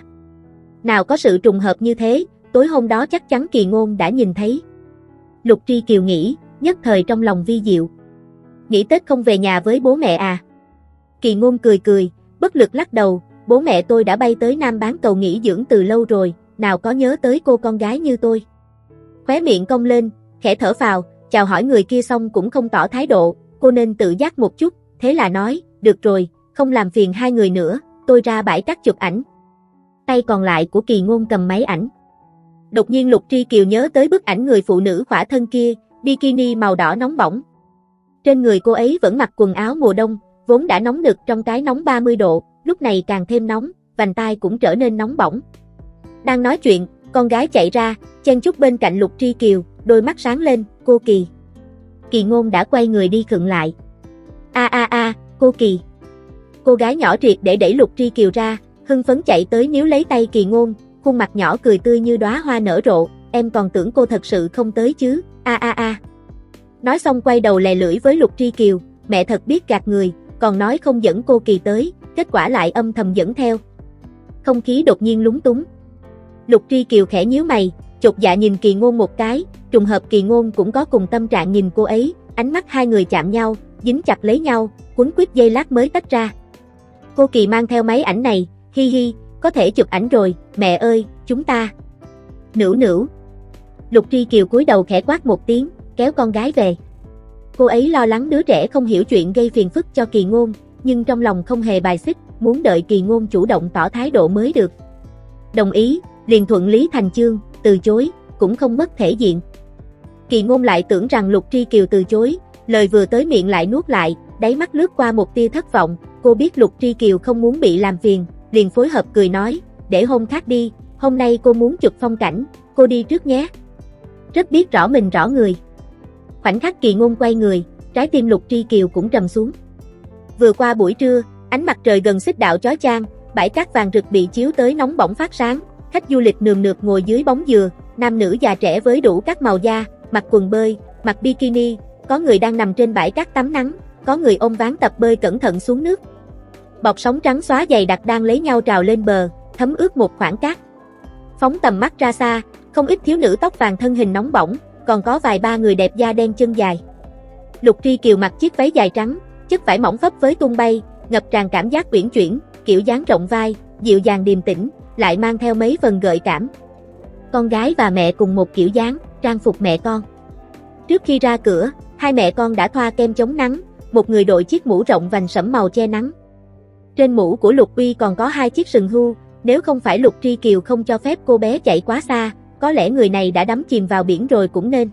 Nào có sự trùng hợp như thế, tối hôm đó chắc chắn Kỳ Ngôn đã nhìn thấy. Lục Tri Kiều nghĩ, nhất thời trong lòng vi diệu. Nghỉ Tết không về nhà với bố mẹ à? Kỳ Ngôn cười cười, bất lực lắc đầu, bố mẹ tôi đã bay tới Nam Bán Cầu nghỉ dưỡng từ lâu rồi, nào có nhớ tới cô con gái như tôi. Khóe miệng cong lên, khẽ thở phào, chào hỏi người kia xong cũng không tỏ thái độ, cô nên tự giác một chút, thế là nói, được rồi, không làm phiền hai người nữa, tôi ra bãi cát chụp ảnh. Tay còn lại của Kỳ Ngôn cầm máy ảnh. Đột nhiên Lục Tri Kiều nhớ tới bức ảnh người phụ nữ khỏa thân kia, bikini màu đỏ nóng bỏng. Trên người cô ấy vẫn mặc quần áo mùa đông, vốn đã nóng nực trong cái nóng ba mươi độ, lúc này càng thêm nóng, vành tai cũng trở nên nóng bỏng. Đang nói chuyện, con gái chạy ra, chen chúc bên cạnh Lục Tri Kiều, đôi mắt sáng lên, cô Kỳ. Kỳ Ngôn đã quay người đi khựng lại. A a a, cô Kỳ. Cô gái nhỏ triệt để đẩy Lục Tri Kiều ra, hưng phấn chạy tới níu lấy tay Kỳ Ngôn, khuôn mặt nhỏ cười tươi như đóa hoa nở rộ, em còn tưởng cô thật sự không tới chứ, a a a. Nói xong quay đầu lè lưỡi với Lục Tri Kiều, mẹ thật biết gạt người, còn nói không dẫn cô Kỳ tới, kết quả lại âm thầm dẫn theo. Không khí đột nhiên lúng túng. Lục Tri Kiều khẽ nhíu mày, chột dạ nhìn Kỳ Ngôn một cái, trùng hợp Kỳ Ngôn cũng có cùng tâm trạng nhìn cô ấy, ánh mắt hai người chạm nhau, dính chặt lấy nhau, quấn quýt giây lát mới tách ra. Cô Kỳ mang theo máy ảnh này, hi hi, có thể chụp ảnh rồi, mẹ ơi, chúng ta. Nửu nửu. Lục Tri Kiều cúi đầu khẽ quát một tiếng, kéo con gái về. Cô ấy lo lắng đứa trẻ không hiểu chuyện gây phiền phức cho Kỳ Ngôn, nhưng trong lòng không hề bài xích, muốn đợi Kỳ Ngôn chủ động tỏ thái độ mới được. Đồng ý, liền thuận lý thành chương, từ chối, cũng không mất thể diện. Kỳ Ngôn lại tưởng rằng Lục Tri Kiều từ chối, lời vừa tới miệng lại nuốt lại, đáy mắt lướt qua một tia thất vọng, cô biết Lục Tri Kiều không muốn bị làm phiền, liền phối hợp cười nói, để hôm khác đi, hôm nay cô muốn chụp phong cảnh, cô đi trước nhé. Rất biết rõ mình rõ người. Khoảnh khắc Kỳ Ngôn quay người, trái tim Lục Tri Kiều cũng trầm xuống. Vừa qua buổi trưa, ánh mặt trời gần xích đạo chói chang, bãi cát vàng rực bị chiếu tới nóng bỏng phát sáng, khách du lịch nườm nượp ngồi dưới bóng dừa, nam nữ già trẻ với đủ các màu da, mặc quần bơi, mặc bikini, có người đang nằm trên bãi cát tắm nắng, có người ôm ván tập bơi cẩn thận xuống nước. Bọt sóng trắng xóa dày đặc đang lấy nhau trào lên bờ, thấm ướt một khoảng cát. Phóng tầm mắt ra xa, không ít thiếu nữ tóc vàng thân hình nóng bỏng, còn có vài ba người đẹp da đen chân dài. Lục Tri Kiều mặc chiếc váy dài trắng, chất vải mỏng phấp với tung bay, ngập tràn cảm giác uyển chuyển, kiểu dáng rộng vai, dịu dàng điềm tĩnh, lại mang theo mấy phần gợi cảm. Con gái và mẹ cùng một kiểu dáng, trang phục mẹ con. Trước khi ra cửa, hai mẹ con đã thoa kem chống nắng, một người đội chiếc mũ rộng vành sẫm màu che nắng. Trên mũ của Lục Uy còn có hai chiếc sừng hươu, nếu không phải Lục Tri Kiều không cho phép cô bé chạy quá xa, có lẽ người này đã đắm chìm vào biển rồi cũng nên.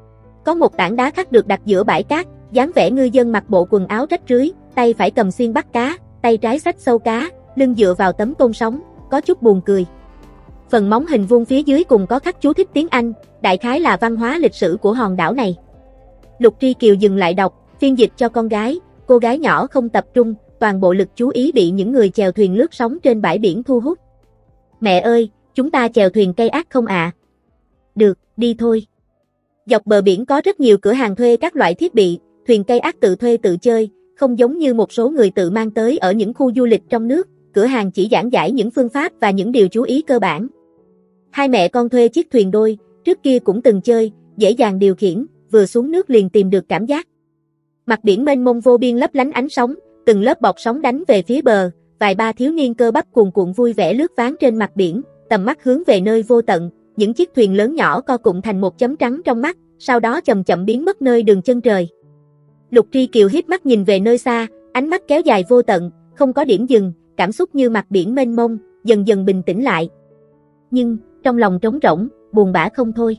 Có một tảng đá khắc được đặt giữa bãi cát, dáng vẻ ngư dân mặc bộ quần áo rách rưới, tay phải cầm xiên bắt cá, tay trái xách sâu cá, lưng dựa vào tấm tôn sóng, có chút buồn cười. Phần móng hình vuông phía dưới cùng có khắc chú thích tiếng Anh, đại khái là văn hóa lịch sử của hòn đảo này. Lục Tri Kiều dừng lại đọc, phiên dịch cho con gái, cô gái nhỏ không tập trung, toàn bộ lực chú ý bị những người chèo thuyền lướt sóng trên bãi biển thu hút. Mẹ ơi, chúng ta chèo thuyền cây ác không ạ? À? Được, đi thôi. Dọc bờ biển có rất nhiều cửa hàng thuê các loại thiết bị, thuyền cây ác tự thuê tự chơi, không giống như một số người tự mang tới ở những khu du lịch trong nước, cửa hàng chỉ giảng giải những phương pháp và những điều chú ý cơ bản. Hai mẹ con thuê chiếc thuyền đôi, trước kia cũng từng chơi, dễ dàng điều khiển, vừa xuống nước liền tìm được cảm giác. Mặt biển mênh mông vô biên lấp lánh ánh sóng, từng lớp bọt sóng đánh về phía bờ, vài ba thiếu niên cơ bắp cuồn cuộn vui vẻ lướt ván trên mặt biển, tầm mắt hướng về nơi vô tận, những chiếc thuyền lớn nhỏ co cụm thành một chấm trắng trong mắt, sau đó chậm chậm biến mất nơi đường chân trời. Lục Tri Kiều híp mắt nhìn về nơi xa, ánh mắt kéo dài vô tận, không có điểm dừng, cảm xúc như mặt biển mênh mông, dần dần bình tĩnh lại. Nhưng, trong lòng trống rỗng, buồn bã không thôi.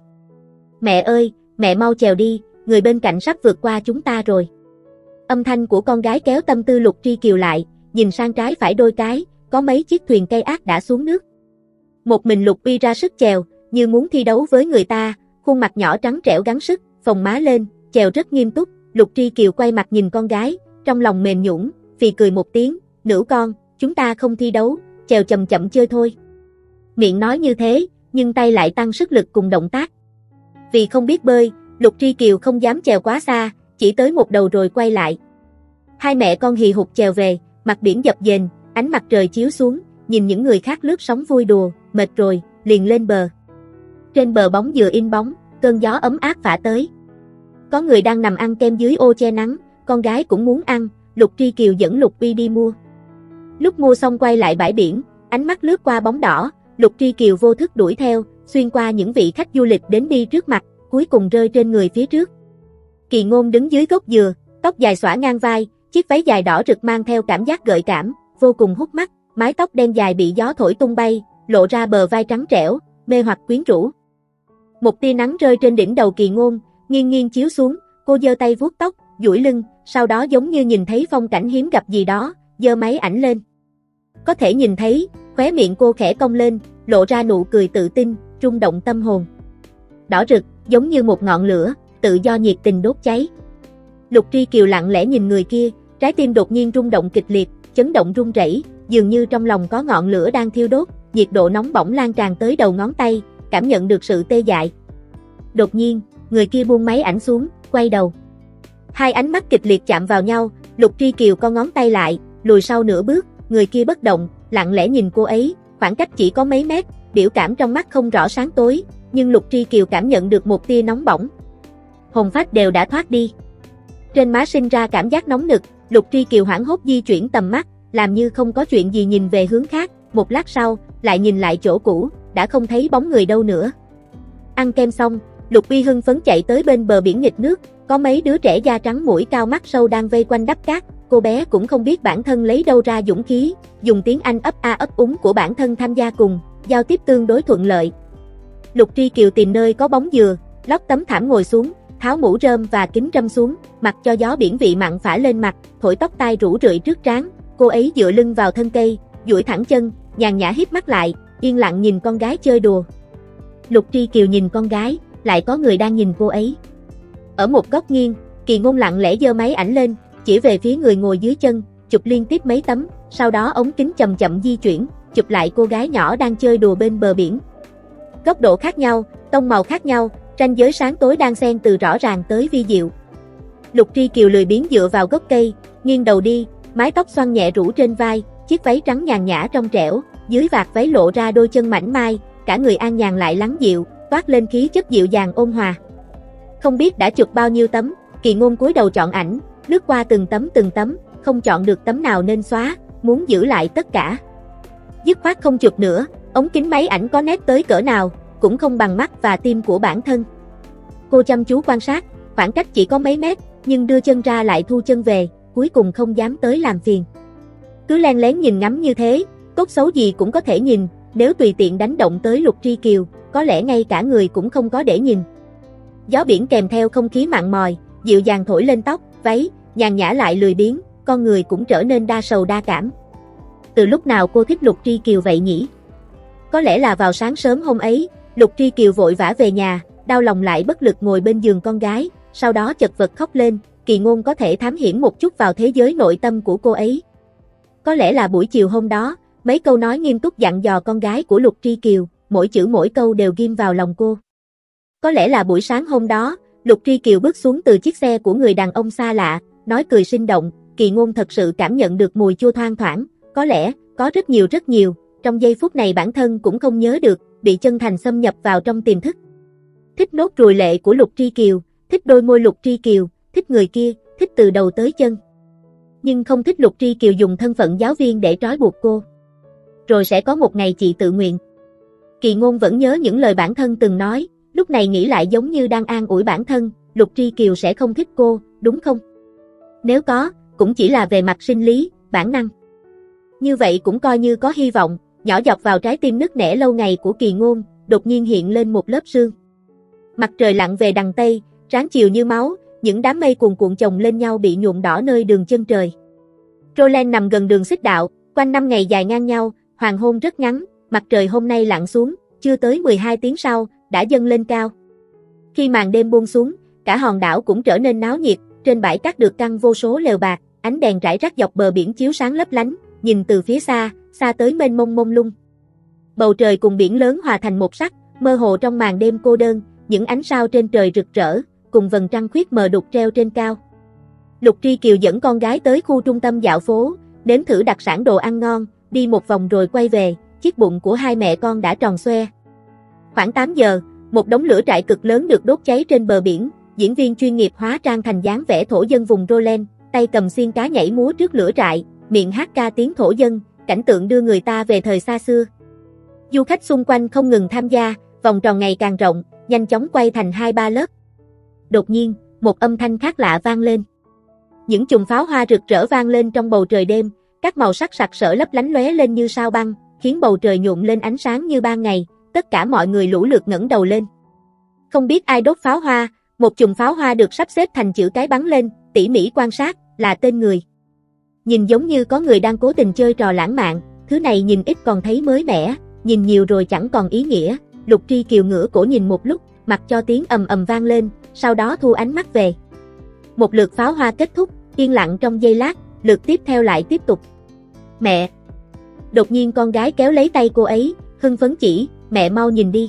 Mẹ ơi, mẹ mau chèo đi, người bên cạnh sắp vượt qua chúng ta rồi. Âm thanh của con gái kéo tâm tư Lục Tri Kiều lại, nhìn sang trái phải đôi cái, có mấy chiếc thuyền cây ác đã xuống nước. Một mình Lục Uy ra sức chèo, như muốn thi đấu với người ta, khuôn mặt nhỏ trắng trẻo gắng sức, phồng má lên, chèo rất nghiêm túc. Lục Tri Kiều quay mặt nhìn con gái, trong lòng mềm nhũn, phì cười một tiếng, "Nữ con, chúng ta không thi đấu, chèo chậm chậm chơi thôi." Miệng nói như thế, nhưng tay lại tăng sức lực cùng động tác. Vì không biết bơi, Lục Tri Kiều không dám chèo quá xa, chỉ tới một đầu rồi quay lại. Hai mẹ con hì hục chèo về, mặt biển dập dềnh, ánh mặt trời chiếu xuống, nhìn những người khác lướt sóng vui đùa, mệt rồi, liền lên bờ. Trên bờ bóng dừa in bóng, cơn gió ấm áp phả tới. Có người đang nằm ăn kem dưới ô che nắng, con gái cũng muốn ăn, Lục Tri Kiều dẫn Lục Uy đi mua. Lúc mua xong quay lại bãi biển, ánh mắt lướt qua bóng đỏ, Lục Tri Kiều vô thức đuổi theo, xuyên qua những vị khách du lịch đến đi trước mặt, cuối cùng rơi trên người phía trước. Kỳ Ngôn đứng dưới gốc dừa, tóc dài xõa ngang vai, chiếc váy dài đỏ rực mang theo cảm giác gợi cảm, vô cùng hút mắt, mái tóc đen dài bị gió thổi tung bay, lộ ra bờ vai trắng trẻo, mê hoặc quyến rũ. Một tia nắng rơi trên đỉnh đầu Kỳ Ngôn, nghiêng nghiêng chiếu xuống, cô giơ tay vuốt tóc, duỗi lưng, sau đó giống như nhìn thấy phong cảnh hiếm gặp gì đó, giơ máy ảnh lên. Có thể nhìn thấy, khóe miệng cô khẽ cong lên, lộ ra nụ cười tự tin, rung động tâm hồn. Đỏ rực, giống như một ngọn lửa, tự do nhiệt tình đốt cháy. Lục Tri Kiều lặng lẽ nhìn người kia, trái tim đột nhiên rung động kịch liệt, chấn động run rẩy, dường như trong lòng có ngọn lửa đang thiêu đốt, nhiệt độ nóng bỏng lan tràn tới đầu ngón tay, cảm nhận được sự tê dại. Đột nhiên, người kia buông máy ảnh xuống, quay đầu. Hai ánh mắt kịch liệt chạm vào nhau, Lục Tri Kiều co ngón tay lại, lùi sau nửa bước, người kia bất động, lặng lẽ nhìn cô ấy, khoảng cách chỉ có mấy mét, biểu cảm trong mắt không rõ sáng tối, nhưng Lục Tri Kiều cảm nhận được một tia nóng bỏng. Hồn phách đều đã thoát đi. Trên má sinh ra cảm giác nóng nực, Lục Tri Kiều hoảng hốt di chuyển tầm mắt, làm như không có chuyện gì nhìn về hướng khác, một lát sau, lại nhìn lại chỗ cũ, đã không thấy bóng người đâu nữa. Ăn kem xong, Lục Uy hưng phấn chạy tới bên bờ biển nghịch nước, có mấy đứa trẻ da trắng mũi cao mắt sâu đang vây quanh đắp cát, cô bé cũng không biết bản thân lấy đâu ra dũng khí, dùng tiếng Anh ấp a ấp úng của bản thân tham gia cùng, giao tiếp tương đối thuận lợi. Lục Tri Kiều tìm nơi có bóng dừa, lót tấm thảm ngồi xuống, tháo mũ rơm và kính râm xuống, mặc cho gió biển vị mặn phả lên mặt, thổi tóc tai rủ rượi trước trán, cô ấy dựa lưng vào thân cây, duỗi thẳng chân, nhàn nhã híp mắt lại, yên lặng nhìn con gái chơi đùa. Lục Tri Kiều nhìn con gái, lại có người đang nhìn cô ấy. Ở một góc nghiêng, Kỳ Ngôn lặng lẽ giơ máy ảnh lên, chỉ về phía người ngồi dưới chân, chụp liên tiếp mấy tấm, sau đó ống kính chậm chậm di chuyển, chụp lại cô gái nhỏ đang chơi đùa bên bờ biển. Góc độ khác nhau, tông màu khác nhau, ranh giới sáng tối đang xen từ rõ ràng tới vi diệu. Lục Tri Kiều lười biếng dựa vào gốc cây, nghiêng đầu đi, mái tóc xoăn nhẹ rủ trên vai, chiếc váy trắng nhàn nhã trong trẻo, dưới vạt váy lộ ra đôi chân mảnh mai, cả người an nhàn lại lắng dịu, toát lên khí chất dịu dàng ôn hòa. Không biết đã chụp bao nhiêu tấm, Kỳ Ngôn cúi đầu chọn ảnh, lướt qua từng tấm từng tấm, không chọn được tấm nào nên xóa, muốn giữ lại tất cả. Dứt khoát không chụp nữa, ống kính máy ảnh có nét tới cỡ nào, cũng không bằng mắt và tim của bản thân. Cô chăm chú quan sát, khoảng cách chỉ có mấy mét, nhưng đưa chân ra lại thu chân về, cuối cùng không dám tới làm phiền. Cứ len lén nhìn ngắm như thế, tốt xấu gì cũng có thể nhìn, nếu tùy tiện đánh động tới Lục Tri Kiều, có lẽ ngay cả người cũng không có để nhìn. Gió biển kèm theo không khí mặn mòi, dịu dàng thổi lên tóc, váy, nhàn nhã lại lười biếng, con người cũng trở nên đa sầu đa cảm. Từ lúc nào cô thích Lục Tri Kiều vậy nhỉ? Có lẽ là vào sáng sớm hôm ấy, Lục Tri Kiều vội vã về nhà, đau lòng lại bất lực ngồi bên giường con gái, sau đó chật vật khóc lên, Kỳ Ngôn có thể thám hiểm một chút vào thế giới nội tâm của cô ấy. Có lẽ là buổi chiều hôm đó, mấy câu nói nghiêm túc dặn dò con gái của Lục Tri Kiều, mỗi chữ mỗi câu đều ghim vào lòng cô. Có lẽ là buổi sáng hôm đó, Lục Tri Kiều bước xuống từ chiếc xe của người đàn ông xa lạ, nói cười sinh động, Kỳ Ngôn thật sự cảm nhận được mùi chua thoang thoảng, có lẽ, có rất nhiều rất nhiều, trong giây phút này bản thân cũng không nhớ được, bị chân thành xâm nhập vào trong tiềm thức. Thích nốt ruồi lệ của Lục Tri Kiều, thích đôi môi Lục Tri Kiều, thích người kia, thích từ đầu tới chân. Nhưng không thích Lục Tri Kiều dùng thân phận giáo viên để trói buộc cô. Rồi sẽ có một ngày chị tự nguyện. Kỳ Ngôn vẫn nhớ những lời bản thân từng nói, lúc này nghĩ lại giống như đang an ủi bản thân, Lục Tri Kiều sẽ không thích cô, đúng không? Nếu có, cũng chỉ là về mặt sinh lý, bản năng. Như vậy cũng coi như có hy vọng, nhỏ dọc vào trái tim nứt nẻ lâu ngày của Kỳ Ngôn, đột nhiên hiện lên một lớp sương. Mặt trời lặn về đằng Tây, ráng chiều như máu, những đám mây cuồn cuộn chồng lên nhau bị nhuộm đỏ nơi đường chân trời. Roland nằm gần đường xích đạo, quanh năm ngày dài ngang nhau, hoàng hôn rất ngắn, mặt trời hôm nay lặn xuống, chưa tới mười hai tiếng sau, đã dâng lên cao. Khi màn đêm buông xuống, cả hòn đảo cũng trở nên náo nhiệt, trên bãi cát được căng vô số lều bạc, ánh đèn rải rác dọc bờ biển chiếu sáng lấp lánh, nhìn từ phía xa, xa tới mênh mông mông lung. Bầu trời cùng biển lớn hòa thành một sắc, mơ hồ trong màn đêm cô đơn, những ánh sao trên trời rực rỡ, cùng vầng trăng khuyết mờ đục treo trên cao. Lục Tri Kiều dẫn con gái tới khu trung tâm dạo phố, nếm thử đặc sản đồ ăn ngon, đi một vòng rồi quay về, chiếc bụng của hai mẹ con đã tròn xoe. Khoảng tám giờ, một đống lửa trại cực lớn được đốt cháy trên bờ biển, diễn viên chuyên nghiệp hóa trang thành dáng vẻ thổ dân vùng Roland, tay cầm xiên cá nhảy múa trước lửa trại, miệng hát ca tiếng thổ dân, cảnh tượng đưa người ta về thời xa xưa. Du khách xung quanh không ngừng tham gia, vòng tròn ngày càng rộng, nhanh chóng quay thành hai ba lớp. Đột nhiên, một âm thanh khác lạ vang lên. Những chùm pháo hoa rực rỡ vang lên trong bầu trời đêm, các màu sắc sặc sỡ lấp lánh lóe lên như sao băng, khiến bầu trời nhuộm lên ánh sáng như ban ngày, tất cả mọi người lũ lượt ngẩng đầu lên. Không biết ai đốt pháo hoa, một chùm pháo hoa được sắp xếp thành chữ cái bắn lên, tỉ mỉ quan sát, là tên người. Nhìn giống như có người đang cố tình chơi trò lãng mạn, thứ này nhìn ít còn thấy mới mẻ, nhìn nhiều rồi chẳng còn ý nghĩa. Lục Tri Kiều ngửa cổ nhìn một lúc, mặc cho tiếng ầm ầm vang lên, sau đó thu ánh mắt về. Một lượt pháo hoa kết thúc, yên lặng trong giây lát, lượt tiếp theo lại tiếp tục. Mẹ! Đột nhiên con gái kéo lấy tay cô ấy, hưng phấn chỉ, mẹ mau nhìn đi.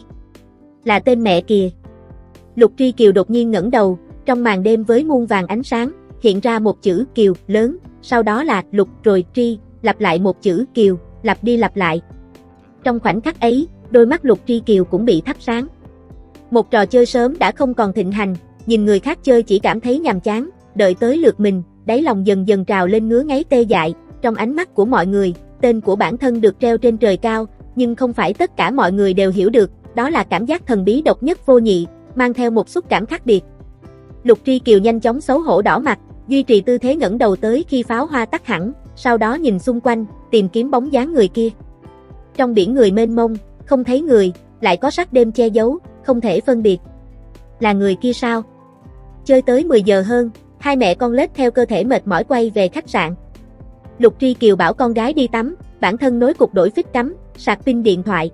Là tên mẹ kìa. Lục Tri Kiều đột nhiên ngẩng đầu, trong màn đêm với muôn vàng ánh sáng, hiện ra một chữ Kiều lớn, sau đó là Lục rồi Tri, lặp lại một chữ Kiều, lặp đi lặp lại. Trong khoảnh khắc ấy, đôi mắt Lục Tri Kiều cũng bị thắp sáng. Một trò chơi sớm đã không còn thịnh hành, nhìn người khác chơi chỉ cảm thấy nhàm chán, đợi tới lượt mình, đáy lòng dần dần trào lên ngứa ngáy tê dại. Trong ánh mắt của mọi người, tên của bản thân được treo trên trời cao, nhưng không phải tất cả mọi người đều hiểu được, đó là cảm giác thần bí độc nhất vô nhị, mang theo một xúc cảm khác biệt. Lục Tri Kiều nhanh chóng xấu hổ đỏ mặt, duy trì tư thế ngẩng đầu tới khi pháo hoa tắt hẳn, sau đó nhìn xung quanh, tìm kiếm bóng dáng người kia. Trong biển người mênh mông, không thấy người, lại có sắc đêm che giấu, không thể phân biệt. Là người kia sao? Chơi tới mười giờ hơn, hai mẹ con lết theo cơ thể mệt mỏi quay về khách sạn. Lục Tri Kiều bảo con gái đi tắm, bản thân nối cục đổi phích cắm, sạc pin điện thoại.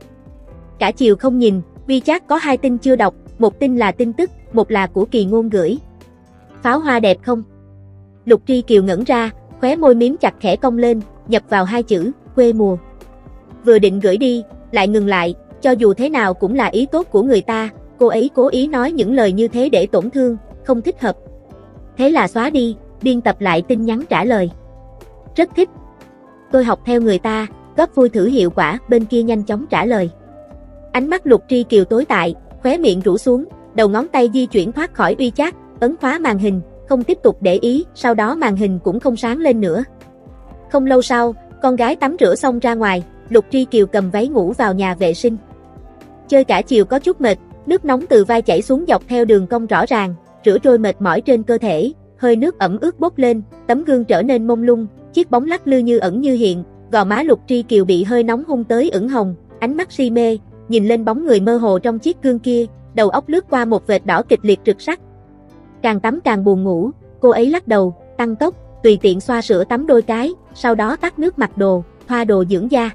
Cả chiều không nhìn, WeChat có hai tin chưa đọc, một tin là tin tức, một là của Kỳ Ngôn gửi. Pháo hoa đẹp không? Lục Tri Kiều ngẩn ra, khóe môi miếm chặt khẽ cong lên, nhập vào hai chữ, quê mùa. Vừa định gửi đi, lại ngừng lại, cho dù thế nào cũng là ý tốt của người ta, cô ấy cố ý nói những lời như thế để tổn thương, không thích hợp. Thế là xóa đi, biên tập lại tin nhắn trả lời. Rất thích. Tôi học theo người ta, góp vui thử hiệu quả, bên kia nhanh chóng trả lời. Ánh mắt Lục Tri Kiều tối tại, khóe miệng rũ xuống, đầu ngón tay di chuyển thoát khỏi WeChat, ấn khóa màn hình, không tiếp tục để ý, sau đó màn hình cũng không sáng lên nữa. Không lâu sau, con gái tắm rửa xong ra ngoài, Lục Tri Kiều cầm váy ngủ vào nhà vệ sinh. Chơi cả chiều có chút mệt, nước nóng từ vai chảy xuống dọc theo đường cong rõ ràng, rửa trôi mệt mỏi trên cơ thể, hơi nước ẩm ướt bốc lên, tấm gương trở nên mông lung, chiếc bóng lắc lư như ẩn như hiện, gò má Lục Tri Kiều bị hơi nóng hun tới ửng hồng, ánh mắt si mê, nhìn lên bóng người mơ hồ trong chiếc gương kia, đầu óc lướt qua một vệt đỏ kịch liệt rực sắc. Càng tắm càng buồn ngủ, cô ấy lắc đầu, tăng tốc, tùy tiện xoa sữa tắm đôi cái, sau đó tắt nước mặc đồ, thoa đồ dưỡng da.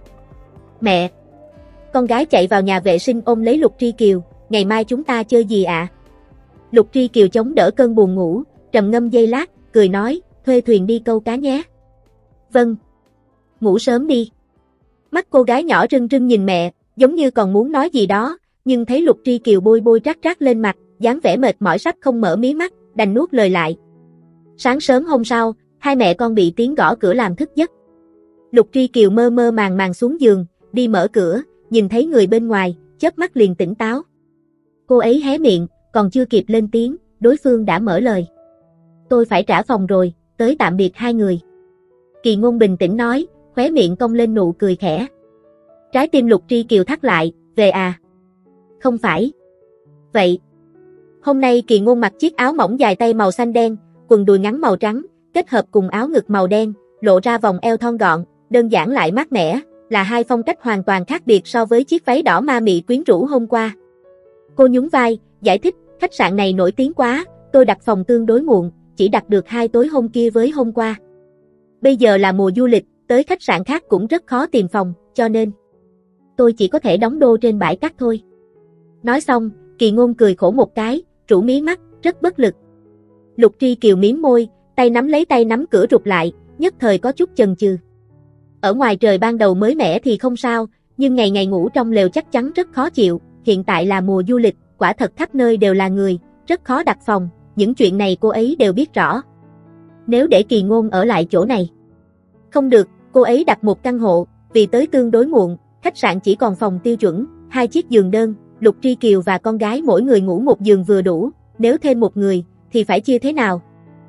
Mẹ! Con gái chạy vào nhà vệ sinh ôm lấy Lục Tri Kiều, ngày mai chúng ta chơi gì ạ? À? Lục Tri Kiều chống đỡ cơn buồn ngủ, trầm ngâm giây lát, cười nói, thuê thuyền đi câu cá nhé. Vâng. Ngủ sớm đi. Mắt cô gái nhỏ rưng rưng nhìn mẹ, giống như còn muốn nói gì đó, nhưng thấy Lục Tri Kiều bôi bôi trát trát lên mặt, dáng vẻ mệt mỏi sắp không mở mí mắt, đành nuốt lời lại. Sáng sớm hôm sau, hai mẹ con bị tiếng gõ cửa làm thức giấc. Lục Tri Kiều mơ mơ màng màng xuống giường, đi mở cửa, nhìn thấy người bên ngoài, chớp mắt liền tỉnh táo. Cô ấy hé miệng, còn chưa kịp lên tiếng, đối phương đã mở lời. Tôi phải trả phòng rồi, tới tạm biệt hai người. Kỳ Ngôn bình tĩnh nói, khóe miệng cong lên nụ cười khẽ. Trái tim Lục Tri Kiều thắt lại, về à? Không phải. Vậy. Hôm nay Kỳ Ngôn mặc chiếc áo mỏng dài tay màu xanh đen, quần đùi ngắn màu trắng, kết hợp cùng áo ngực màu đen, lộ ra vòng eo thon gọn, đơn giản lại mát mẻ, là hai phong cách hoàn toàn khác biệt so với chiếc váy đỏ ma mị quyến rũ hôm qua. Cô nhún vai, giải thích, khách sạn này nổi tiếng quá, tôi đặt phòng tương đối muộn, chỉ đặt được hai tối hôm kia với hôm qua. Bây giờ là mùa du lịch, tới khách sạn khác cũng rất khó tìm phòng, cho nên tôi chỉ có thể đóng đô trên bãi cát thôi. Nói xong, Kỳ Ngôn cười khổ một cái, rũ mí mắt, rất bất lực. Lục Tri Kiều mím môi, tay nắm lấy tay nắm cửa rụt lại, nhất thời có chút chần chừ. Ở ngoài trời ban đầu mới mẻ thì không sao, nhưng ngày ngày ngủ trong lều chắc chắn rất khó chịu, hiện tại là mùa du lịch, quả thật khắp nơi đều là người, rất khó đặt phòng, những chuyện này cô ấy đều biết rõ. Nếu để Kỳ Ngôn ở lại chỗ này, không được, cô ấy đặt một căn hộ, vì tới tương đối muộn, khách sạn chỉ còn phòng tiêu chuẩn, hai chiếc giường đơn, Lục Tri Kiều và con gái mỗi người ngủ một giường vừa đủ, nếu thêm một người, thì phải chia thế nào?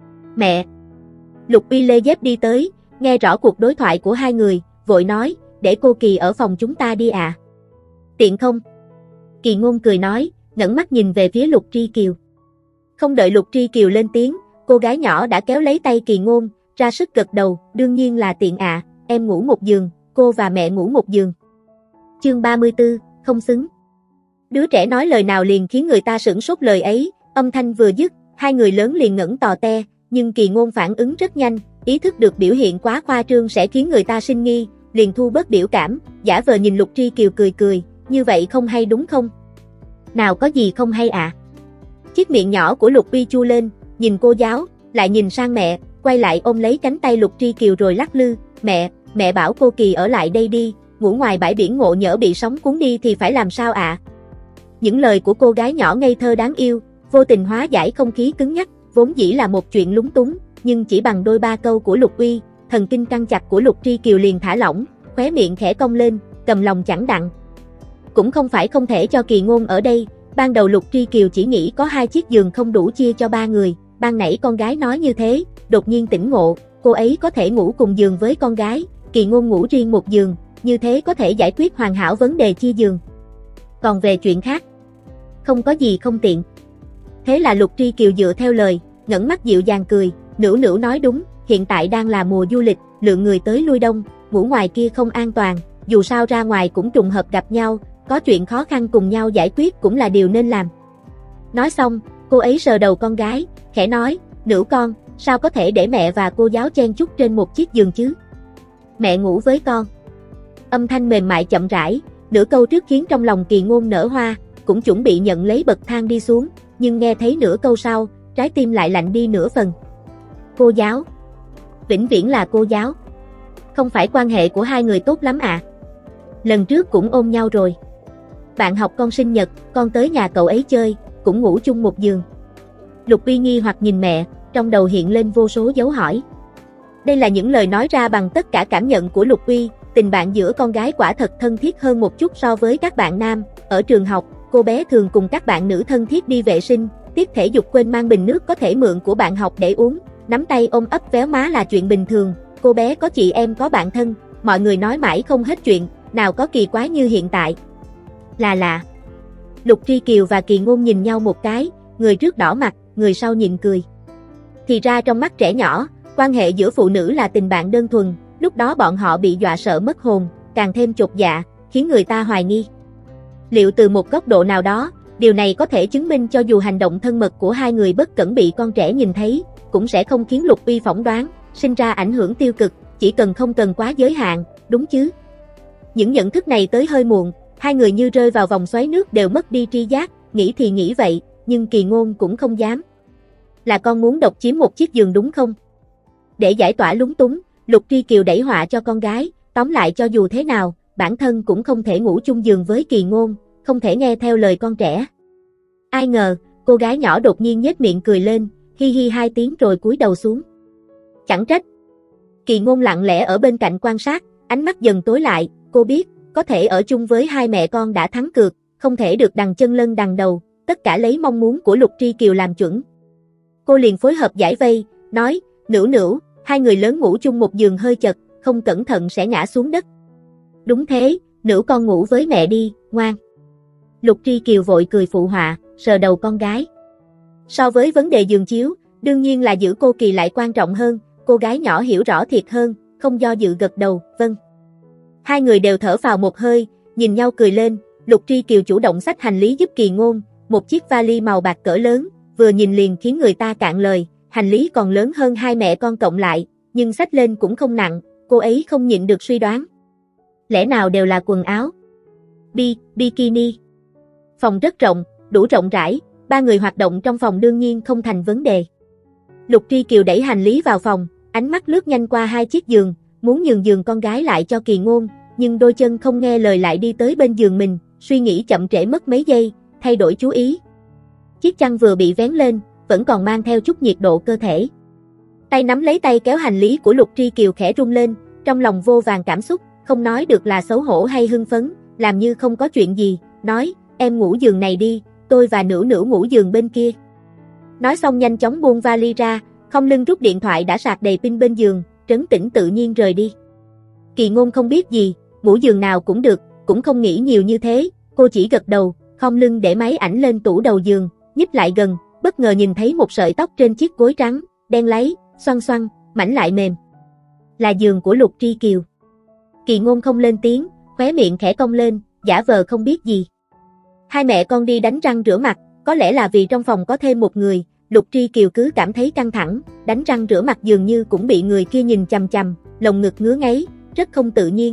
Mẹ! Lục Uy lê dép đi tới, nghe rõ cuộc đối thoại của hai người, vội nói, để cô Kỳ ở phòng chúng ta đi à? Tiện không? Kỳ Ngôn cười nói, ngẩng mắt nhìn về phía Lục Tri Kiều. Không đợi Lục Tri Kiều lên tiếng, cô gái nhỏ đã kéo lấy tay Kỳ Ngôn, ra sức gật đầu, đương nhiên là tiện ạ, à, em ngủ một giường, cô và mẹ ngủ một giường. Chương ba mươi tư, không xứng. Đứa trẻ nói lời nào liền khiến người ta sửng sốt lời ấy, âm thanh vừa dứt, hai người lớn liền ngẩng tò te, nhưng Kỳ Ngôn phản ứng rất nhanh, ý thức được biểu hiện quá khoa trương sẽ khiến người ta sinh nghi, liền thu bớt biểu cảm, giả vờ nhìn Lục Tri Kiều cười cười, như vậy không hay đúng không? Nào có gì không hay ạ? À? Chiếc miệng nhỏ của Lục Uy chu lên, nhìn cô giáo, lại nhìn sang mẹ, quay lại ôm lấy cánh tay Lục Tri Kiều rồi lắc lư, mẹ, mẹ bảo cô Kỳ ở lại đây đi, ngủ ngoài bãi biển ngộ nhỡ bị sóng cuốn đi thì phải làm sao ạ? À? Những lời của cô gái nhỏ ngây thơ đáng yêu, vô tình hóa giải không khí cứng nhắc, vốn dĩ là một chuyện lúng túng, nhưng chỉ bằng đôi ba câu của Lục Uy, thần kinh căng chặt của Lục Tri Kiều liền thả lỏng, khóe miệng khẽ cong lên, cầm lòng chẳng đặng. Cũng không phải không thể cho Kỳ Ngôn ở đây, ban đầu Lục Tri Kiều chỉ nghĩ có hai chiếc giường không đủ chia cho ba người, ban nãy con gái nói như thế, đột nhiên tỉnh ngộ, cô ấy có thể ngủ cùng giường với con gái, Kỳ Ngôn ngủ riêng một giường, như thế có thể giải quyết hoàn hảo vấn đề chia giường. Còn về chuyện khác, không có gì không tiện. Thế là Lục Tri Kiều dựa theo lời, ngẩng mắt dịu dàng cười, Nữu Nữu nói đúng, hiện tại đang là mùa du lịch, lượng người tới lui đông, ngủ ngoài kia không an toàn, dù sao ra ngoài cũng trùng hợp gặp nhau, có chuyện khó khăn cùng nhau giải quyết cũng là điều nên làm. Nói xong, cô ấy sờ đầu con gái, khẽ nói, Nữu con, sao có thể để mẹ và cô giáo chen chúc trên một chiếc giường chứ? Mẹ ngủ với con. Âm thanh mềm mại chậm rãi, nửa câu trước khiến trong lòng Kỳ Ngôn nở hoa, cũng chuẩn bị nhận lấy bậc thang đi xuống, nhưng nghe thấy nửa câu sau, trái tim lại lạnh đi nửa phần. Cô giáo. Vĩnh viễn là cô giáo. Không phải quan hệ của hai người tốt lắm à? Lần trước cũng ôm nhau rồi. Bạn học con sinh nhật, con tới nhà cậu ấy chơi, cũng ngủ chung một giường. Lục Uy nghi hoặc nhìn mẹ, trong đầu hiện lên vô số dấu hỏi. Đây là những lời nói ra bằng tất cả cảm nhận của Lục Uy, tình bạn giữa con gái quả thật thân thiết hơn một chút so với các bạn nam. Ở trường học, cô bé thường cùng các bạn nữ thân thiết đi vệ sinh, tiết thể dục quên mang bình nước có thể mượn của bạn học để uống, nắm tay ôm ấp véo má là chuyện bình thường. Cô bé có chị em có bạn thân, mọi người nói mãi không hết chuyện, nào có kỳ quái như hiện tại. Là lạ. Lục Tri Kiều và Kỳ Ngôn nhìn nhau một cái, người trước đỏ mặt, người sau nhịn cười. Thì ra trong mắt trẻ nhỏ, quan hệ giữa phụ nữ là tình bạn đơn thuần, lúc đó bọn họ bị dọa sợ mất hồn, càng thêm chột dạ, khiến người ta hoài nghi. Liệu từ một góc độ nào đó, điều này có thể chứng minh cho dù hành động thân mật của hai người bất cẩn bị con trẻ nhìn thấy, cũng sẽ không khiến Lục Uy phỏng đoán, sinh ra ảnh hưởng tiêu cực, chỉ cần không cần quá giới hạn, đúng chứ? Những nhận thức này tới hơi muộn, hai người như rơi vào vòng xoáy nước đều mất đi tri giác, nghĩ thì nghĩ vậy, nhưng Kỳ Ngôn cũng không dám. Là con muốn độc chiếm một chiếc giường đúng không? Để giải tỏa lúng túng, Lục Tri Kiều đẩy họa cho con gái, tóm lại cho dù thế nào, bản thân cũng không thể ngủ chung giường với Kỳ Ngôn, không thể nghe theo lời con trẻ. Ai ngờ, cô gái nhỏ đột nhiên nhếch miệng cười lên, hi hi hai tiếng rồi cúi đầu xuống. Chẳng trách. Kỳ Ngôn lặng lẽ ở bên cạnh quan sát, ánh mắt dần tối lại, cô biết, có thể ở chung với hai mẹ con đã thắng cược, không thể được đằng chân lân đằng đầu, tất cả lấy mong muốn của Lục Tri Kiều làm chuẩn. Cô liền phối hợp giải vây, nói, Nữu Nữu, hai người lớn ngủ chung một giường hơi chật, không cẩn thận sẽ ngã xuống đất. Đúng thế, Nữu con ngủ với mẹ đi, ngoan. Lục Tri Kiều vội cười phụ họa, sờ đầu con gái. So với vấn đề giường chiếu, đương nhiên là giữ cô Kỳ lại quan trọng hơn, cô gái nhỏ hiểu rõ thiệt hơn, không do dự gật đầu, vâng. Hai người đều thở phào một hơi, nhìn nhau cười lên, Lục Tri Kiều chủ động xách hành lý giúp Kỳ Ngôn, một chiếc vali màu bạc cỡ lớn, vừa nhìn liền khiến người ta cạn lời, hành lý còn lớn hơn hai mẹ con cộng lại, nhưng xách lên cũng không nặng, cô ấy không nhịn được suy đoán. Lẽ nào đều là quần áo? Bi, bikini. Phòng rất rộng, đủ rộng rãi, ba người hoạt động trong phòng đương nhiên không thành vấn đề. Lục Tri Kiều đẩy hành lý vào phòng, ánh mắt lướt nhanh qua hai chiếc giường, muốn nhường giường con gái lại cho Kỳ Ngôn, nhưng đôi chân không nghe lời lại đi tới bên giường mình, suy nghĩ chậm trễ mất mấy giây, thay đổi chú ý. Chiếc chăn vừa bị vén lên, vẫn còn mang theo chút nhiệt độ cơ thể. Tay nắm lấy tay kéo hành lý của Lục Tri Kiều khẽ rung lên, trong lòng vô vàn cảm xúc, không nói được là xấu hổ hay hưng phấn, làm như không có chuyện gì, nói, em ngủ giường này đi, tôi và Nữu Nữu ngủ giường bên kia. Nói xong nhanh chóng buông vali ra, không lưng rút điện thoại đã sạc đầy pin bên giường, trấn tĩnh tự nhiên rời đi. Kỳ Ngôn không biết gì, ngủ giường nào cũng được, cũng không nghĩ nhiều như thế, cô chỉ gật đầu, khom lưng để máy ảnh lên tủ đầu giường, nhích lại gần, bất ngờ nhìn thấy một sợi tóc trên chiếc gối trắng, đen láy, xoăn xoăn, mảnh lại mềm. Là giường của Lục Tri Kiều. Kỳ Ngôn không lên tiếng, khóe miệng khẽ cong lên, giả vờ không biết gì. Hai mẹ con đi đánh răng rửa mặt, có lẽ là vì trong phòng có thêm một người, Lục Tri Kiều cứ cảm thấy căng thẳng, đánh răng rửa mặt dường như cũng bị người kia nhìn chằm chằm, lồng ngực ngứa ngáy, rất không tự nhiên.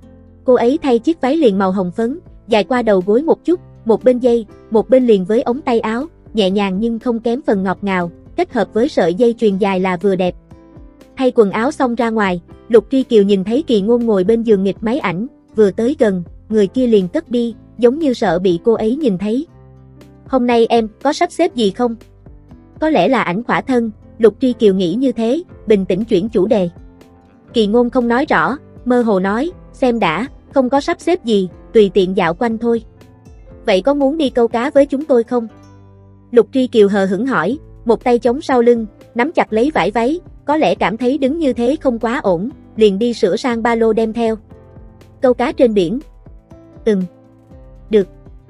Cô ấy thay chiếc váy liền màu hồng phấn, dài qua đầu gối một chút, một bên dây, một bên liền với ống tay áo, nhẹ nhàng nhưng không kém phần ngọt ngào, kết hợp với sợi dây chuyền dài là vừa đẹp. Thay quần áo xong ra ngoài, Lục Tri Kiều nhìn thấy Kỳ Ngôn ngồi bên giường nghịch máy ảnh, vừa tới gần, người kia liền cất đi, giống như sợ bị cô ấy nhìn thấy. Hôm nay em có sắp xếp gì không? Có lẽ là ảnh khỏa thân, Lục Tri Kiều nghĩ như thế, bình tĩnh chuyển chủ đề. Kỳ Ngôn không nói rõ, mơ hồ nói, xem đã, không có sắp xếp gì, tùy tiện dạo quanh thôi. Vậy có muốn đi câu cá với chúng tôi không? Lục Tri Kiều hờ hững hỏi, một tay chống sau lưng, nắm chặt lấy vải váy, có lẽ cảm thấy đứng như thế không quá ổn, liền đi sửa sang ba lô đem theo. Câu cá trên biển. Ừm. Được.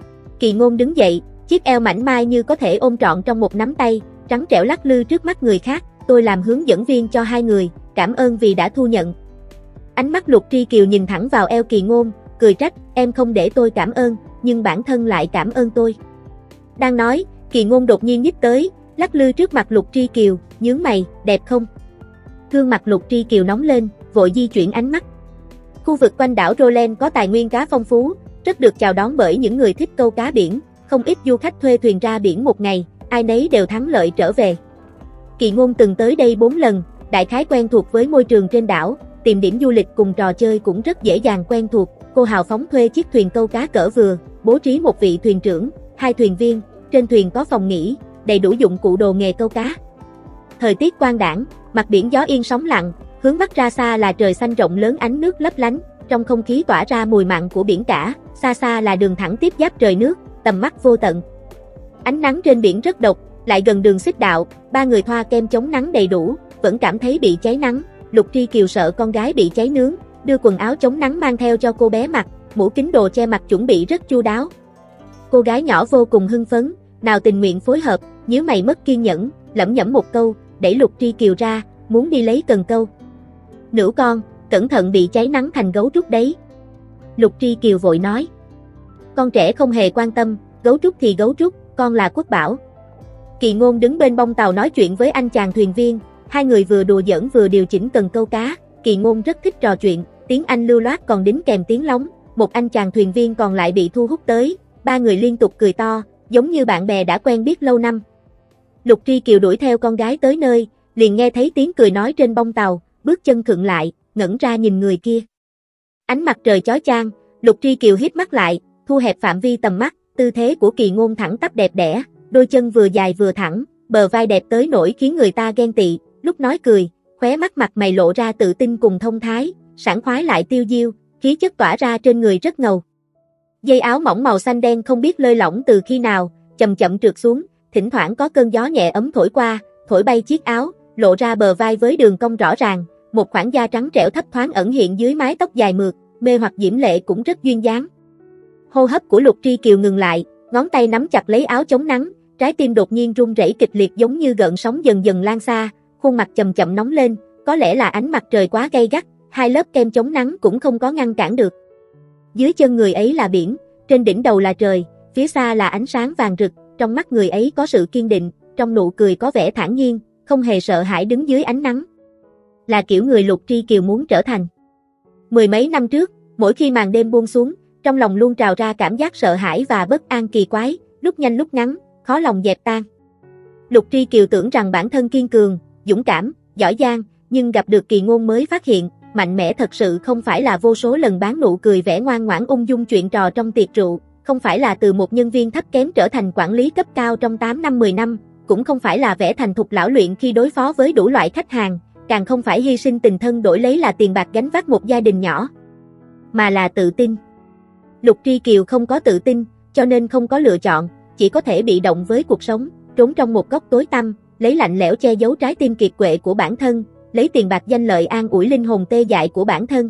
Kỳ Ngôn đứng dậy, chiếc eo mảnh mai như có thể ôm trọn trong một nắm tay, trắng trẻo lắc lư trước mắt người khác, tôi làm hướng dẫn viên cho hai người, cảm ơn vì đã thu nhận. Ánh mắt Lục Tri Kiều nhìn thẳng vào eo Kỳ Ngôn, cười trách, em không để tôi cảm ơn, nhưng bản thân lại cảm ơn tôi. Đang nói, Kỳ Ngôn đột nhiên nhích tới, lắc lư trước mặt Lục Tri Kiều, nhướng mày, đẹp không? Gương mặt Lục Tri Kiều nóng lên, vội di chuyển ánh mắt. Khu vực quanh đảo Roland có tài nguyên cá phong phú, rất được chào đón bởi những người thích câu cá biển, không ít du khách thuê thuyền ra biển một ngày, ai nấy đều thắng lợi trở về. Kỳ Ngôn từng tới đây bốn lần, đại khái quen thuộc với môi trường trên đảo, tìm điểm du lịch cùng trò chơi cũng rất dễ dàng quen thuộc. Cô hào phóng thuê chiếc thuyền câu cá cỡ vừa, bố trí một vị thuyền trưởng, hai thuyền viên, trên thuyền có phòng nghỉ, đầy đủ dụng cụ đồ nghề câu cá. Thời tiết quang đãng, mặt biển gió yên sóng lặng, hướng bắc ra xa là trời xanh rộng lớn ánh nước lấp lánh, trong không khí tỏa ra mùi mặn của biển cả, xa xa là đường thẳng tiếp giáp trời nước, tầm mắt vô tận. Ánh nắng trên biển rất độc, lại gần đường xích đạo, ba người thoa kem chống nắng đầy đủ, vẫn cảm thấy bị cháy nắng. Lục Tri Kiều sợ con gái bị cháy nướng, đưa quần áo chống nắng mang theo cho cô bé mặc, mũ kính đồ che mặt chuẩn bị rất chu đáo. Cô gái nhỏ vô cùng hưng phấn, nào tình nguyện phối hợp, nhíu mày mất kiên nhẫn, lẩm nhẩm một câu, đẩy Lục Tri Kiều ra, muốn đi lấy cần câu. Nữ con, cẩn thận bị cháy nắng thành gấu trúc đấy. Lục Tri Kiều vội nói. Con trẻ không hề quan tâm, gấu trúc thì gấu trúc, con là Quốc Bảo. Kỳ Ngôn đứng bên bông tàu nói chuyện với anh chàng thuyền viên, hai người vừa đùa giỡn vừa điều chỉnh cần câu cá. Kỳ Ngôn rất thích trò chuyện, tiếng Anh lưu loát còn đính kèm tiếng lóng, một anh chàng thuyền viên còn lại bị thu hút tới, ba người liên tục cười to, giống như bạn bè đã quen biết lâu năm. Lục Tri Kiều đuổi theo con gái tới nơi, liền nghe thấy tiếng cười nói trên bông tàu, bước chân khựng lại, ngẩng ra nhìn người kia. Ánh mặt trời chói chang, Lục Tri Kiều híp mắt lại, thu hẹp phạm vi tầm mắt, tư thế của Kỳ Ngôn thẳng tắp đẹp đẽ, đôi chân vừa dài vừa thẳng, bờ vai đẹp tới nỗi khiến người ta ghen tị, lúc nói cười, khóe mắt mặt mày lộ ra tự tin cùng thông thái, sảng khoái lại tiêu diêu, khí chất tỏa ra trên người rất ngầu. Dây áo mỏng màu xanh đen không biết lơi lỏng từ khi nào, chậm chậm trượt xuống, thỉnh thoảng có cơn gió nhẹ ấm thổi qua, thổi bay chiếc áo, lộ ra bờ vai với đường cong rõ ràng, một khoảng da trắng trẻo thấp thoáng ẩn hiện dưới mái tóc dài mượt, mê hoặc diễm lệ cũng rất duyên dáng. Hô hấp của Lục Tri Kiều ngừng lại, ngón tay nắm chặt lấy áo chống nắng, trái tim đột nhiên run rẩy kịch liệt giống như gợn sóng dần dần lan xa, khuôn mặt chậm chậm nóng lên, có lẽ là ánh mặt trời quá gay gắt, hai lớp kem chống nắng cũng không có ngăn cản được. Dưới chân người ấy là biển, trên đỉnh đầu là trời, phía xa là ánh sáng vàng rực, trong mắt người ấy có sự kiên định, trong nụ cười có vẻ thản nhiên, không hề sợ hãi đứng dưới ánh nắng. Là kiểu người Lục Tri Kiều muốn trở thành. Mười mấy năm trước, mỗi khi màn đêm buông xuống, trong lòng luôn trào ra cảm giác sợ hãi và bất an kỳ quái, lúc nhanh lúc ngắn, khó lòng dẹp tan. Lục Tri Kiều tưởng rằng bản thân kiên cường, dũng cảm, giỏi giang, nhưng gặp được Kỳ Ngôn mới phát hiện, mạnh mẽ thật sự không phải là vô số lần bán nụ cười vẻ ngoan ngoãn ung dung chuyện trò trong tiệc rượu, không phải là từ một nhân viên thấp kém trở thành quản lý cấp cao trong tám năm mười năm, cũng không phải là vẻ thành thục lão luyện khi đối phó với đủ loại khách hàng, càng không phải hy sinh tình thân đổi lấy là tiền bạc gánh vác một gia đình nhỏ, mà là tự tin. Lục Tri Kiều không có tự tin, cho nên không có lựa chọn, chỉ có thể bị động với cuộc sống, trốn trong một góc tối tăm, lấy lạnh lẽo che giấu trái tim kiệt quệ của bản thân, lấy tiền bạc danh lợi an ủi linh hồn tê dại của bản thân.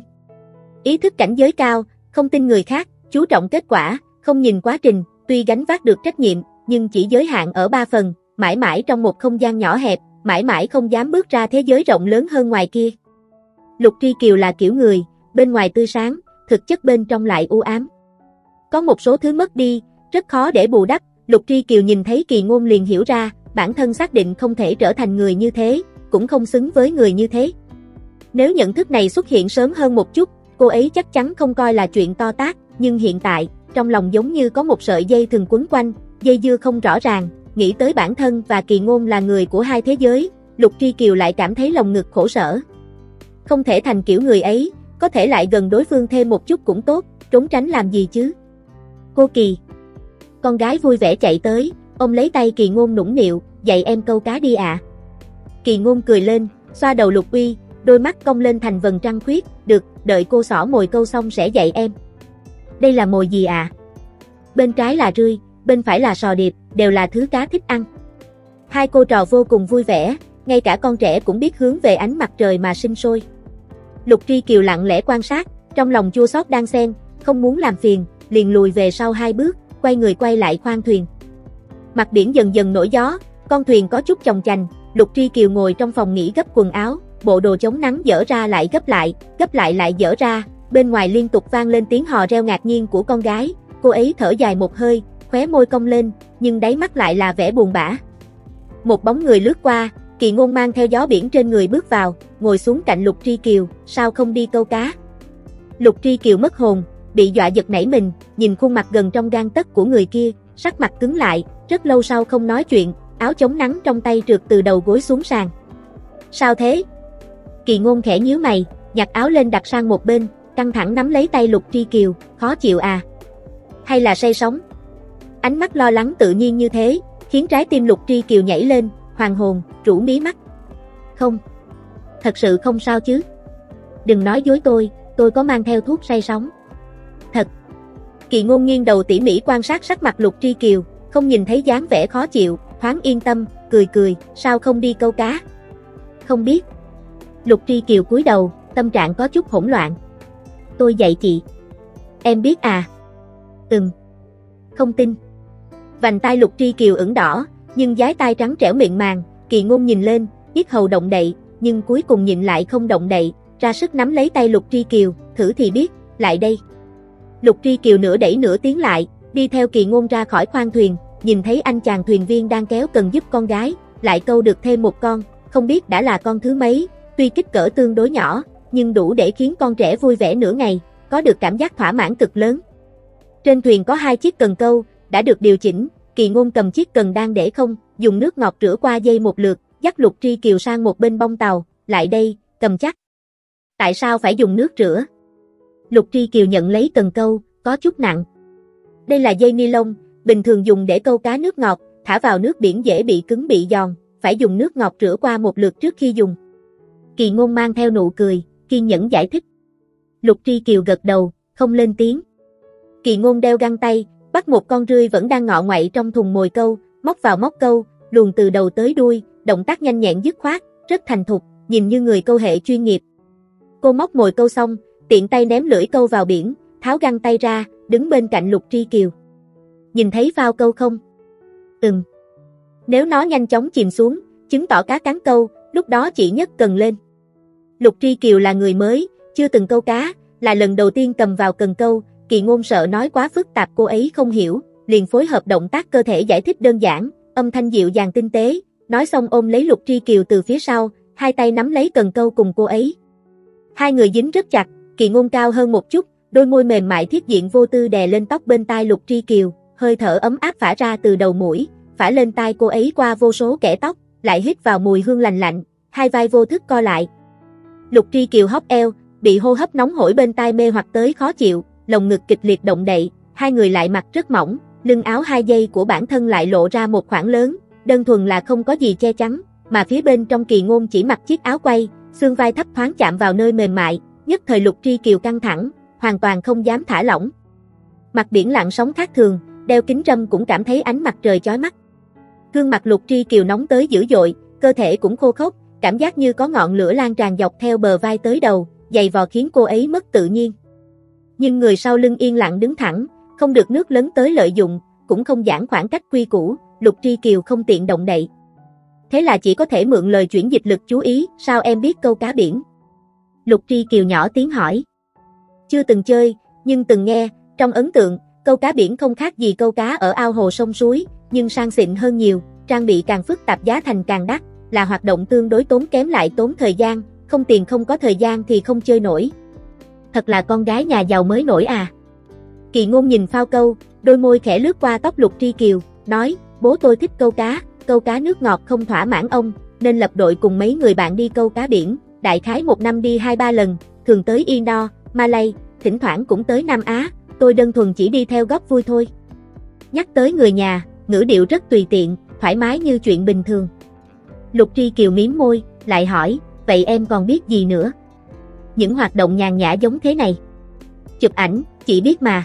Ý thức cảnh giới cao, không tin người khác, chú trọng kết quả, không nhìn quá trình, tuy gánh vác được trách nhiệm, nhưng chỉ giới hạn ở ba phần, mãi mãi trong một không gian nhỏ hẹp, mãi mãi không dám bước ra thế giới rộng lớn hơn ngoài kia. Lục Tri Kiều là kiểu người, bên ngoài tươi sáng, thực chất bên trong lại u ám. Có một số thứ mất đi, rất khó để bù đắp, Lục Tri Kiều nhìn thấy Kỳ Ngôn liền hiểu ra, bản thân xác định không thể trở thành người như thế, cũng không xứng với người như thế. Nếu nhận thức này xuất hiện sớm hơn một chút, cô ấy chắc chắn không coi là chuyện to tát, nhưng hiện tại, trong lòng giống như có một sợi dây thừng quấn quanh, dây dưa không rõ ràng, nghĩ tới bản thân và Kỳ Ngôn là người của hai thế giới, Lục Tri Kiều lại cảm thấy lòng ngực khổ sở. Không thể thành kiểu người ấy, có thể lại gần đối phương thêm một chút cũng tốt, trốn tránh làm gì chứ. Cô Kỳ. Con gái vui vẻ chạy tới, ôm lấy tay Kỳ Ngôn nũng nịu, dạy em câu cá đi ạ. À. Kỳ Ngôn cười lên, xoa đầu Lục Uy, đôi mắt cong lên thành vầng trăng khuyết, được, đợi cô xỏ mồi câu xong sẽ dạy em. Đây là mồi gì ạ? À? Bên trái là rươi, bên phải là sò điệp, đều là thứ cá thích ăn. Hai cô trò vô cùng vui vẻ, ngay cả con trẻ cũng biết hướng về ánh mặt trời mà sinh sôi. Lục Tri Kiều lặng lẽ quan sát, trong lòng chua xót đan xen, không muốn làm phiền, liền lùi về sau hai bước, quay người quay lại khoang thuyền. Mặt biển dần dần nổi gió, con thuyền có chút chồng chành, Lục Tri Kiều ngồi trong phòng nghỉ gấp quần áo, bộ đồ chống nắng dở ra lại gấp lại, gấp lại lại dở ra, bên ngoài liên tục vang lên tiếng hò reo ngạc nhiên của con gái, cô ấy thở dài một hơi, khóe môi cong lên, nhưng đáy mắt lại là vẻ buồn bã. Một bóng người lướt qua, Kỳ Ngôn mang theo gió biển trên người bước vào, ngồi xuống cạnh Lục Tri Kiều, sao không đi câu cá? Lục Tri Kiều mất hồn, bị dọa giật nảy mình, nhìn khuôn mặt gần trong gang tấc của người kia, sắc mặt cứng lại, rất lâu sau không nói chuyện, áo chống nắng trong tay trượt từ đầu gối xuống sàn. Sao thế? Kỳ Ngôn khẽ nhíu mày, nhặt áo lên đặt sang một bên, căng thẳng nắm lấy tay Lục Tri Kiều, khó chịu à? Hay là say sóng? Ánh mắt lo lắng tự nhiên như thế, khiến trái tim Lục Tri Kiều nhảy lên, hoàng hồn, rũ mí mắt. Không, thật sự không sao chứ? Đừng nói dối tôi, tôi có mang theo thuốc say sóng. Thật. Kỳ Ngôn nghiêng đầu tỉ mỉ quan sát sắc mặt Lục Tri Kiều, không nhìn thấy dáng vẻ khó chịu, thoáng yên tâm, cười cười, sao không đi câu cá? Không biết. Lục Tri Kiều cúi đầu, tâm trạng có chút hỗn loạn. Tôi dạy chị. Em biết à? Ừm. Không tin. Vành tai Lục Tri Kiều ửng đỏ, nhưng dái tai trắng trẻo mịn màng, Kỳ Ngôn nhìn lên, yết hầu động đậy, nhưng cuối cùng nhịn lại không động đậy, ra sức nắm lấy tay Lục Tri Kiều, thử thì biết, lại đây. Lục Tri Kiều nửa đẩy nửa tiến lại, đi theo Kỳ Ngôn ra khỏi khoang thuyền, nhìn thấy anh chàng thuyền viên đang kéo cần giúp con gái, lại câu được thêm một con, không biết đã là con thứ mấy, tuy kích cỡ tương đối nhỏ, nhưng đủ để khiến con trẻ vui vẻ nửa ngày, có được cảm giác thỏa mãn cực lớn. Trên thuyền có hai chiếc cần câu, đã được điều chỉnh, Kỳ Ngôn cầm chiếc cần đang để không, dùng nước ngọt rửa qua dây một lượt, dắt Lục Tri Kiều sang một bên bông tàu, lại đây, cầm chắc. Tại sao phải dùng nước rửa? Lục Tri Kiều nhận lấy cần câu, có chút nặng. Đây là dây ni lông, bình thường dùng để câu cá nước ngọt, thả vào nước biển dễ bị cứng bị giòn, phải dùng nước ngọt rửa qua một lượt trước khi dùng. Kỳ Ngôn mang theo nụ cười, kiên nhẫn giải thích. Lục Tri Kiều gật đầu, không lên tiếng. Kỳ Ngôn đeo găng tay, bắt một con rươi vẫn đang ngọ ngoậy trong thùng mồi câu, móc vào móc câu, luồn từ đầu tới đuôi, động tác nhanh nhẹn dứt khoát, rất thành thục, nhìn như người câu hệ chuyên nghiệp. Cô móc mồi câu xong, tiện tay ném lưỡi câu vào biển, tháo găng tay ra, đứng bên cạnh Lục Tri Kiều. Nhìn thấy phao câu không? Ừm. Nếu nó nhanh chóng chìm xuống, chứng tỏ cá cắn câu, lúc đó chị nhất cần lên. Lục Tri Kiều là người mới, chưa từng câu cá, là lần đầu tiên cầm vào cần câu, Kỳ Ngôn sợ nói quá phức tạp cô ấy không hiểu, liền phối hợp động tác cơ thể giải thích đơn giản, âm thanh dịu dàng tinh tế, nói xong ôm lấy Lục Tri Kiều từ phía sau, hai tay nắm lấy cần câu cùng cô ấy. Hai người dính rất chặt, Kỳ Ngôn cao hơn một chút, đôi môi mềm mại thiết diện vô tư đè lên tóc bên tai Lục Tri Kiều, hơi thở ấm áp phả ra từ đầu mũi, phả lên tai cô ấy qua vô số kẽ tóc, lại hít vào mùi hương lành lạnh, hai vai vô thức co lại. Lục Tri Kiều hóc eo, bị hô hấp nóng hổi bên tai mê hoặc tới khó chịu, lồng ngực kịch liệt động đậy, hai người lại mặc rất mỏng, lưng áo hai dây của bản thân lại lộ ra một khoảng lớn, đơn thuần là không có gì che chắn, mà phía bên trong Kỳ Ngôn chỉ mặc chiếc áo quay, xương vai thấp thoáng chạm vào nơi mềm mại, nhất thời Lục Tri Kiều căng thẳng, hoàn toàn không dám thả lỏng. Mặt biển lặng sóng khác thường, đeo kính râm cũng cảm thấy ánh mặt trời chói mắt. Gương mặt Lục Tri Kiều nóng tới dữ dội, cơ thể cũng khô khốc, cảm giác như có ngọn lửa lan tràn dọc theo bờ vai tới đầu, dày vò khiến cô ấy mất tự nhiên. Nhưng người sau lưng yên lặng đứng thẳng, không được nước lấn tới lợi dụng, cũng không giãn khoảng cách quy củ, Lục Tri Kiều không tiện động đậy. Thế là chỉ có thể mượn lời chuyển dịch lực chú ý, sao em biết câu cá biển? Lục Tri Kiều nhỏ tiếng hỏi. Chưa từng chơi, nhưng từng nghe, trong ấn tượng, câu cá biển không khác gì câu cá ở ao hồ sông suối, nhưng sang xịn hơn nhiều, trang bị càng phức tạp giá thành càng đắt, là hoạt động tương đối tốn kém lại tốn thời gian, không tiền không có thời gian thì không chơi nổi. Thật là con gái nhà giàu mới nổi à. Kỳ Ngôn nhìn phao câu, đôi môi khẽ lướt qua tóc Lục Tri Kiều, nói, bố tôi thích câu cá, câu cá nước ngọt không thỏa mãn ông, nên lập đội cùng mấy người bạn đi câu cá biển, đại khái một năm đi hai ba lần, thường tới Indo, Malay, thỉnh thoảng cũng tới Nam Á, tôi đơn thuần chỉ đi theo góp vui thôi. Nhắc tới người nhà, ngữ điệu rất tùy tiện, thoải mái như chuyện bình thường. Lục Tri Kiều mím môi, lại hỏi, vậy em còn biết gì nữa? Những hoạt động nhàn nhã giống thế này. Chụp ảnh, chị biết mà.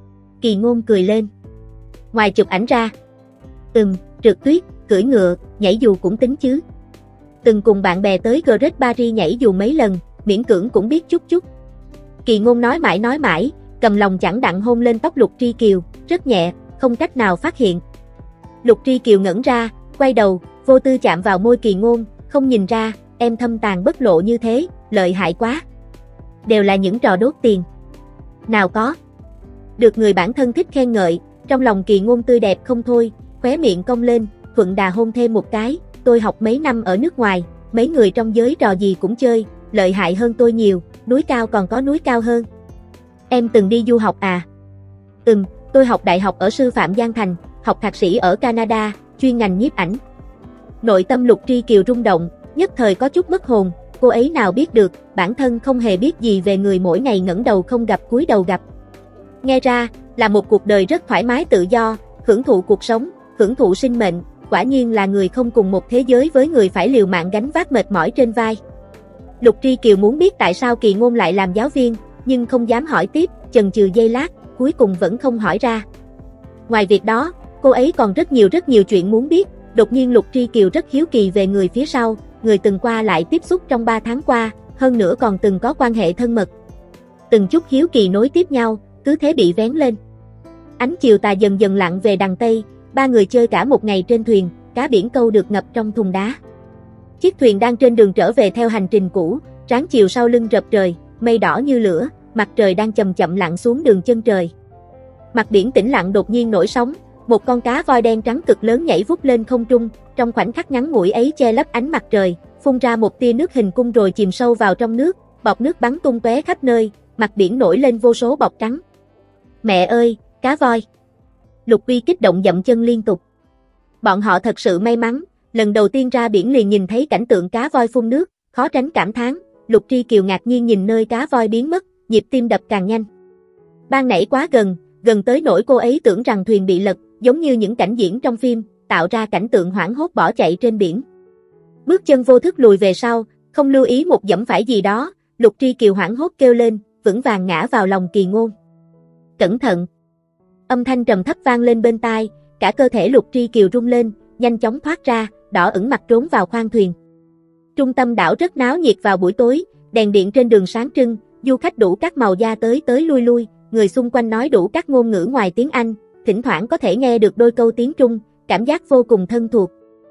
Kỳ Ngôn cười lên. Ngoài chụp ảnh ra. Ừm, trượt tuyết, cưỡi ngựa, nhảy dù cũng tính chứ. Từng cùng bạn bè tới Great Paris nhảy dù mấy lần, miễn cưỡng cũng biết chút chút. Kỳ Ngôn nói mãi nói mãi, cầm lòng chẳng đặng hôn lên tóc Lục Tri Kiều, rất nhẹ, không cách nào phát hiện. Lục Tri Kiều ngẩn ra, quay đầu, vô tư chạm vào môi Kỳ Ngôn, không nhìn ra, em thâm tàn bất lộ như thế, lợi hại quá. Đều là những trò đốt tiền. Nào có. Được người bản thân thích khen ngợi, trong lòng Kỳ Ngôn tươi đẹp không thôi, khóe miệng cong lên, thuận đà hôn thêm một cái, tôi học mấy năm ở nước ngoài, mấy người trong giới trò gì cũng chơi, lợi hại hơn tôi nhiều, núi cao còn có núi cao hơn. Em từng đi du học à? Ừm, tôi học đại học ở sư phạm Giang Thành, học thạc sĩ ở Canada, chuyên ngành nhiếp ảnh. Nội tâm Lục Tri Kiều rung động, nhất thời có chút mất hồn, cô ấy nào biết được, bản thân không hề biết gì về người mỗi ngày ngẩng đầu không gặp cúi đầu gặp. Nghe ra, là một cuộc đời rất thoải mái tự do, hưởng thụ cuộc sống, hưởng thụ sinh mệnh, quả nhiên là người không cùng một thế giới với người phải liều mạng gánh vác mệt mỏi trên vai. Lục Tri Kiều muốn biết tại sao Kỳ Ngôn lại làm giáo viên, nhưng không dám hỏi tiếp, chần chừ giây lát, cuối cùng vẫn không hỏi ra. Ngoài việc đó, cô ấy còn rất nhiều rất nhiều chuyện muốn biết, đột nhiên Lục Tri Kiều rất hiếu kỳ về người phía sau, người từng qua lại tiếp xúc trong ba tháng qua, hơn nữa còn từng có quan hệ thân mật. Từng chút hiếu kỳ nối tiếp nhau, cứ thế bị vén lên. Ánh chiều tà dần dần lặn về đằng Tây, ba người chơi cả một ngày trên thuyền, cá biển câu được ngập trong thùng đá. Chiếc thuyền đang trên đường trở về theo hành trình cũ, ráng chiều sau lưng rập trời, mây đỏ như lửa, mặt trời đang chậm chậm lặn xuống đường chân trời. Mặt biển tĩnh lặng đột nhiên nổi sóng, một con cá voi đen trắng cực lớn nhảy vút lên không trung, trong khoảnh khắc ngắn ngủi ấy che lấp ánh mặt trời, phun ra một tia nước hình cung rồi chìm sâu vào trong nước, bọt nước bắn tung tóe khắp nơi, mặt biển nổi lên vô số bọt trắng. Mẹ ơi, cá voi! Lục Uy kích động dậm chân liên tục. Bọn họ thật sự may mắn, lần đầu tiên ra biển liền nhìn thấy cảnh tượng cá voi phun nước, khó tránh cảm thán. Lục Tri Kiều ngạc nhiên nhìn nơi cá voi biến mất, nhịp tim đập càng nhanh. Ban nãy quá gần, gần tới nỗi cô ấy tưởng rằng thuyền bị lật, giống như những cảnh diễn trong phim, tạo ra cảnh tượng hoảng hốt bỏ chạy trên biển. Bước chân vô thức lùi về sau, Không lưu ý một dẫm phải gì đó, Lục Tri Kiều hoảng hốt kêu lên, vững vàng ngã vào lòng Kỳ Ngôn. Cẩn thận! Âm thanh trầm thấp vang lên bên tai, cả cơ thể Lục Tri Kiều rung lên, nhanh chóng thoát ra, đỏ ửng mặt trốn vào khoang thuyền. Trung tâm đảo rất náo nhiệt vào buổi tối, đèn điện trên đường sáng trưng, du khách đủ các màu da tới tới lui lui, người xung quanh nói đủ các ngôn ngữ ngoài tiếng Anh, thỉnh thoảng có thể nghe được đôi câu tiếng Trung, cảm giác vô cùng thân thuộc.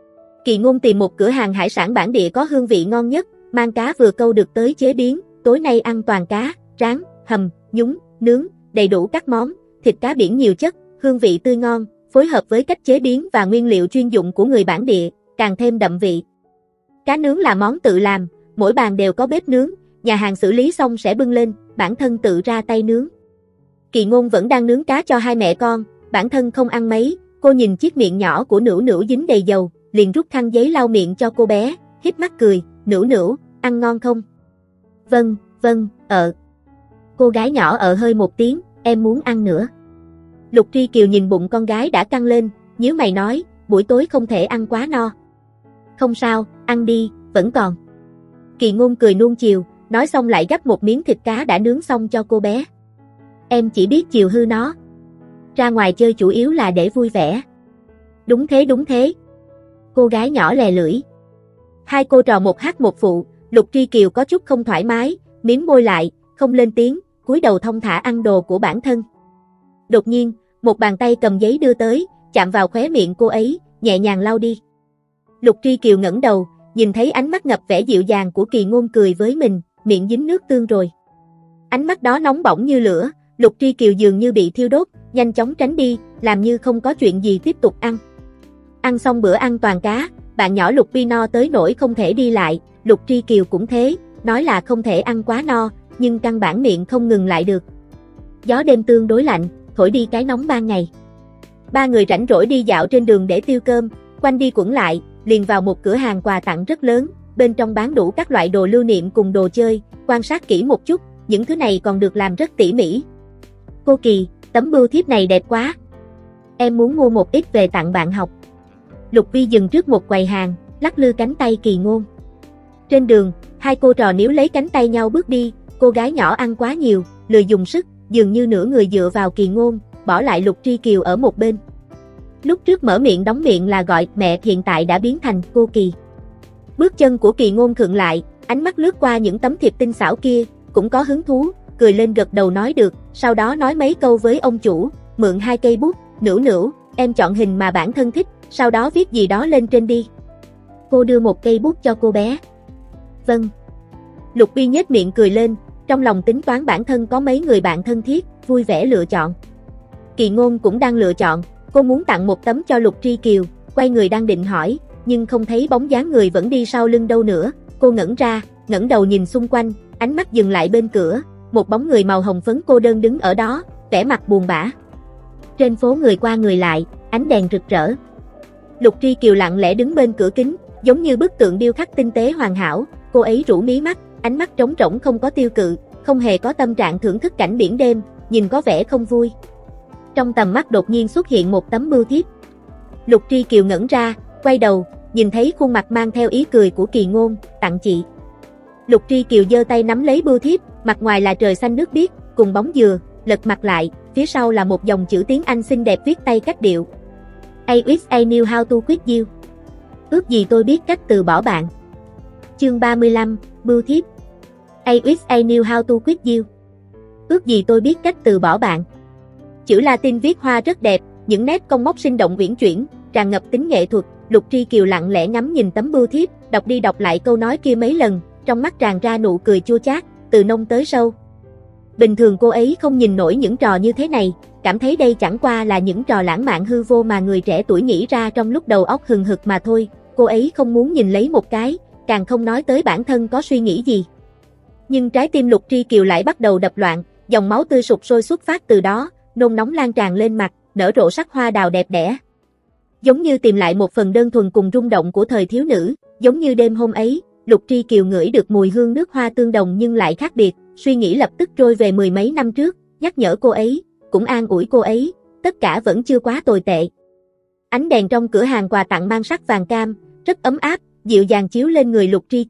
Kỳ Ngôn tìm một cửa hàng hải sản bản địa có hương vị ngon nhất, mang cá vừa câu được tới chế biến, tối nay ăn toàn cá, rán, hầm, nhúng, nướng, đầy đủ các món, thịt cá biển nhiều chất, hương vị tươi ngon, phối hợp với cách chế biến và nguyên liệu chuyên dụng của người bản địa, càng thêm đậm vị. Cá nướng là món tự làm, mỗi bàn đều có bếp nướng, nhà hàng xử lý xong sẽ bưng lên, bản thân tự ra tay nướng. Kỳ Ngôn vẫn đang nướng cá cho hai mẹ con, bản thân không ăn mấy, cô nhìn chiếc miệng nhỏ của Nữu Nữu dính đầy dầu, liền rút khăn giấy lau miệng cho cô bé, híp mắt cười, Nữu Nữu, ăn ngon không? Vâng, vâng, ờ. Cô gái nhỏ ờ hơi một tiếng, em muốn ăn nữa. Lục Tri Kiều nhìn bụng con gái đã căng lên, nhíu mày nói, buổi tối không thể ăn quá no. Không sao, ăn đi, vẫn còn. Kỳ Ngôn cười nuông chiều, nói xong lại gắp một miếng thịt cá đã nướng xong cho cô bé. Em chỉ biết chiều hư nó. Ra ngoài chơi chủ yếu là để vui vẻ. Đúng thế đúng thế. Cô gái nhỏ lè lưỡi. Hai cô trò một hát một phụ, Lục Tri Kiều có chút không thoải mái, mím môi lại, không lên tiếng, cúi đầu thong thả ăn đồ của bản thân. Đột nhiên, một bàn tay cầm giấy đưa tới, chạm vào khóe miệng cô ấy, nhẹ nhàng lau đi. Lục Tri Kiều ngẩng đầu, nhìn thấy ánh mắt ngập vẻ dịu dàng của Kỳ Ngôn cười với mình, miệng dính nước tương rồi. Ánh mắt đó nóng bỏng như lửa, Lục Tri Kiều dường như bị thiêu đốt, nhanh chóng tránh đi, làm như không có chuyện gì tiếp tục ăn. Ăn xong bữa ăn toàn cá, bạn nhỏ Lục Pi no tới nỗi không thể đi lại, Lục Tri Kiều cũng thế, nói là không thể ăn quá no, nhưng căn bản miệng không ngừng lại được. Gió đêm tương đối lạnh, thổi đi cái nóng ban ngày. Ba người rảnh rỗi đi dạo trên đường để tiêu cơm, quanh đi quẩn lại, liền vào một cửa hàng quà tặng rất lớn, bên trong bán đủ các loại đồ lưu niệm cùng đồ chơi, quan sát kỹ một chút, những thứ này còn được làm rất tỉ mỉ. Cô Kỳ, tấm bưu thiếp này đẹp quá. Em muốn mua một ít về tặng bạn học. Lục Vi dừng trước một quầy hàng, lắc lư cánh tay Kỳ Ngôn. Trên đường, hai cô trò níu lấy cánh tay nhau bước đi, cô gái nhỏ ăn quá nhiều, lười dùng sức, dường như nửa người dựa vào Kỳ Ngôn, bỏ lại Lục Tri Kiều ở một bên. Lúc trước mở miệng đóng miệng là gọi mẹ, hiện tại đã biến thành cô Kỳ. Bước chân của Kỳ Ngôn khựng lại, ánh mắt lướt qua những tấm thiệp tinh xảo kia, cũng có hứng thú, cười lên gật đầu nói được, sau đó nói mấy câu với ông chủ, mượn hai cây bút, Nữu Nữu, em chọn hình mà bản thân thích, sau đó viết gì đó lên trên đi. Cô đưa một cây bút cho cô bé. Vâng. Lục Bi nhếch miệng cười lên, trong lòng tính toán bản thân có mấy người bạn thân thiết, vui vẻ lựa chọn. Kỳ Ngôn cũng đang lựa chọn, cô muốn tặng một tấm cho Lục Tri Kiều, quay người đang định hỏi, nhưng không thấy bóng dáng người vẫn đi sau lưng đâu nữa, cô ngẩn ra, ngẩng đầu nhìn xung quanh, ánh mắt dừng lại bên cửa, một bóng người màu hồng phấn cô đơn đứng ở đó, vẻ mặt buồn bã. Trên phố người qua người lại, ánh đèn rực rỡ. Lục Tri Kiều lặng lẽ đứng bên cửa kính, giống như bức tượng điêu khắc tinh tế hoàn hảo, cô ấy rũ mí mắt, ánh mắt trống rỗng không có tiêu cự, không hề có tâm trạng thưởng thức cảnh biển đêm, nhìn có vẻ không vui. Trong tầm mắt đột nhiên xuất hiện một tấm bưu thiếp. Lục Tri Kiều ngẩn ra, quay đầu, nhìn thấy khuôn mặt mang theo ý cười của Kỳ Ngôn, tặng chị. Lục Tri Kiều giơ tay nắm lấy bưu thiếp, mặt ngoài là trời xanh nước biếc, cùng bóng dừa, lật mặt lại, phía sau là một dòng chữ tiếng Anh xinh đẹp viết tay cách điệu. I wish I knew how to quit you. Ước gì tôi biết cách từ bỏ bạn. Chương ba mươi lăm, bưu thiếp. I wish I knew how to quit you. Ước gì tôi biết cách từ bỏ bạn. Chữ Latin viết hoa rất đẹp, những nét cong móc sinh động uyển chuyển, tràn ngập tính nghệ thuật. Lục Tri Kiều lặng lẽ ngắm nhìn tấm bưu thiếp, đọc đi đọc lại câu nói kia mấy lần, trong mắt tràn ra nụ cười chua chát, từ nông tới sâu. Bình thường cô ấy không nhìn nổi những trò như thế này, cảm thấy đây chẳng qua là những trò lãng mạn hư vô mà người trẻ tuổi nghĩ ra trong lúc đầu óc hừng hực mà thôi, cô ấy không muốn nhìn lấy một cái, càng không nói tới bản thân có suy nghĩ gì. Nhưng trái tim Lục Tri Kiều lại bắt đầu đập loạn, dòng máu tươi sục sôi xuất phát từ đó, nôn nóng lan tràn lên mặt, nở rộ sắc hoa đào đẹp đẽ. Giống như tìm lại một phần đơn thuần cùng rung động của thời thiếu nữ, giống như đêm hôm ấy, Lục Tri Kiều ngửi được mùi hương nước hoa tương đồng nhưng lại khác biệt, suy nghĩ lập tức trôi về mười mấy năm trước, nhắc nhở cô ấy, cũng an ủi cô ấy, tất cả vẫn chưa quá tồi tệ. Ánh đèn trong cửa hàng quà tặng mang sắc vàng cam, rất ấm áp, dịu dàng chiếu lên người Lục Tri Kiều,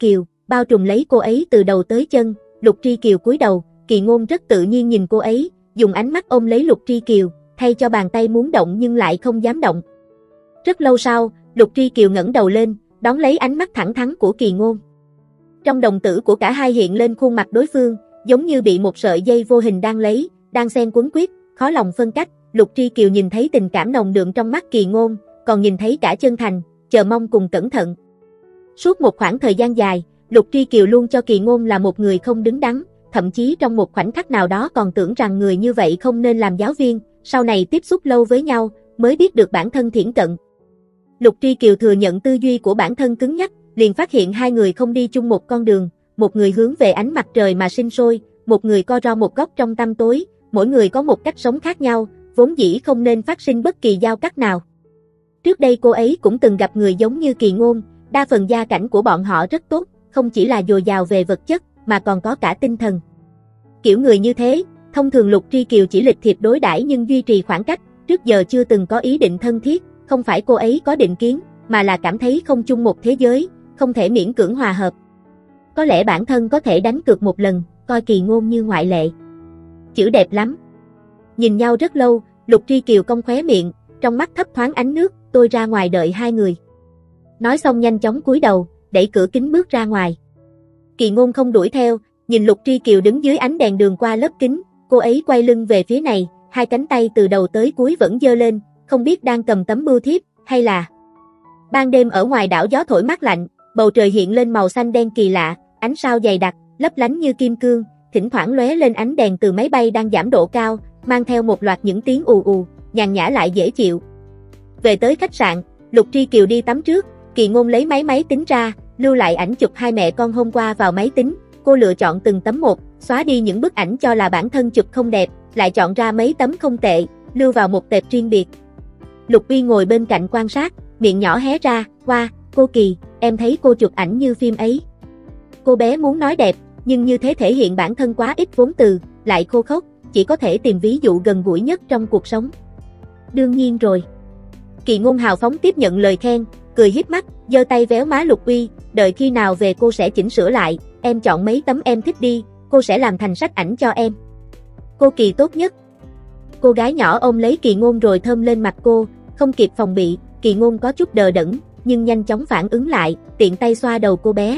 bao trùm lấy cô ấy từ đầu tới chân. Lục Tri Kiều cúi đầu, Kỳ Ngôn rất tự nhiên nhìn cô ấy, dùng ánh mắt ôm lấy Lục Tri Kiều, thay cho bàn tay muốn động nhưng lại không dám động. Rất lâu sau, Lục Tri Kiều ngẩng đầu lên, đón lấy ánh mắt thẳng thắn của Kỳ Ngôn. Trong đồng tử của cả hai hiện lên khuôn mặt đối phương, giống như bị một sợi dây vô hình đang lấy, đang xen quấn quýt, khó lòng phân cách. Lục Tri Kiều nhìn thấy tình cảm nồng đượm trong mắt Kỳ Ngôn, còn nhìn thấy cả chân thành, chờ mong cùng cẩn thận. Suốt một khoảng thời gian dài, Lục Tri Kiều luôn cho Kỳ Ngôn là một người không đứng đắn, thậm chí trong một khoảnh khắc nào đó còn tưởng rằng người như vậy không nên làm giáo viên, sau này tiếp xúc lâu với nhau, mới biết được bản thân thiển cận. Lục Tri Kiều thừa nhận tư duy của bản thân cứng nhắc, liền phát hiện hai người không đi chung một con đường, một người hướng về ánh mặt trời mà sinh sôi, một người co ro một góc trong tăm tối, mỗi người có một cách sống khác nhau, vốn dĩ không nên phát sinh bất kỳ giao cắt nào. Trước đây cô ấy cũng từng gặp người giống như Kỳ Ngôn, đa phần gia cảnh của bọn họ rất tốt, không chỉ là dồi dào về vật chất, mà còn có cả tinh thần. Kiểu người như thế, thông thường Lục Tri Kiều chỉ lịch thiệp đối đãi nhưng duy trì khoảng cách, trước giờ chưa từng có ý định thân thiết, không phải cô ấy có định kiến, mà là cảm thấy không chung một thế giới, không thể miễn cưỡng hòa hợp. Có lẽ bản thân có thể đánh cược một lần, coi Kỳ Ngôn như ngoại lệ. Chữ đẹp lắm. Nhìn nhau rất lâu, Lục Tri Kiều cong khóe miệng, trong mắt thấp thoáng ánh nước, tôi ra ngoài đợi hai người. Nói xong nhanh chóng cúi đầu, đẩy cửa kính bước ra ngoài. Kỳ Ngôn không đuổi theo, nhìn Lục Tri Kiều đứng dưới ánh đèn đường qua lớp kính, cô ấy quay lưng về phía này, hai cánh tay từ đầu tới cuối vẫn giơ lên, không biết đang cầm tấm bưu thiếp, hay là... Ban đêm ở ngoài đảo gió thổi mát lạnh, bầu trời hiện lên màu xanh đen kỳ lạ, ánh sao dày đặc, lấp lánh như kim cương, thỉnh thoảng lóe lên ánh đèn từ máy bay đang giảm độ cao, mang theo một loạt những tiếng ù ù, nhàn nhã lại dễ chịu. Về tới khách sạn, Lục Tri Kiều đi tắm trước, Kỳ Ngôn lấy máy máy tính ra, lưu lại ảnh chụp hai mẹ con hôm qua vào máy tính, cô lựa chọn từng tấm một, xóa đi những bức ảnh cho là bản thân chụp không đẹp, lại chọn ra mấy tấm không tệ, lưu vào một tệp riêng biệt. Lục Uy ngồi bên cạnh quan sát, miệng nhỏ hé ra, "Wow, cô Kỳ, em thấy cô chụp ảnh như phim ấy." Cô bé muốn nói đẹp, nhưng như thế thể hiện bản thân quá ít vốn từ, lại khô khốc, chỉ có thể tìm ví dụ gần gũi nhất trong cuộc sống. Đương nhiên rồi. Kỳ Ngôn hào phóng tiếp nhận lời khen, cười híp mắt, giơ tay véo má Lục Uy, đợi khi nào về cô sẽ chỉnh sửa lại, em chọn mấy tấm em thích đi, cô sẽ làm thành sách ảnh cho em. Cô Kỳ tốt nhất. Cô gái nhỏ ôm lấy Kỳ Ngôn rồi thơm lên mặt cô, không kịp phòng bị, Kỳ Ngôn có chút đờ đẫn, nhưng nhanh chóng phản ứng lại, tiện tay xoa đầu cô bé.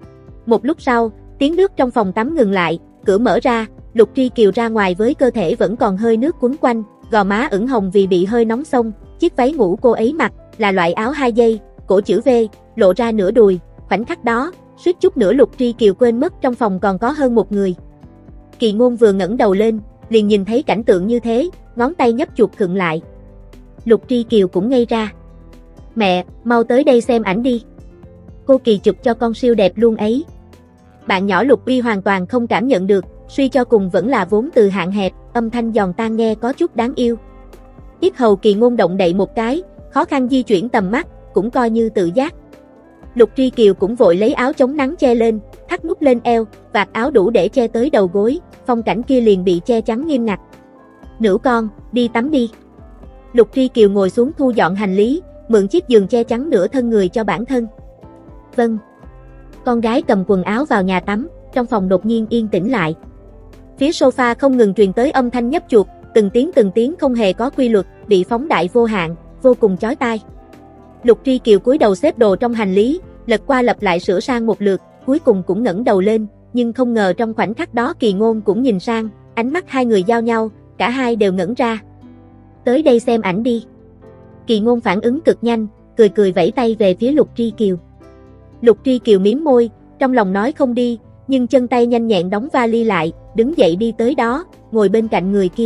Một lúc sau, tiếng nước trong phòng tắm ngừng lại, cửa mở ra, Lục Tri Kiều ra ngoài với cơ thể vẫn còn hơi nước quấn quanh, gò má ửng hồng vì bị hơi nóng xông, chiếc váy ngủ cô ấy mặc là loại áo hai dây, cổ chữ V, lộ ra nửa đùi, khoảnh khắc đó, suýt chút nữa Lục Tri Kiều quên mất trong phòng còn có hơn một người. Kỳ Ngôn vừa ngẩng đầu lên, liền nhìn thấy cảnh tượng như thế, ngón tay nhấp chuột khựng lại. Lục Tri Kiều cũng ngây ra. "Mẹ, mau tới đây xem ảnh đi. Cô Kỳ chụp cho con siêu đẹp luôn ấy." Bạn nhỏ Lục Uy hoàn toàn không cảm nhận được, suy cho cùng vẫn là vốn từ hạn hẹp, âm thanh giòn tan nghe có chút đáng yêu. Yết hầu Kỳ Ngôn động đậy một cái, khó khăn di chuyển tầm mắt, cũng coi như tự giác. Lục Tri Kiều cũng vội lấy áo chống nắng che lên, thắt nút lên eo, vạt áo đủ để che tới đầu gối, phong cảnh kia liền bị che chắn nghiêm ngặt. "Nữ con, đi tắm đi." Lục Tri Kiều ngồi xuống thu dọn hành lý, mượn chiếc giường che chắn nửa thân người cho bản thân. "Vâng." Con gái cầm quần áo vào nhà tắm, trong phòng đột nhiên yên tĩnh lại. Phía sofa không ngừng truyền tới âm thanh nhấp chuột, từng tiếng từng tiếng không hề có quy luật, bị phóng đại vô hạn, vô cùng chói tai. Lục Tri Kiều cúi đầu xếp đồ trong hành lý, lật qua lật lại sửa sang một lượt, cuối cùng cũng ngẩng đầu lên, nhưng không ngờ trong khoảnh khắc đó Kỳ Ngôn cũng nhìn sang, ánh mắt hai người giao nhau, cả hai đều ngẩn ra. "Tới đây xem ảnh đi." Kỳ Ngôn phản ứng cực nhanh, cười cười vẫy tay về phía Lục Tri Kiều. Lục Tri Kiều mím môi, trong lòng nói không đi, nhưng chân tay nhanh nhẹn đóng vali lại, đứng dậy đi tới đó, ngồi bên cạnh người kia.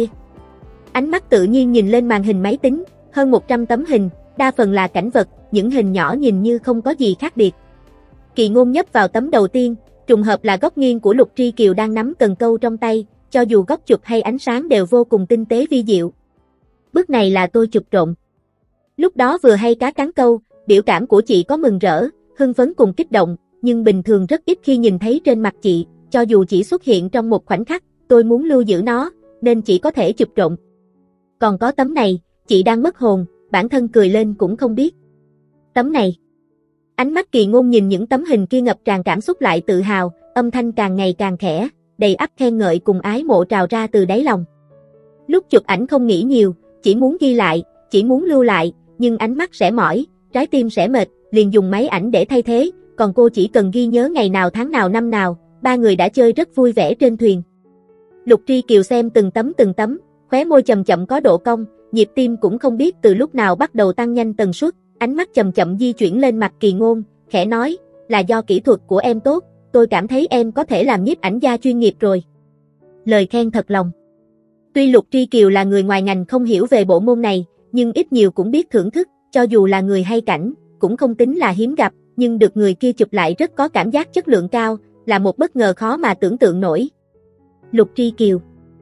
Ánh mắt tự nhiên nhìn lên màn hình máy tính, hơn một trăm tấm hình, đa phần là cảnh vật, những hình nhỏ nhìn như không có gì khác biệt. Kỳ Ngôn nhấp vào tấm đầu tiên, trùng hợp là góc nghiêng của Lục Tri Kiều đang nắm cần câu trong tay, cho dù góc chụp hay ánh sáng đều vô cùng tinh tế vi diệu. "Bức này là tôi chụp trộm." Lúc đó vừa hay cá cắn câu, biểu cảm của chị có mừng rỡ, hưng phấn cùng kích động, nhưng bình thường rất ít khi nhìn thấy trên mặt chị, cho dù chỉ xuất hiện trong một khoảnh khắc, tôi muốn lưu giữ nó, nên chỉ có thể chụp trộm. "Còn có tấm này." Chị đang mất hồn, bản thân cười lên cũng không biết. "Tấm này." Ánh mắt Kỳ Ngôn nhìn những tấm hình kia ngập tràn cảm xúc lại tự hào, âm thanh càng ngày càng khẽ, đầy ắp khen ngợi cùng ái mộ trào ra từ đáy lòng. Lúc chụp ảnh không nghĩ nhiều, chỉ muốn ghi lại, chỉ muốn lưu lại, nhưng ánh mắt sẽ mỏi, trái tim sẽ mệt, liền dùng máy ảnh để thay thế, còn cô chỉ cần ghi nhớ ngày nào tháng nào năm nào, ba người đã chơi rất vui vẻ trên thuyền. Lục Tri Kiều xem từng tấm từng tấm, khóe môi chậm chậm có độ cong, nhịp tim cũng không biết từ lúc nào bắt đầu tăng nhanh tần suất, ánh mắt chậm chậm di chuyển lên mặt Kỳ Ngôn, khẽ nói, là do kỹ thuật của em tốt, tôi cảm thấy em có thể làm nhiếp ảnh gia chuyên nghiệp rồi. Lời khen thật lòng. Tuy Lục Tri Kiều là người ngoài ngành không hiểu về bộ môn này, nhưng ít nhiều cũng biết thưởng thức, cho dù là người hay cảnh, cũng không tính là hiếm gặp, nhưng được người kia chụp lại rất có cảm giác chất lượng cao, là một bất ngờ khó mà tưởng tượng nổi. Lục Tri Kiều.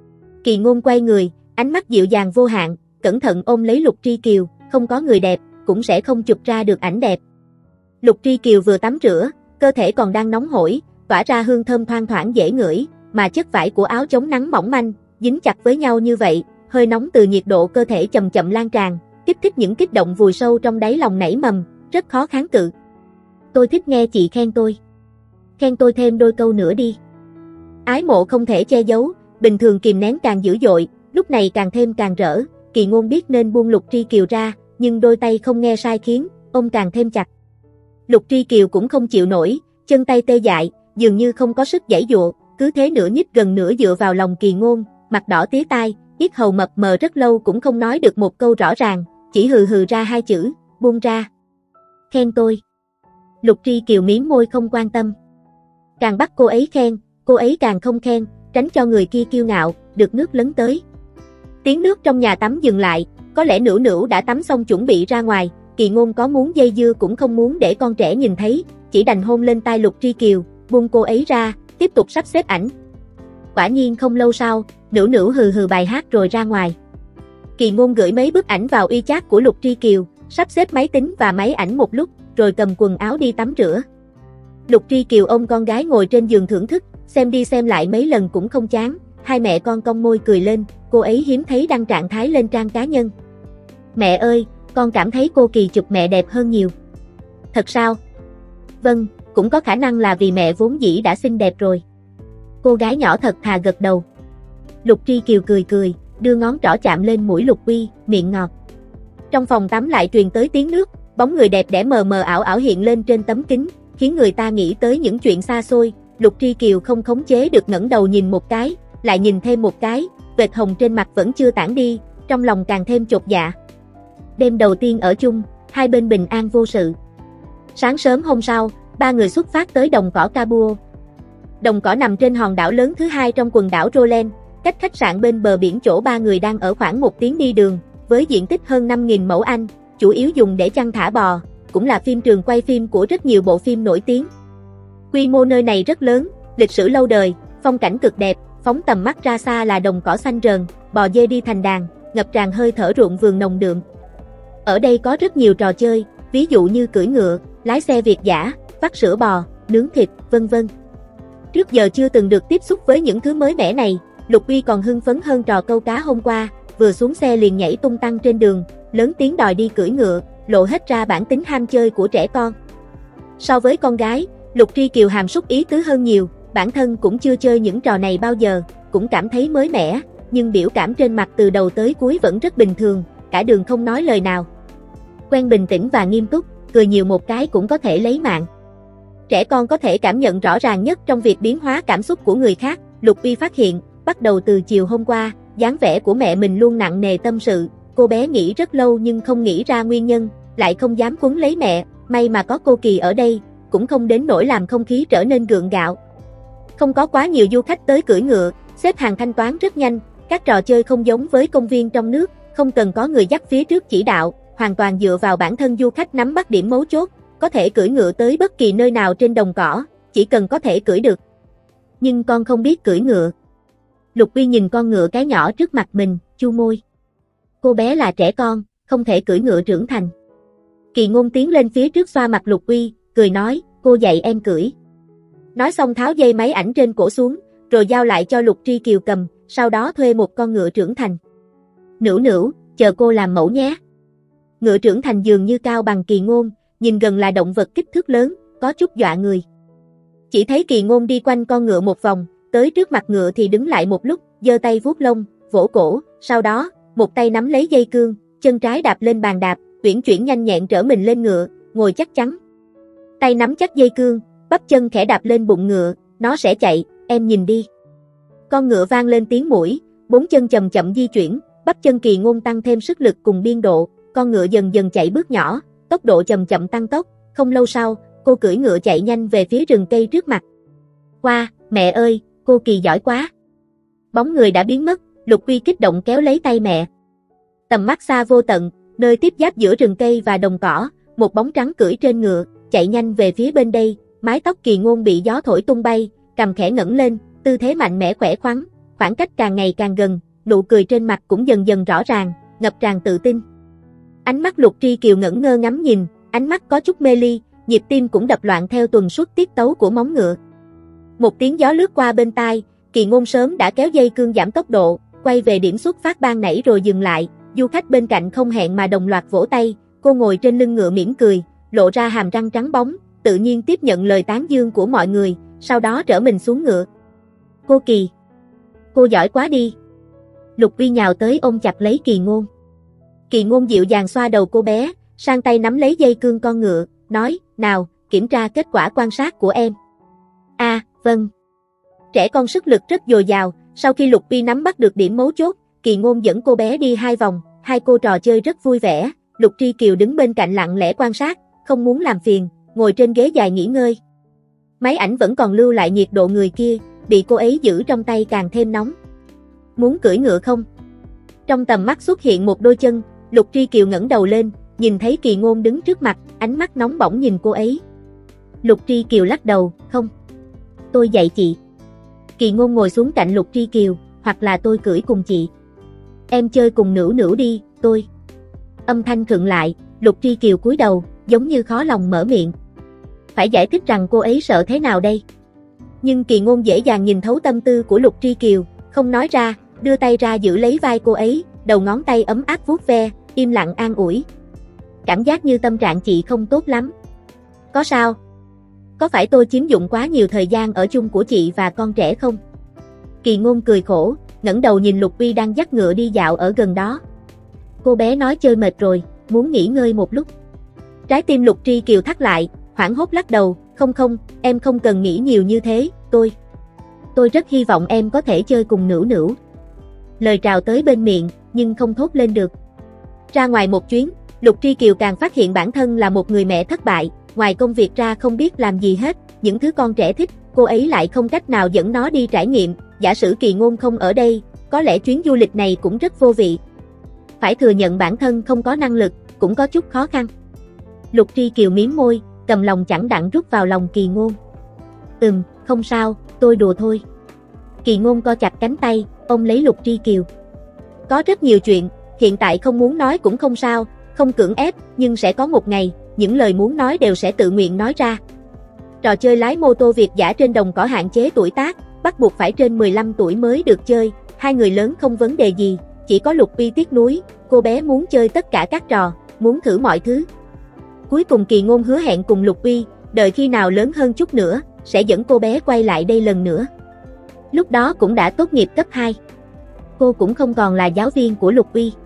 Kỳ Ngôn quay người, ánh mắt dịu dàng vô hạn, cẩn thận ôm lấy Lục Tri Kiều, không có người đẹp, cũng sẽ không chụp ra được ảnh đẹp. Lục Tri Kiều vừa tắm rửa, cơ thể còn đang nóng hổi, tỏa ra hương thơm thoang thoảng dễ ngửi, mà chất vải của áo chống nắng mỏng manh, dính chặt với nhau như vậy, hơi nóng từ nhiệt độ cơ thể chậm chậm lan tràn, kích thích những kích động vùi sâu trong đáy lòng nảy mầm, rất khó kháng cự. Tôi thích nghe chị khen tôi. Khen tôi thêm đôi câu nữa đi. Ái mộ không thể che giấu, bình thường kìm nén càng dữ dội, lúc này càng thêm càng rỡ, Kỳ Ngôn biết nên buông Lục Tri Kiều ra, nhưng đôi tay không nghe sai khiến, ôm càng thêm chặt. Lục Tri Kiều cũng không chịu nổi, chân tay tê dại, dường như không có sức giãy giụa, cứ thế nửa nhích gần nửa dựa vào lòng Kỳ Ngôn, mặt đỏ tía tai, yết hầu mập mờ rất lâu cũng không nói được một câu rõ ràng, chỉ hừ hừ ra hai chữ, buông ra. Khen tôi. Lục Tri Kiều mím môi không quan tâm. Càng bắt cô ấy khen, cô ấy càng không khen, tránh cho người kia kiêu ngạo, được nước lấn tới. Tiếng nước trong nhà tắm dừng lại, có lẽ Nữu Nữu đã tắm xong chuẩn bị ra ngoài, Kỳ Ngôn có muốn dây dưa cũng không muốn để con trẻ nhìn thấy, chỉ đành hôn lên tai Lục Tri Kiều, buông cô ấy ra, tiếp tục sắp xếp ảnh. Quả nhiên không lâu sau, Nữu Nữu hừ hừ bài hát rồi ra ngoài. Kỳ Ngôn gửi mấy bức ảnh vào y chat của Lục Tri Kiều, sắp xếp máy tính và máy ảnh một lúc, rồi cầm quần áo đi tắm rửa. Lục Tri Kiều ôm con gái ngồi trên giường thưởng thức, xem đi xem lại mấy lần cũng không chán, hai mẹ con cong môi cười lên, cô ấy hiếm thấy đăng trạng thái lên trang cá nhân. Mẹ ơi, con cảm thấy cô Kỳ chụp mẹ đẹp hơn nhiều. Thật sao? Vâng, cũng có khả năng là vì mẹ vốn dĩ đã xinh đẹp rồi. Cô gái nhỏ thật thà gật đầu. Lục Tri Kiều cười cười, đưa ngón trỏ chạm lên mũi Lục Uy, miệng ngọt. Trong phòng tắm lại truyền tới tiếng nước, bóng người đẹp đẽ mờ mờ ảo ảo hiện lên trên tấm kính, khiến người ta nghĩ tới những chuyện xa xôi. Lục Tri Kiều không khống chế được ngẩng đầu nhìn một cái, lại nhìn thêm một cái, vệt hồng trên mặt vẫn chưa tản đi, trong lòng càng thêm chột dạ. Đêm đầu tiên ở chung, hai bên bình an vô sự. Sáng sớm hôm sau, ba người xuất phát tới đồng cỏ Cabuo. Đồng cỏ nằm trên hòn đảo lớn thứ hai trong quần đảo Roland, cách khách sạn bên bờ biển chỗ ba người đang ở khoảng một tiếng đi đường, với diện tích hơn năm nghìn mẫu Anh, chủ yếu dùng để chăn thả bò, cũng là phim trường quay phim của rất nhiều bộ phim nổi tiếng. Quy mô nơi này rất lớn, lịch sử lâu đời, phong cảnh cực đẹp, phóng tầm mắt ra xa là đồng cỏ xanh rờn, bò dê đi thành đàn, ngập tràn hơi thở ruộng vườn nồng đượm. Ở đây có rất nhiều trò chơi, ví dụ như cưỡi ngựa, lái xe Việt dã, vắt sữa bò, nướng thịt, vân vân. Trước giờ chưa từng được tiếp xúc với những thứ mới mẻ này, Lục Uy còn hưng phấn hơn trò câu cá hôm qua, vừa xuống xe liền nhảy tung tăng trên đường, lớn tiếng đòi đi cưỡi ngựa, lộ hết ra bản tính ham chơi của trẻ con. So với con gái, Lục Tri Kiều hàm súc ý tứ hơn nhiều, bản thân cũng chưa chơi những trò này bao giờ, cũng cảm thấy mới mẻ, nhưng biểu cảm trên mặt từ đầu tới cuối vẫn rất bình thường, cả đường không nói lời nào. Quen bình tĩnh và nghiêm túc, cười nhiều một cái cũng có thể lấy mạng. Trẻ con có thể cảm nhận rõ ràng nhất trong việc biến hóa cảm xúc của người khác, Lục Uy phát hiện, bắt đầu từ chiều hôm qua, dáng vẻ của mẹ mình luôn nặng nề tâm sự, cô bé nghĩ rất lâu nhưng không nghĩ ra nguyên nhân, lại không dám quấn lấy mẹ, may mà có cô Kỳ ở đây, cũng không đến nỗi làm không khí trở nên gượng gạo. Không có quá nhiều du khách tới cưỡi ngựa, xếp hàng thanh toán rất nhanh, các trò chơi không giống với công viên trong nước, không cần có người dắt phía trước chỉ đạo, hoàn toàn dựa vào bản thân du khách nắm bắt điểm mấu chốt, có thể cưỡi ngựa tới bất kỳ nơi nào trên đồng cỏ, chỉ cần có thể cưỡi được. Nhưng con không biết cưỡi ngựa. Lục Uy nhìn con ngựa cái nhỏ trước mặt mình, chu môi. Cô bé là trẻ con, không thể cưỡi ngựa trưởng thành. Kỳ Ngôn tiến lên phía trước xoa mặt Lục Uy, cười nói, cô dạy em cưỡi. Nói xong tháo dây máy ảnh trên cổ xuống, rồi giao lại cho Lục Tri Kiều cầm, sau đó thuê một con ngựa trưởng thành. Nữu Nữu, chờ cô làm mẫu nhé. Ngựa trưởng thành dường như cao bằng Kỳ Ngôn, nhìn gần là động vật kích thước lớn, có chút dọa người. Chỉ thấy Kỳ Ngôn đi quanh con ngựa một vòng, tới trước mặt ngựa thì đứng lại một lúc, giơ tay vuốt lông, vỗ cổ, sau đó, một tay nắm lấy dây cương, chân trái đạp lên bàn đạp, uyển chuyển nhanh nhẹn trở mình lên ngựa, ngồi chắc chắn. Tay nắm chắc dây cương, bắp chân khẽ đạp lên bụng ngựa, nó sẽ chạy, em nhìn đi. Con ngựa vang lên tiếng mũi, bốn chân chậm chậm di chuyển, bắp chân Kỳ Ngôn tăng thêm sức lực cùng biên độ, con ngựa dần dần chạy bước nhỏ, tốc độ chậm chậm tăng tốc, không lâu sau, cô cưỡi ngựa chạy nhanh về phía rừng cây trước mặt. Wow, mẹ ơi, cô Kỳ giỏi quá. Bóng người đã biến mất, Lục Uy kích động kéo lấy tay mẹ. Tầm mắt xa vô tận, nơi tiếp giáp giữa rừng cây và đồng cỏ, một bóng trắng cưỡi trên ngựa, chạy nhanh về phía bên đây, mái tóc Kỳ Ngôn bị gió thổi tung bay, cằm khẽ ngẩng lên, tư thế mạnh mẽ khỏe khoắn, khoảng cách càng ngày càng gần, nụ cười trên mặt cũng dần dần rõ ràng, ngập tràn tự tin. Ánh mắt Lục Tri Kiều ngẩn ngơ ngắm nhìn, ánh mắt có chút mê ly, nhịp tim cũng đập loạn theo tuần suất tiết tấu của móng ngựa. Một tiếng gió lướt qua bên tai, Kỳ Ngôn sớm đã kéo dây cương giảm tốc độ, quay về điểm xuất phát ban nãy rồi dừng lại, du khách bên cạnh không hẹn mà đồng loạt vỗ tay, cô ngồi trên lưng ngựa mỉm cười, lộ ra hàm răng trắng bóng, tự nhiên tiếp nhận lời tán dương của mọi người, sau đó trở mình xuống ngựa. Cô Kỳ, cô giỏi quá đi. Lục Uy nhào tới ôm chặt lấy Kỳ Ngôn. Kỳ Ngôn dịu dàng xoa đầu cô bé, sang tay nắm lấy dây cương con ngựa, nói, nào, kiểm tra kết quả quan sát của em. A, à, vâng. Trẻ con sức lực rất dồi dào, sau khi Lục Uy nắm bắt được điểm mấu chốt, Kỳ Ngôn dẫn cô bé đi hai vòng, hai cô trò chơi rất vui vẻ, Lục Tri Kiều đứng bên cạnh lặng lẽ quan sát, không muốn làm phiền, ngồi trên ghế dài nghỉ ngơi. Máy ảnh vẫn còn lưu lại nhiệt độ người kia, bị cô ấy giữ trong tay càng thêm nóng. Muốn cưỡi ngựa không? Trong tầm mắt xuất hiện một đôi chân, Lục Tri Kiều ngẩng đầu lên, nhìn thấy Kỳ Ngôn đứng trước mặt, ánh mắt nóng bỏng nhìn cô ấy. Lục Tri Kiều lắc đầu, không. Tôi dạy chị. Kỳ Ngôn ngồi xuống cạnh Lục Tri Kiều, hoặc là tôi cưỡi cùng chị. Em chơi cùng Nữu Nữu đi, tôi. Âm thanh khựng lại, Lục Tri Kiều cúi đầu, giống như khó lòng mở miệng. Phải giải thích rằng cô ấy sợ thế nào đây? Nhưng Kỳ Ngôn dễ dàng nhìn thấu tâm tư của Lục Tri Kiều, không nói ra, đưa tay ra giữ lấy vai cô ấy, đầu ngón tay ấm áp vuốt ve, im lặng an ủi. Cảm giác như tâm trạng chị không tốt lắm. Có sao? Có phải tôi chiếm dụng quá nhiều thời gian ở chung của chị và con trẻ không? Kỳ Ngôn cười khổ, ngẩng đầu nhìn Lục Uy đang dắt ngựa đi dạo ở gần đó. Cô bé nói chơi mệt rồi, muốn nghỉ ngơi một lúc. Trái tim Lục Tri Kiều thắt lại, hoảng hốt lắc đầu, không không, em không cần nghĩ nhiều như thế, tôi. Tôi rất hy vọng em có thể chơi cùng Nữu Nữu. Lời trào tới bên miệng, nhưng không thốt lên được. Ra ngoài một chuyến, Lục Tri Kiều càng phát hiện bản thân là một người mẹ thất bại, ngoài công việc ra không biết làm gì hết, những thứ con trẻ thích, cô ấy lại không cách nào dẫn nó đi trải nghiệm, giả sử Kỳ Ngôn không ở đây, có lẽ chuyến du lịch này cũng rất vô vị. Phải thừa nhận bản thân không có năng lực, cũng có chút khó khăn. Lục Tri Kiều mím môi, cầm lòng chẳng đặng rút vào lòng Kỳ Ngôn. Ừm, không sao, tôi đùa thôi. Kỳ Ngôn co chặt cánh tay, ôm lấy Lục Tri Kiều. Có rất nhiều chuyện, hiện tại không muốn nói cũng không sao, không cưỡng ép, nhưng sẽ có một ngày, những lời muốn nói đều sẽ tự nguyện nói ra. Trò chơi lái mô tô Việt dã trên đồng cỏ hạn chế tuổi tác, bắt buộc phải trên mười lăm tuổi mới được chơi, hai người lớn không vấn đề gì, chỉ có Lục Uy tiếc nuối, cô bé muốn chơi tất cả các trò, muốn thử mọi thứ. Cuối cùng Kỳ Ngôn hứa hẹn cùng Lục Uy, đợi khi nào lớn hơn chút nữa, sẽ dẫn cô bé quay lại đây lần nữa. Lúc đó cũng đã tốt nghiệp cấp hai. Cô cũng không còn là giáo viên của Lục Uy.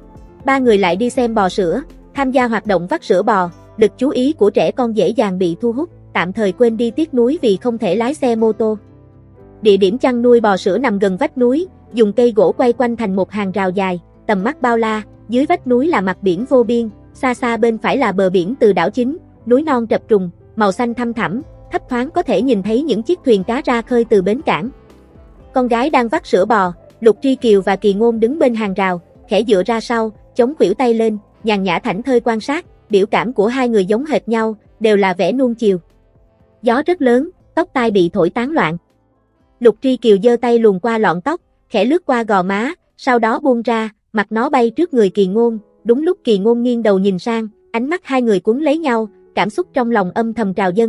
Ba người lại đi xem bò sữa, tham gia hoạt động vắt sữa bò, lực chú ý của trẻ con dễ dàng bị thu hút, tạm thời quên đi tiếc nuối vì không thể lái xe mô tô. Địa điểm chăn nuôi bò sữa nằm gần vách núi, dùng cây gỗ quay quanh thành một hàng rào dài, tầm mắt bao la, dưới vách núi là mặt biển vô biên, xa xa bên phải là bờ biển từ đảo chính, núi non trập trùng, màu xanh thăm thẳm, thấp thoáng có thể nhìn thấy những chiếc thuyền cá ra khơi từ bến cảng. Con gái đang vắt sữa bò, Lục Tri Kiều và Kỳ Ngôn đứng bên hàng rào, khẽ dựa ra sau, chống khuỷu tay lên, nhàn nhã thảnh thơi quan sát, biểu cảm của hai người giống hệt nhau, đều là vẻ nuông chiều. Gió rất lớn, tóc tai bị thổi tán loạn. Lục Tri Kiều giơ tay luồn qua lọn tóc, khẽ lướt qua gò má, sau đó buông ra, mặt nó bay trước người Kỳ Ngôn, đúng lúc Kỳ Ngôn nghiêng đầu nhìn sang, ánh mắt hai người cuốn lấy nhau, cảm xúc trong lòng âm thầm trào dâng.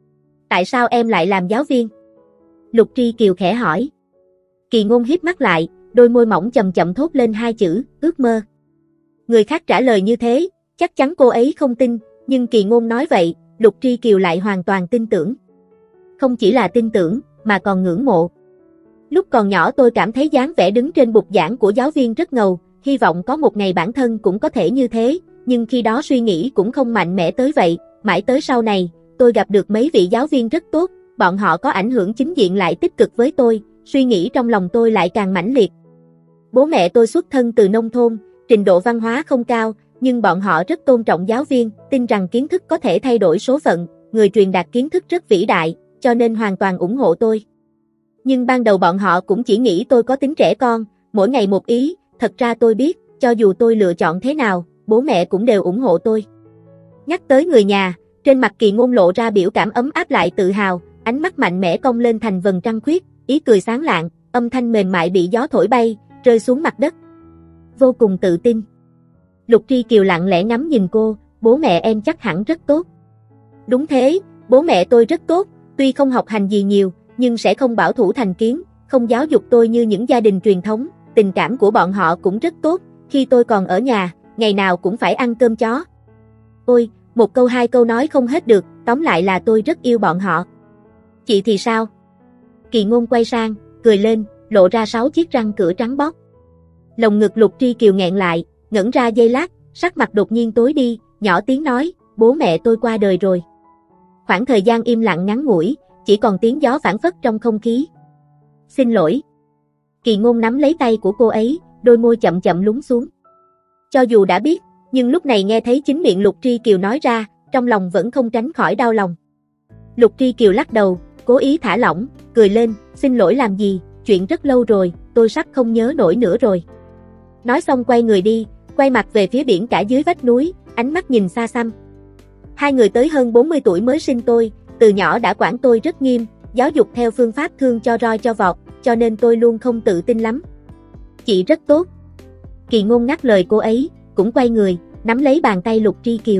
Tại sao em lại làm giáo viên? Lục Tri Kiều khẽ hỏi. Kỳ Ngôn híp mắt lại, đôi môi mỏng chậm chậm thốt lên hai chữ, ước mơ. Người khác trả lời như thế, chắc chắn cô ấy không tin, Nhưng Kỳ Ngôn nói vậy, Lục Tri Kiều lại hoàn toàn tin tưởng. Không chỉ là tin tưởng, mà còn ngưỡng mộ. Lúc còn nhỏ tôi cảm thấy dáng vẻ đứng trên bục giảng của giáo viên rất ngầu, hy vọng có một ngày bản thân cũng có thể như thế, nhưng khi đó suy nghĩ cũng không mạnh mẽ tới vậy, mãi tới sau này, tôi gặp được mấy vị giáo viên rất tốt, bọn họ có ảnh hưởng chính diện lại tích cực với tôi, suy nghĩ trong lòng tôi lại càng mãnh liệt. Bố mẹ tôi xuất thân từ nông thôn, trình độ văn hóa không cao, nhưng bọn họ rất tôn trọng giáo viên, tin rằng kiến thức có thể thay đổi số phận, người truyền đạt kiến thức rất vĩ đại, cho nên hoàn toàn ủng hộ tôi. Nhưng ban đầu bọn họ cũng chỉ nghĩ tôi có tính trẻ con, mỗi ngày một ý, thật ra tôi biết, cho dù tôi lựa chọn thế nào, bố mẹ cũng đều ủng hộ tôi. Nhắc tới người nhà, trên mặt Kỳ Ngôn lộ ra biểu cảm ấm áp lại tự hào, ánh mắt mạnh mẽ cong lên thành vầng trăng khuyết, ý cười sáng lạng, âm thanh mềm mại bị gió thổi bay, rơi xuống mặt đất. Vô cùng tự tin. Lục Tri Kiều lặng lẽ ngắm nhìn cô, bố mẹ em chắc hẳn rất tốt. Đúng thế, bố mẹ tôi rất tốt, tuy không học hành gì nhiều, nhưng sẽ không bảo thủ thành kiến, không giáo dục tôi như những gia đình truyền thống, tình cảm của bọn họ cũng rất tốt, khi tôi còn ở nhà, ngày nào cũng phải ăn cơm chó. Ôi, một câu hai câu nói không hết được, tóm lại là tôi rất yêu bọn họ. Chị thì sao? Kỳ Ngôn quay sang, cười lên, lộ ra sáu chiếc răng cửa trắng bóc. Lồng ngực Lục Tri Kiều nghẹn lại, ngẩn ra giây lát, sắc mặt đột nhiên tối đi, nhỏ tiếng nói, bố mẹ tôi qua đời rồi. Khoảng thời gian im lặng ngắn ngủi, chỉ còn tiếng gió phảng phất trong không khí. Xin lỗi. Kỳ Ngôn nắm lấy tay của cô ấy, đôi môi chậm chậm lún xuống. Cho dù đã biết, nhưng lúc này nghe thấy chính miệng Lục Tri Kiều nói ra, trong lòng vẫn không tránh khỏi đau lòng. Lục Tri Kiều lắc đầu, cố ý thả lỏng, cười lên, xin lỗi làm gì, chuyện rất lâu rồi, tôi sắp không nhớ nổi nữa rồi. Nói xong quay người đi, quay mặt về phía biển cả dưới vách núi, ánh mắt nhìn xa xăm. Hai người tới hơn bốn mươi tuổi mới sinh tôi, từ nhỏ đã quản tôi rất nghiêm, giáo dục theo phương pháp thương cho roi cho vọt, cho nên tôi luôn không tự tin lắm. Chị rất tốt. Kỳ Ngôn ngắt lời cô ấy, cũng quay người, nắm lấy bàn tay Lục Tri Kiều.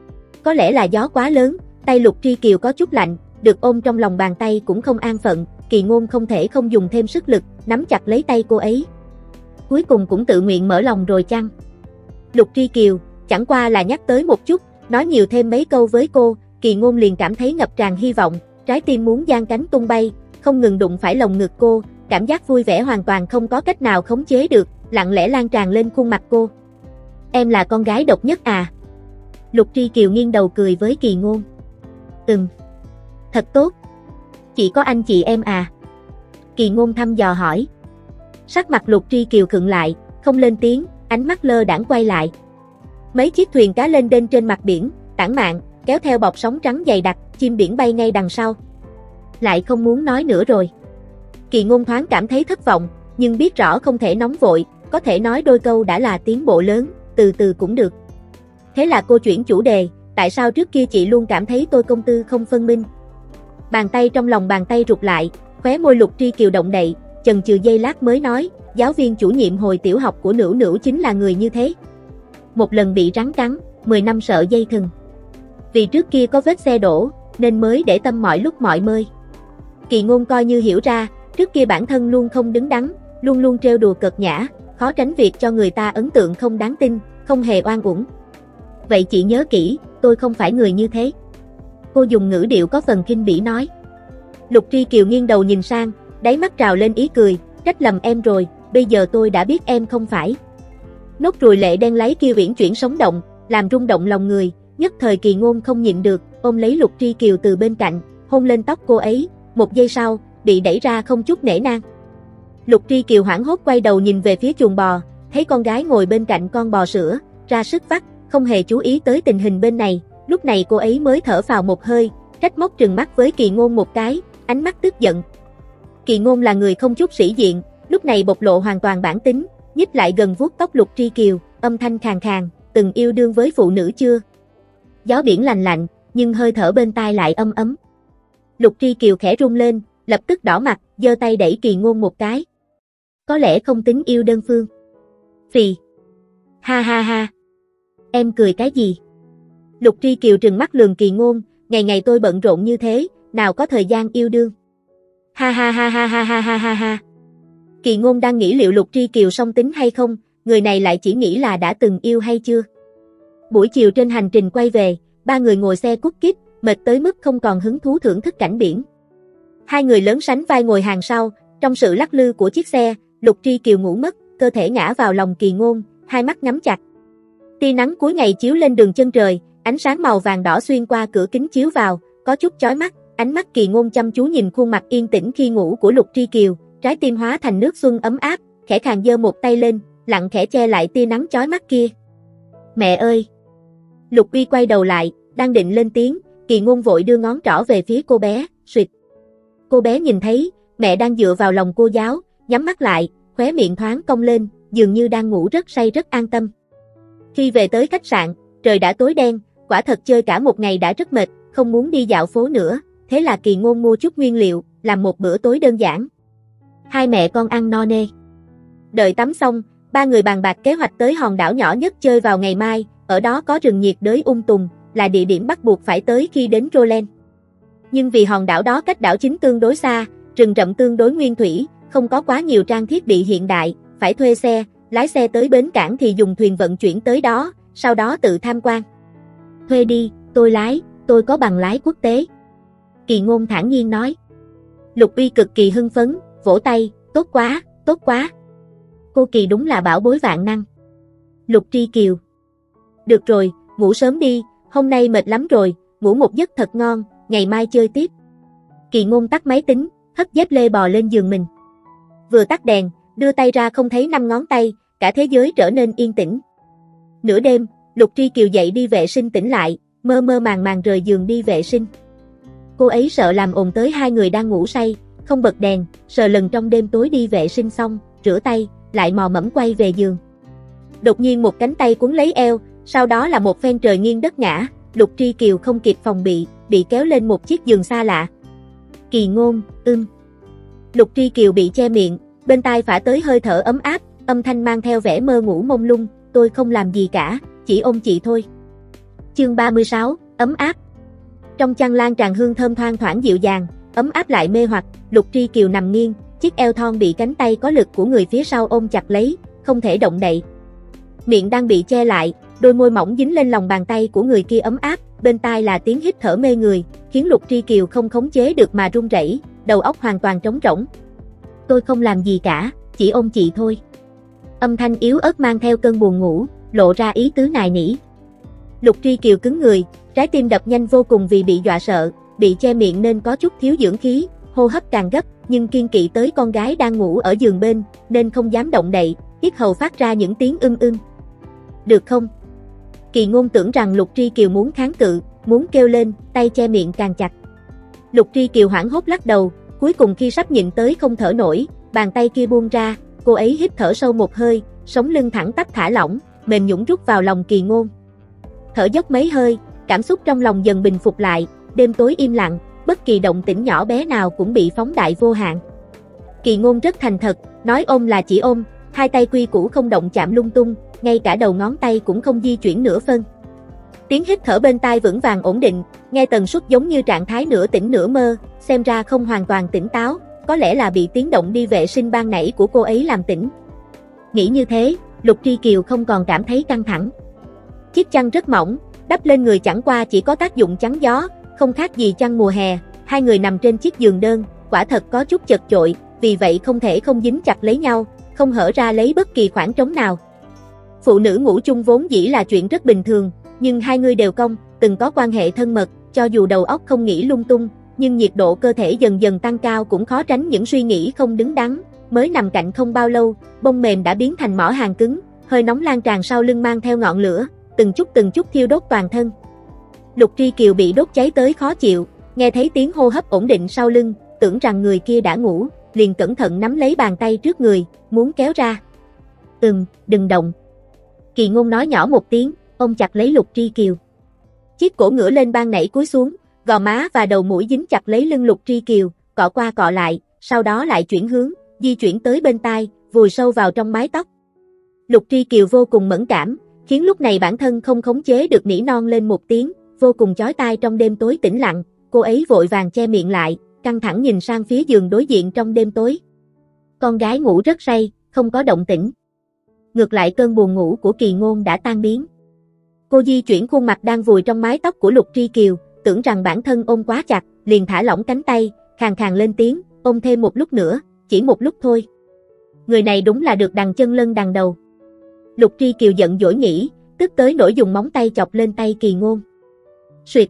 Có lẽ là gió quá lớn, tay Lục Tri Kiều có chút lạnh, được ôm trong lòng bàn tay cũng không an phận, Kỳ Ngôn không thể không dùng thêm sức lực, nắm chặt lấy tay cô ấy. Cuối cùng cũng tự nguyện mở lòng rồi chăng? Lục Tri Kiều, chẳng qua là nhắc tới một chút, nói nhiều thêm mấy câu với cô, Kỳ Ngôn liền cảm thấy ngập tràn hy vọng, trái tim muốn giang cánh tung bay, không ngừng đụng phải lồng ngực cô, cảm giác vui vẻ hoàn toàn không có cách nào khống chế được, lặng lẽ lan tràn lên khuôn mặt cô. Em là con gái độc nhất à? Lục Tri Kiều nghiêng đầu cười với Kỳ Ngôn. Ừm. Thật tốt. Chỉ có anh chị em à? Kỳ Ngôn thăm dò hỏi. Sắc mặt Lục Tri Kiều khựng lại, không lên tiếng, ánh mắt lơ đãng quay lại. Mấy chiếc thuyền cá lên đên trên mặt biển, tản mạn, kéo theo bọt sóng trắng dày đặc, chim biển bay ngay đằng sau. Lại không muốn nói nữa rồi. Kỳ Ngôn thoáng cảm thấy thất vọng, nhưng biết rõ không thể nóng vội, có thể nói đôi câu đã là tiến bộ lớn, từ từ cũng được. Thế là cô chuyển chủ đề, tại sao trước kia chị luôn cảm thấy tôi công tư không phân minh? Bàn tay trong lòng bàn tay rụt lại, khóe môi Lục Tri Kiều động đậy, chần chừ giây lát mới nói, giáo viên chủ nhiệm hồi tiểu học của Nữu Nữu chính là người như thế. Một lần bị rắn cắn, mười năm sợ dây thừng. Vì trước kia có vết xe đổ, nên mới để tâm mọi lúc mọi nơi. Kỳ Ngôn coi như hiểu ra, trước kia bản thân luôn không đứng đắn, luôn luôn trêu đùa cợt nhã, khó tránh việc cho người ta ấn tượng không đáng tin, không hề oan uổng. Vậy chị nhớ kỹ, tôi không phải người như thế. Cô dùng ngữ điệu có phần khinh bỉ nói. Lục Tri Kiều nghiêng đầu nhìn sang, đáy mắt trào lên ý cười, trách lầm em rồi, bây giờ tôi đã biết em không phải. Nốt ruồi lệ đen láy kia uyển chuyển sống động, làm rung động lòng người, nhất thời Kỳ Ngôn không nhịn được, ôm lấy Lục Tri Kiều từ bên cạnh, hôn lên tóc cô ấy, một giây sau, bị đẩy ra không chút nể nang. Lục Tri Kiều hoảng hốt quay đầu nhìn về phía chuồng bò, thấy con gái ngồi bên cạnh con bò sữa, ra sức vắt, không hề chú ý tới tình hình bên này, lúc này cô ấy mới thở phào một hơi, trách móc trừng mắt với Kỳ Ngôn một cái, ánh mắt tức giận. Kỳ Ngôn là người không chút sĩ diện, lúc này bộc lộ hoàn toàn bản tính, nhích lại gần vuốt tóc Lục Tri Kiều, âm thanh khàn khàn, từng yêu đương với phụ nữ chưa? Gió biển lành lạnh, nhưng hơi thở bên tai lại ấm ấm. Lục Tri Kiều khẽ run lên, lập tức đỏ mặt, giơ tay đẩy Kỳ Ngôn một cái. Có lẽ không tính yêu đơn phương. Phì. Ha ha ha. Em cười cái gì? Lục Tri Kiều trừng mắt lườm Kỳ Ngôn, ngày ngày tôi bận rộn như thế, nào có thời gian yêu đương. Ha ha ha ha ha ha ha ha ha. Kỳ Ngôn đang nghĩ liệu Lục Tri Kiều song tính hay không, người này lại chỉ nghĩ là đã từng yêu hay chưa. Buổi chiều trên hành trình quay về, ba người ngồi xe cút kít, mệt tới mức không còn hứng thú thưởng thức cảnh biển. Hai người lớn sánh vai ngồi hàng sau, trong sự lắc lư của chiếc xe, Lục Tri Kiều ngủ mất, cơ thể ngã vào lòng Kỳ Ngôn, hai mắt nhắm chặt. Tia nắng cuối ngày chiếu lên đường chân trời, ánh sáng màu vàng đỏ xuyên qua cửa kính chiếu vào, có chút chói mắt, ánh mắt Kỳ Ngôn chăm chú nhìn khuôn mặt yên tĩnh khi ngủ của Lục Tri Kiều, trái tim hóa thành nước xuân ấm áp, khẽ khàng giơ một tay lên, lặng khẽ che lại tia nắng chói mắt kia. Mẹ ơi! Lục Uy quay đầu lại, đang định lên tiếng, Kỳ Ngôn vội đưa ngón trỏ về phía cô bé, suyệt. Cô bé nhìn thấy, mẹ đang dựa vào lòng cô giáo, nhắm mắt lại, khóe miệng thoáng cong lên, dường như đang ngủ rất say rất an tâm. Khi về tới khách sạn, trời đã tối đen, quả thật chơi cả một ngày đã rất mệt, không muốn đi dạo phố nữa, thế là Kỳ Ngôn mua chút nguyên liệu, làm một bữa tối đơn giản. Hai mẹ con ăn no nê. Đợi tắm xong, ba người bàn bạc kế hoạch tới hòn đảo nhỏ nhất chơi vào ngày mai, ở đó có rừng nhiệt đới ung tùm, là địa điểm bắt buộc phải tới khi đến Roland. Nhưng vì hòn đảo đó cách đảo chính tương đối xa, rừng rậm tương đối nguyên thủy, không có quá nhiều trang thiết bị hiện đại, phải thuê xe, lái xe tới bến cảng thì dùng thuyền vận chuyển tới đó, sau đó tự tham quan. Thuê đi, tôi lái, tôi có bằng lái quốc tế. Kỳ Ngôn thản nhiên nói. Lục Uy cực kỳ hưng phấn, vỗ tay, tốt quá, tốt quá. Cô Kỳ đúng là bảo bối vạn năng. Lục Tri Kiều. Được rồi, ngủ sớm đi, hôm nay mệt lắm rồi, ngủ một giấc thật ngon, ngày mai chơi tiếp. Kỳ Ngôn tắt máy tính, hất dép lê bò lên giường mình. Vừa tắt đèn, đưa tay ra không thấy năm ngón tay, cả thế giới trở nên yên tĩnh. Nửa đêm, Lục Tri Kiều dậy đi vệ sinh tỉnh lại, mơ mơ màng màng rời giường đi vệ sinh. Cô ấy sợ làm ồn tới hai người đang ngủ say, không bật đèn, sờ lần trong đêm tối đi vệ sinh xong, rửa tay, lại mò mẫm quay về giường. Đột nhiên một cánh tay cuốn lấy eo, sau đó là một phen trời nghiêng đất ngã, Lục Tri Kiều không kịp phòng bị, bị kéo lên một chiếc giường xa lạ. Kỳ Ngôn, ưm. Lục Tri Kiều bị che miệng, bên tai phả tới hơi thở ấm áp, âm thanh mang theo vẻ mơ ngủ mông lung, tôi không làm gì cả, chỉ ôm chị thôi. Chương ba mươi sáu, ấm áp. Trong chăn lan tràn hương thơm thoang thoảng dịu dàng, ấm áp lại mê hoặc, Lục Tri Kiều nằm nghiêng, chiếc eo thon bị cánh tay có lực của người phía sau ôm chặt lấy, không thể động đậy. Miệng đang bị che lại, đôi môi mỏng dính lên lòng bàn tay của người kia ấm áp, bên tai là tiếng hít thở mê người, khiến Lục Tri Kiều không khống chế được mà run rẩy, đầu óc hoàn toàn trống rỗng. Tôi không làm gì cả, chỉ ôm chị thôi. Âm thanh yếu ớt mang theo cơn buồn ngủ, lộ ra ý tứ nài nỉ. Lục Tri Kiều cứng người, trái tim đập nhanh vô cùng vì bị dọa sợ, bị che miệng nên có chút thiếu dưỡng khí, hô hấp càng gấp, nhưng kiên kỵ tới con gái đang ngủ ở giường bên, nên không dám động đậy, yết hầu phát ra những tiếng ưm ưm. Được không? Kỳ Ngôn tưởng rằng Lục Tri Kiều muốn kháng cự, muốn kêu lên, tay che miệng càng chặt. Lục Tri Kiều hoảng hốt lắc đầu, cuối cùng khi sắp nhịn tới không thở nổi, bàn tay kia buông ra, cô ấy hít thở sâu một hơi, sống lưng thẳng tắp thả lỏng, mềm nhũn rút vào lòng Kỳ Ngôn. Thở dốc mấy hơi, cảm xúc trong lòng dần bình phục lại, đêm tối im lặng, bất kỳ động tĩnh nhỏ bé nào cũng bị phóng đại vô hạn. Kỳ Ngôn rất thành thật, nói ôm là chỉ ôm, hai tay quy củ không động chạm lung tung, ngay cả đầu ngón tay cũng không di chuyển nửa phân. Tiếng hít thở bên tai vững vàng ổn định, nghe tần suất giống như trạng thái nửa tỉnh nửa mơ, xem ra không hoàn toàn tỉnh táo, có lẽ là bị tiếng động đi vệ sinh ban nãy của cô ấy làm tỉnh. Nghĩ như thế, Lục Tri Kiều không còn cảm thấy căng thẳng. Chiếc chăn rất mỏng, đắp lên người chẳng qua chỉ có tác dụng chắn gió, không khác gì chăn mùa hè, hai người nằm trên chiếc giường đơn, quả thật có chút chật chội, vì vậy không thể không dính chặt lấy nhau, không hở ra lấy bất kỳ khoảng trống nào. Phụ nữ ngủ chung vốn dĩ là chuyện rất bình thường, nhưng hai người đều công, từng có quan hệ thân mật, cho dù đầu óc không nghĩ lung tung, nhưng nhiệt độ cơ thể dần dần tăng cao cũng khó tránh những suy nghĩ không đứng đắn. Mới nằm cạnh không bao lâu, bông mềm đã biến thành mỏ hàng cứng, hơi nóng lan tràn sau lưng mang theo ngọn lửa, từng chút từng chút thiêu đốt toàn thân. Lục Tri Kiều bị đốt cháy tới khó chịu, nghe thấy tiếng hô hấp ổn định sau lưng, tưởng rằng người kia đã ngủ, liền cẩn thận nắm lấy bàn tay trước người, muốn kéo ra. Ừm, đừng động. Kỳ Ngôn nói nhỏ một tiếng, ôm chặt lấy Lục Tri Kiều. Chiếc cổ ngửa lên ban nãy cúi xuống, gò má và đầu mũi dính chặt lấy lưng Lục Tri Kiều, cọ qua cọ lại, sau đó lại chuyển hướng, di chuyển tới bên tai, vùi sâu vào trong mái tóc. Lục Tri Kiều vô cùng mẫn cảm, khiến lúc này bản thân không khống chế được nỉ non lên một tiếng, vô cùng chói tai trong đêm tối tĩnh lặng, cô ấy vội vàng che miệng lại, căng thẳng nhìn sang phía giường đối diện trong đêm tối. Con gái ngủ rất say, không có động tĩnh. Ngược lại cơn buồn ngủ của Kỳ Ngôn đã tan biến. Cô di chuyển khuôn mặt đang vùi trong mái tóc của Lục Tri Kiều, tưởng rằng bản thân ôm quá chặt, liền thả lỏng cánh tay, khàn khàn lên tiếng, ôm thêm một lúc nữa, chỉ một lúc thôi. Người này đúng là được đằng chân lân đằng đầu. Lục Tri Kiều giận dỗi nghĩ, tức tới nỗi dùng móng tay chọc lên tay Kỳ Ngôn. Suyệt.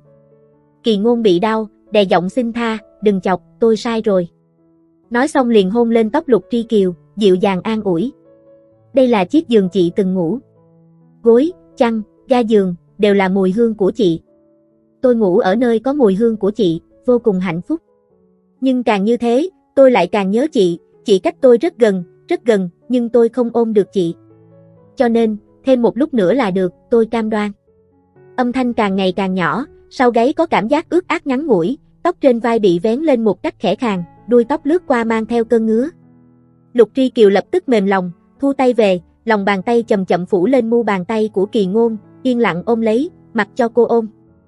Kỳ Ngôn bị đau, đè giọng xin tha, đừng chọc, tôi sai rồi. Nói xong liền hôn lên tóc Lục Tri Kiều, dịu dàng an ủi. Đây là chiếc giường chị từng ngủ. Gối, chăn, ga giường, đều là mùi hương của chị. Tôi ngủ ở nơi có mùi hương của chị, vô cùng hạnh phúc. Nhưng càng như thế, tôi lại càng nhớ chị, chị cách tôi rất gần, rất gần, nhưng tôi không ôm được chị. Cho nên, thêm một lúc nữa là được, tôi cam đoan. Âm thanh càng ngày càng nhỏ, sau gáy có cảm giác ướt át ngắn ngủi, tóc trên vai bị vén lên một cách khẽ khàng, đuôi tóc lướt qua mang theo cơn ngứa. Lục Tri Kiều lập tức mềm lòng, thu tay về, lòng bàn tay chậm chậm phủ lên mu bàn tay của Kỳ Ngôn, yên lặng ôm lấy, mặc cho cô ôm.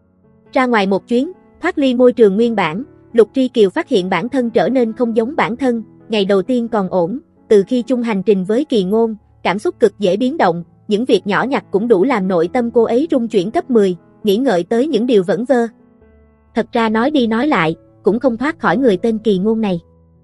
Ra ngoài một chuyến, thoát ly môi trường nguyên bản, Lục Tri Kiều phát hiện bản thân trở nên không giống bản thân, ngày đầu tiên còn ổn, từ khi chung hành trình với Kỳ Ngôn, cảm xúc cực dễ biến động, những việc nhỏ nhặt cũng đủ làm nội tâm cô ấy rung chuyển cấp mười, nghĩ ngợi tới những điều vẩn vơ. Thật ra nói đi nói lại, cũng không thoát khỏi người tên Kỳ Ngôn này.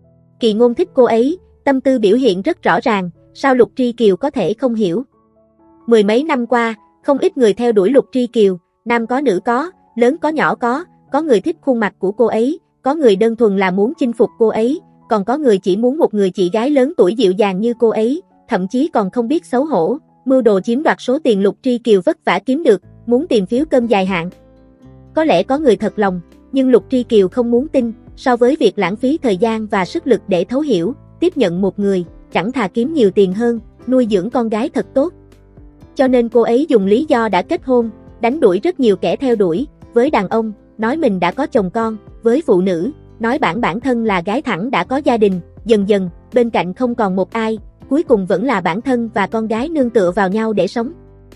Kỳ Ngôn thích cô ấy, tâm tư biểu hiện rất rõ ràng, sao Lục Tri Kiều có thể không hiểu. Mười mấy năm qua, không ít người theo đuổi Lục Tri Kiều, nam có nữ có, lớn có nhỏ có, có người thích khuôn mặt của cô ấy, có người đơn thuần là muốn chinh phục cô ấy, còn có người chỉ muốn một người chị gái lớn tuổi dịu dàng như cô ấy, thậm chí còn không biết xấu hổ, mưu đồ chiếm đoạt số tiền Lục Tri Kiều vất vả kiếm được, muốn tìm phiếu cơm dài hạn. Có lẽ có người thật lòng, nhưng Lục Tri Kiều không muốn tin, so với việc lãng phí thời gian và sức lực để thấu hiểu, tiếp nhận một người, chẳng thà kiếm nhiều tiền hơn, nuôi dưỡng con gái thật tốt. Cho nên cô ấy dùng lý do đã kết hôn, đánh đuổi rất nhiều kẻ theo đuổi, với đàn ông, nói mình đã có chồng con, với phụ nữ, nói bản bản thân là gái thẳng đã có gia đình, dần dần, bên cạnh không còn một ai, cuối cùng vẫn là bản thân và con gái nương tựa vào nhau để sống.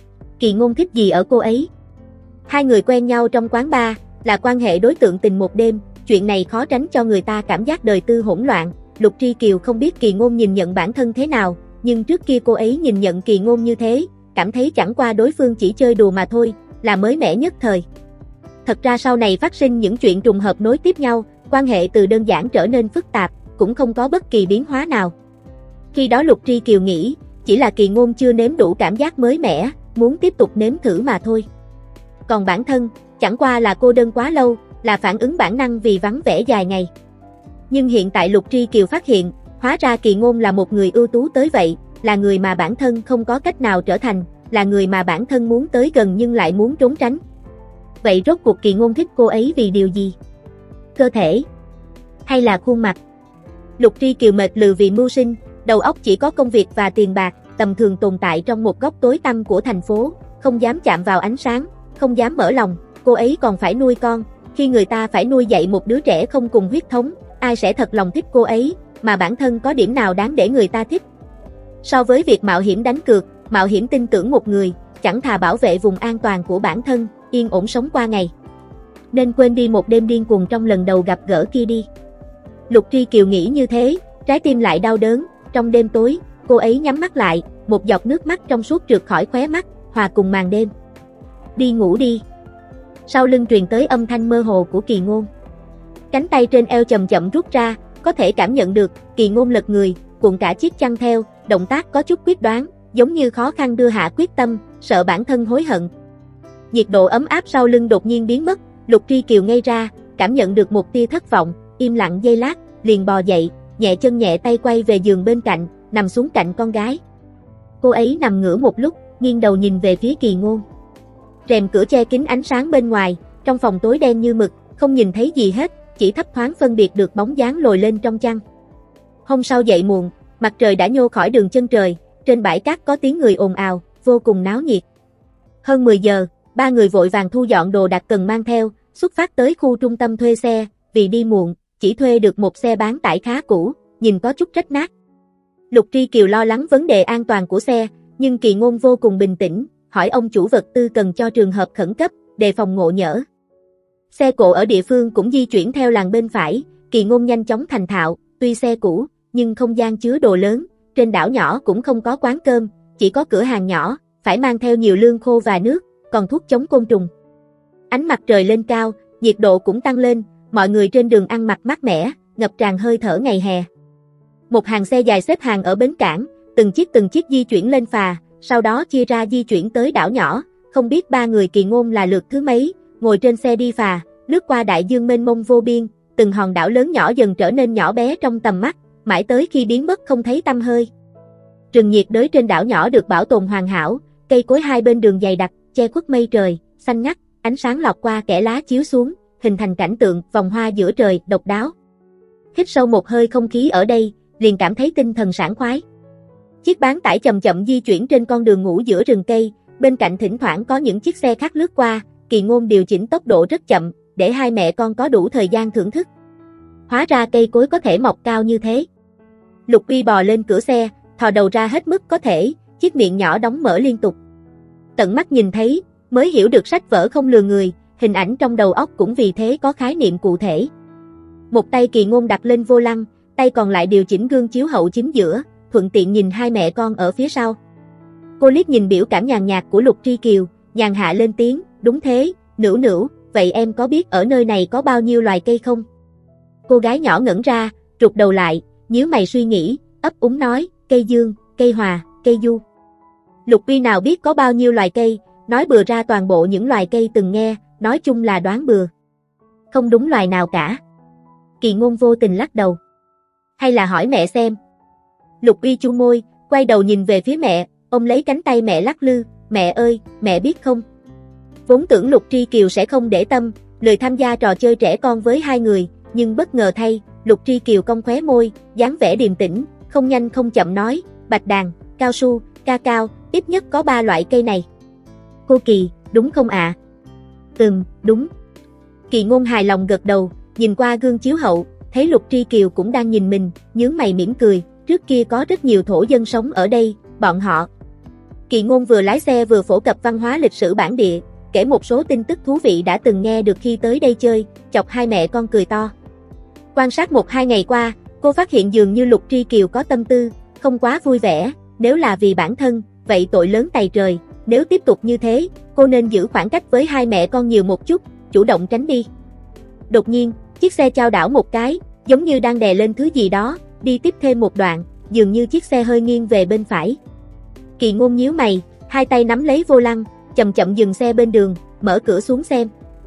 Kỳ Ngôn thích gì ở cô ấy? Hai người quen nhau trong quán bar, là quan hệ đối tượng tình một đêm, chuyện này khó tránh cho người ta cảm giác đời tư hỗn loạn. Lục Tri Kiều không biết Kỳ Ngôn nhìn nhận bản thân thế nào, nhưng trước kia cô ấy nhìn nhận Kỳ Ngôn như thế, cảm thấy chẳng qua đối phương chỉ chơi đùa mà thôi, là mới mẻ nhất thời. Thật ra sau này phát sinh những chuyện trùng hợp nối tiếp nhau, quan hệ từ đơn giản trở nên phức tạp, cũng không có bất kỳ biến hóa nào. Khi đó Lục Tri Kiều nghĩ, chỉ là Kỳ Ngôn chưa nếm đủ cảm giác mới mẻ, muốn tiếp tục nếm thử mà thôi. Còn bản thân, chẳng qua là cô đơn quá lâu, là phản ứng bản năng vì vắng vẻ dài ngày. Nhưng hiện tại Lục Tri Kiều phát hiện, hóa ra Kỳ Ngôn là một người ưu tú tới vậy, là người mà bản thân không có cách nào trở thành, là người mà bản thân muốn tới gần nhưng lại muốn trốn tránh. Vậy rốt cuộc Kỳ Ngôn thích cô ấy vì điều gì? Cơ thể? Hay là khuôn mặt? Lục Tri Kiều mệt lừ vì mưu sinh, đầu óc chỉ có công việc và tiền bạc, tầm thường tồn tại trong một góc tối tăm của thành phố, không dám chạm vào ánh sáng, không dám mở lòng, cô ấy còn phải nuôi con, khi người ta phải nuôi dạy một đứa trẻ không cùng huyết thống, ai sẽ thật lòng thích cô ấy, mà bản thân có điểm nào đáng để người ta thích. So với việc mạo hiểm đánh cược, mạo hiểm tin tưởng một người, chẳng thà bảo vệ vùng an toàn của bản thân, yên ổn sống qua ngày. Nên quên đi một đêm điên cuồng trong lần đầu gặp gỡ kia đi. Lục Tri Kiều nghĩ như thế, trái tim lại đau đớn, trong đêm tối, cô ấy nhắm mắt lại, một giọt nước mắt trong suốt trượt khỏi khóe mắt, hòa cùng màn đêm. Đi ngủ đi. Sau lưng truyền tới âm thanh mơ hồ của Kỳ Ngôn. Cánh tay trên eo chậm chậm rút ra, có thể cảm nhận được, Kỳ Ngôn lật người, cuộn cả chiếc chăn theo, động tác có chút quyết đoán, giống như khó khăn đưa hạ quyết tâm, sợ bản thân hối hận. Nhiệt độ ấm áp sau lưng đột nhiên biến mất, Lục Tri Kiều ngây ra, cảm nhận được một tia thất vọng, im lặng giây lát, liền bò dậy, nhẹ chân nhẹ tay quay về giường bên cạnh, nằm xuống cạnh con gái. Cô ấy nằm ngửa một lúc, nghiêng đầu nhìn về phía Kỳ Ngôn. Rèm cửa che kín ánh sáng bên ngoài, trong phòng tối đen như mực, không nhìn thấy gì hết, chỉ thấp thoáng phân biệt được bóng dáng lồi lên trong chăn. Hôm sau dậy muộn, mặt trời đã nhô khỏi đường chân trời, trên bãi cát có tiếng người ồn ào, vô cùng náo nhiệt. Hơn mười giờ, ba người vội vàng thu dọn đồ đạc cần mang theo, xuất phát tới khu trung tâm thuê xe, vì đi muộn, chỉ thuê được một xe bán tải khá cũ, nhìn có chút rách nát. Lục Tri Kiều lo lắng vấn đề an toàn của xe, nhưng Kỳ Ngôn vô cùng bình tĩnh, hỏi ông chủ vật tư cần cho trường hợp khẩn cấp, đề phòng ngộ nhỡ. Xe cộ ở địa phương cũng di chuyển theo làn bên phải, Kỳ Ngôn nhanh chóng thành thạo, tuy xe cũ, nhưng không gian chứa đồ lớn, trên đảo nhỏ cũng không có quán cơm, chỉ có cửa hàng nhỏ, phải mang theo nhiều lương khô và nước, còn thuốc chống côn trùng. Ánh mặt trời lên cao, nhiệt độ cũng tăng lên, mọi người trên đường ăn mặc mát mẻ, ngập tràn hơi thở ngày hè. Một hàng xe dài xếp hàng ở bến cảng, từng chiếc từng chiếc di chuyển lên phà, sau đó chia ra di chuyển tới đảo nhỏ, không biết ba người Kỳ Ngôn là lượt thứ mấy, ngồi trên xe đi phà, lướt qua đại dương mênh mông vô biên, từng hòn đảo lớn nhỏ dần trở nên nhỏ bé trong tầm mắt, mãi tới khi biến mất không thấy tăm hơi. Rừng nhiệt đới trên đảo nhỏ được bảo tồn hoàn hảo, cây cối hai bên đường dày đặc, che khuất mây trời, xanh ngắt, ánh sáng lọt qua kẽ lá chiếu xuống, hình thành cảnh tượng vòng hoa giữa trời độc đáo. Hít sâu một hơi không khí ở đây, liền cảm thấy tinh thần sảng khoái. Chiếc bán tải chậm chậm di chuyển trên con đường ngủ giữa rừng cây, bên cạnh thỉnh thoảng có những chiếc xe khác lướt qua, Kỳ Ngôn điều chỉnh tốc độ rất chậm, để hai mẹ con có đủ thời gian thưởng thức. Hóa ra cây cối có thể mọc cao như thế. Lục Uy bò lên cửa xe, thò đầu ra hết mức có thể, chiếc miệng nhỏ đóng mở liên tục. Tận mắt nhìn thấy, mới hiểu được sách vở không lừa người, hình ảnh trong đầu óc cũng vì thế có khái niệm cụ thể. Một tay Kỳ Ngôn đặt lên vô lăng, tay còn lại điều chỉnh gương chiếu hậu chính giữa, thuận tiện nhìn hai mẹ con ở phía sau. Cô liếc nhìn biểu cảm nhàn nhạt của Lục Tri Kiều, nhàn hạ lên tiếng, đúng thế, Nữu Nữu, vậy em có biết ở nơi này có bao nhiêu loài cây không? Cô gái nhỏ ngẩn ra, rụt đầu lại, nhíu mày suy nghĩ, ấp úng nói, cây dương, cây hòa, cây du. Lục Uy nào biết có bao nhiêu loài cây, nói bừa ra toàn bộ những loài cây từng nghe, nói chung là đoán bừa. Không đúng loài nào cả. Kỳ Ngôn vô tình lắc đầu. Hay là hỏi mẹ xem. Lục Uy chu môi, quay đầu nhìn về phía mẹ, ôm lấy cánh tay mẹ lắc lư, mẹ ơi, mẹ biết không? Vốn tưởng Lục Tri Kiều sẽ không để tâm, lười tham gia trò chơi trẻ con với hai người, nhưng bất ngờ thay, Lục Tri Kiều cong khóe môi, dáng vẻ điềm tĩnh, không nhanh không chậm nói, bạch đàn, cao su, ca cao, ít nhất có ba loại cây này. Cô Kỳ, đúng không ạ? À? Ừm, đúng. Kỳ Ngôn hài lòng gật đầu, nhìn qua gương chiếu hậu, thấy Lục Tri Kiều cũng đang nhìn mình, nhướng mày mỉm cười, trước kia có rất nhiều thổ dân sống ở đây, bọn họ. Kỳ Ngôn vừa lái xe vừa phổ cập văn hóa lịch sử bản địa, kể một số tin tức thú vị đã từng nghe được khi tới đây chơi, chọc hai mẹ con cười to. Quan sát một hai ngày qua, cô phát hiện dường như Lục Tri Kiều có tâm tư, không quá vui vẻ, nếu là vì bản thân, vậy tội lớn tày trời, nếu tiếp tục như thế, cô nên giữ khoảng cách với hai mẹ con nhiều một chút, chủ động tránh đi. Đột nhiên, chiếc xe chao đảo một cái, giống như đang đè lên thứ gì đó, đi tiếp thêm một đoạn, dường như chiếc xe hơi nghiêng về bên phải. Kỳ Ngôn nhíu mày, hai tay nắm lấy vô lăng, chậm chậm dừng xe bên đường, mở cửa xuống xem.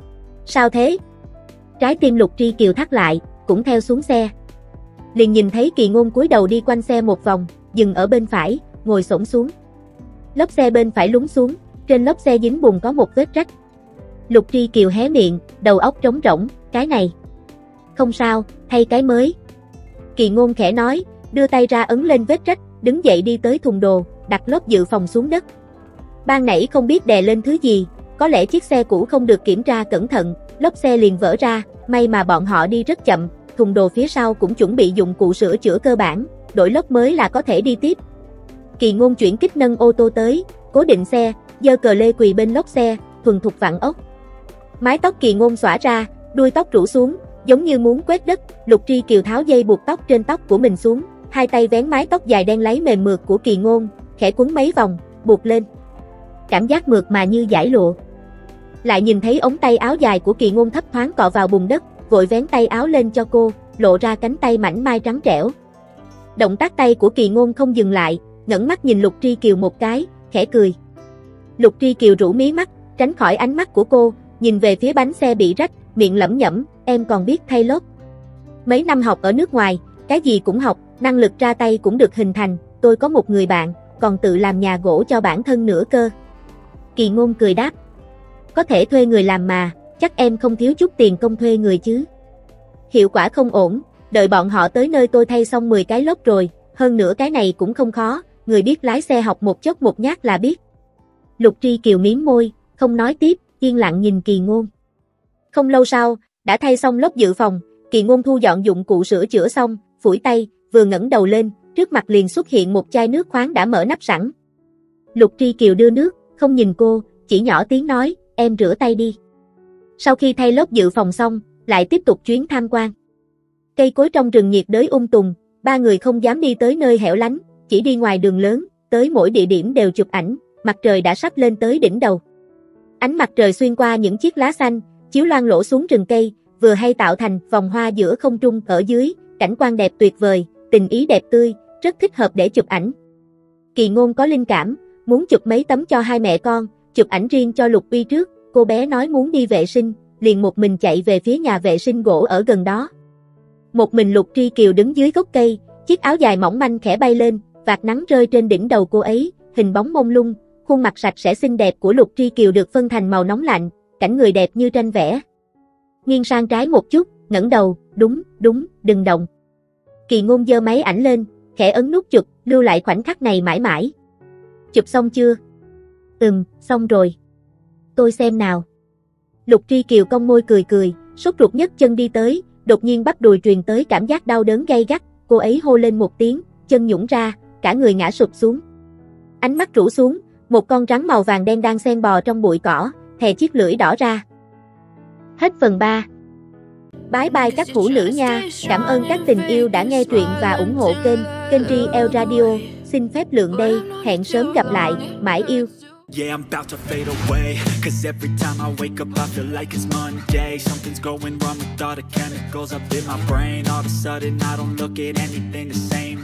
Sao thế? Trái tim Lục Tri Kiều thắt lại, cũng theo xuống xe. Liền nhìn thấy Kỳ Ngôn cúi đầu đi quanh xe một vòng, dừng ở bên phải, ngồi xổm xuống. Lốp xe bên phải lún xuống, trên lốp xe dính bùn có một vết rách. Lục Tri Kiều hé miệng, đầu óc trống rỗng, cái này. Không sao, thay cái mới. Kỳ Ngôn khẽ nói, đưa tay ra ấn lên vết rách, đứng dậy đi tới thùng đồ, đặt lốp dự phòng xuống đất. Ban nãy không biết đè lên thứ gì, có lẽ chiếc xe cũ không được kiểm tra cẩn thận, lốp xe liền vỡ ra, may mà bọn họ đi rất chậm, thùng đồ phía sau cũng chuẩn bị dụng cụ sửa chữa cơ bản, đổi lốp mới là có thể đi tiếp. Kỳ Ngôn chuyển kích nâng ô tô tới, cố định xe, giơ cờ lê quỳ bên lốp xe, thuần thục vặn ốc. Mái tóc Kỳ Ngôn xõa ra, đuôi tóc rủ xuống, giống như muốn quét đất, Lục Tri Kiều tháo dây buộc tóc trên tóc của mình xuống, hai tay vén mái tóc dài đen láy mềm mượt của Kỳ Ngôn, khẽ quấn mấy vòng, buộc lên. Cảm giác mượt mà như dải lụa. Lại nhìn thấy ống tay áo dài của Kỳ Ngôn thấp thoáng cọ vào bùn đất, vội vén tay áo lên cho cô, lộ ra cánh tay mảnh mai trắng trẻo. Động tác tay của Kỳ Ngôn không dừng lại, ngẩng mắt nhìn Lục Tri Kiều một cái, khẽ cười. Lục Tri Kiều rũ mí mắt, tránh khỏi ánh mắt của cô, nhìn về phía bánh xe bị rách, miệng lẩm nhẩm, em còn biết thay lốp. Mấy năm học ở nước ngoài, cái gì cũng học, năng lực ra tay cũng được hình thành, tôi có một người bạn, còn tự làm nhà gỗ cho bản thân nữa cơ. Kỳ Ngôn cười đáp. Có thể thuê người làm mà, chắc em không thiếu chút tiền công thuê người chứ. Hiệu quả không ổn, đợi bọn họ tới nơi tôi thay xong mười cái lốp rồi, hơn nữa cái này cũng không khó, người biết lái xe học một chốc một nhát là biết. Lục Tri Kiều mím môi, không nói tiếp, yên lặng nhìn Kỳ Ngôn. Không lâu sau, đã thay xong lốp dự phòng, Kỳ Ngôn thu dọn dụng cụ sửa chữa xong, phủi tay, vừa ngẩng đầu lên, trước mặt liền xuất hiện một chai nước khoáng đã mở nắp sẵn. Lục Tri Kiều đưa nước, không nhìn cô, chỉ nhỏ tiếng nói, em rửa tay đi. Sau khi thay lốp dự phòng xong, lại tiếp tục chuyến tham quan. Cây cối trong rừng nhiệt đới um tùm, ba người không dám đi tới nơi hẻo lánh, chỉ đi ngoài đường lớn, tới mỗi địa điểm đều chụp ảnh, mặt trời đã sắp lên tới đỉnh đầu. Ánh mặt trời xuyên qua những chiếc lá xanh, chiếu loang lổ xuống rừng cây, vừa hay tạo thành vòng hoa giữa không trung ở dưới, cảnh quan đẹp tuyệt vời, tình ý đẹp tươi, rất thích hợp để chụp ảnh. Kỳ Ngôn có linh cảm, muốn chụp mấy tấm cho hai mẹ con, chụp ảnh riêng cho Lục Uy trước, cô bé nói muốn đi vệ sinh, liền một mình chạy về phía nhà vệ sinh gỗ ở gần đó. Một mình Lục Tri Kiều đứng dưới gốc cây, chiếc áo dài mỏng manh khẽ bay lên, vạt nắng rơi trên đỉnh đầu cô ấy, hình bóng mông lung, khuôn mặt sạch sẽ xinh đẹp của Lục Tri Kiều được phân thành màu nóng lạnh, cảnh người đẹp như tranh vẽ. Nghiêng sang trái một chút, ngẩng đầu, đúng, đúng, đừng động. Kỳ Ngôn giơ máy ảnh lên, khẽ ấn nút chụp, lưu lại khoảnh khắc này mãi mãi. Chụp xong chưa? Ừm, xong rồi. Tôi xem nào. Lục Tri Kiều cong môi cười cười, sốt ruột nhấc chân đi tới, đột nhiên bắp đùi truyền tới cảm giác đau đớn gay gắt, cô ấy hô lên một tiếng, chân nhũn ra, cả người ngã sụp xuống. Ánh mắt rũ xuống, một con rắn màu vàng đen đang xen bò trong bụi cỏ, thè chiếc lưỡi đỏ ra. Hết phần ba. Bye bye các hữu nữ nha, cảm ơn các tình yêu đã nghe truyện và ủng hộ kênh, kênh rờ lờ Radio, xin phép lượng đây, hẹn sớm gặp lại, mãi yêu. Yeah, I'm about to fade away, cause every time I wake up I feel like it's Monday. Something's going wrong with all the chemicals up in my brain. All of a sudden I don't look at anything the same.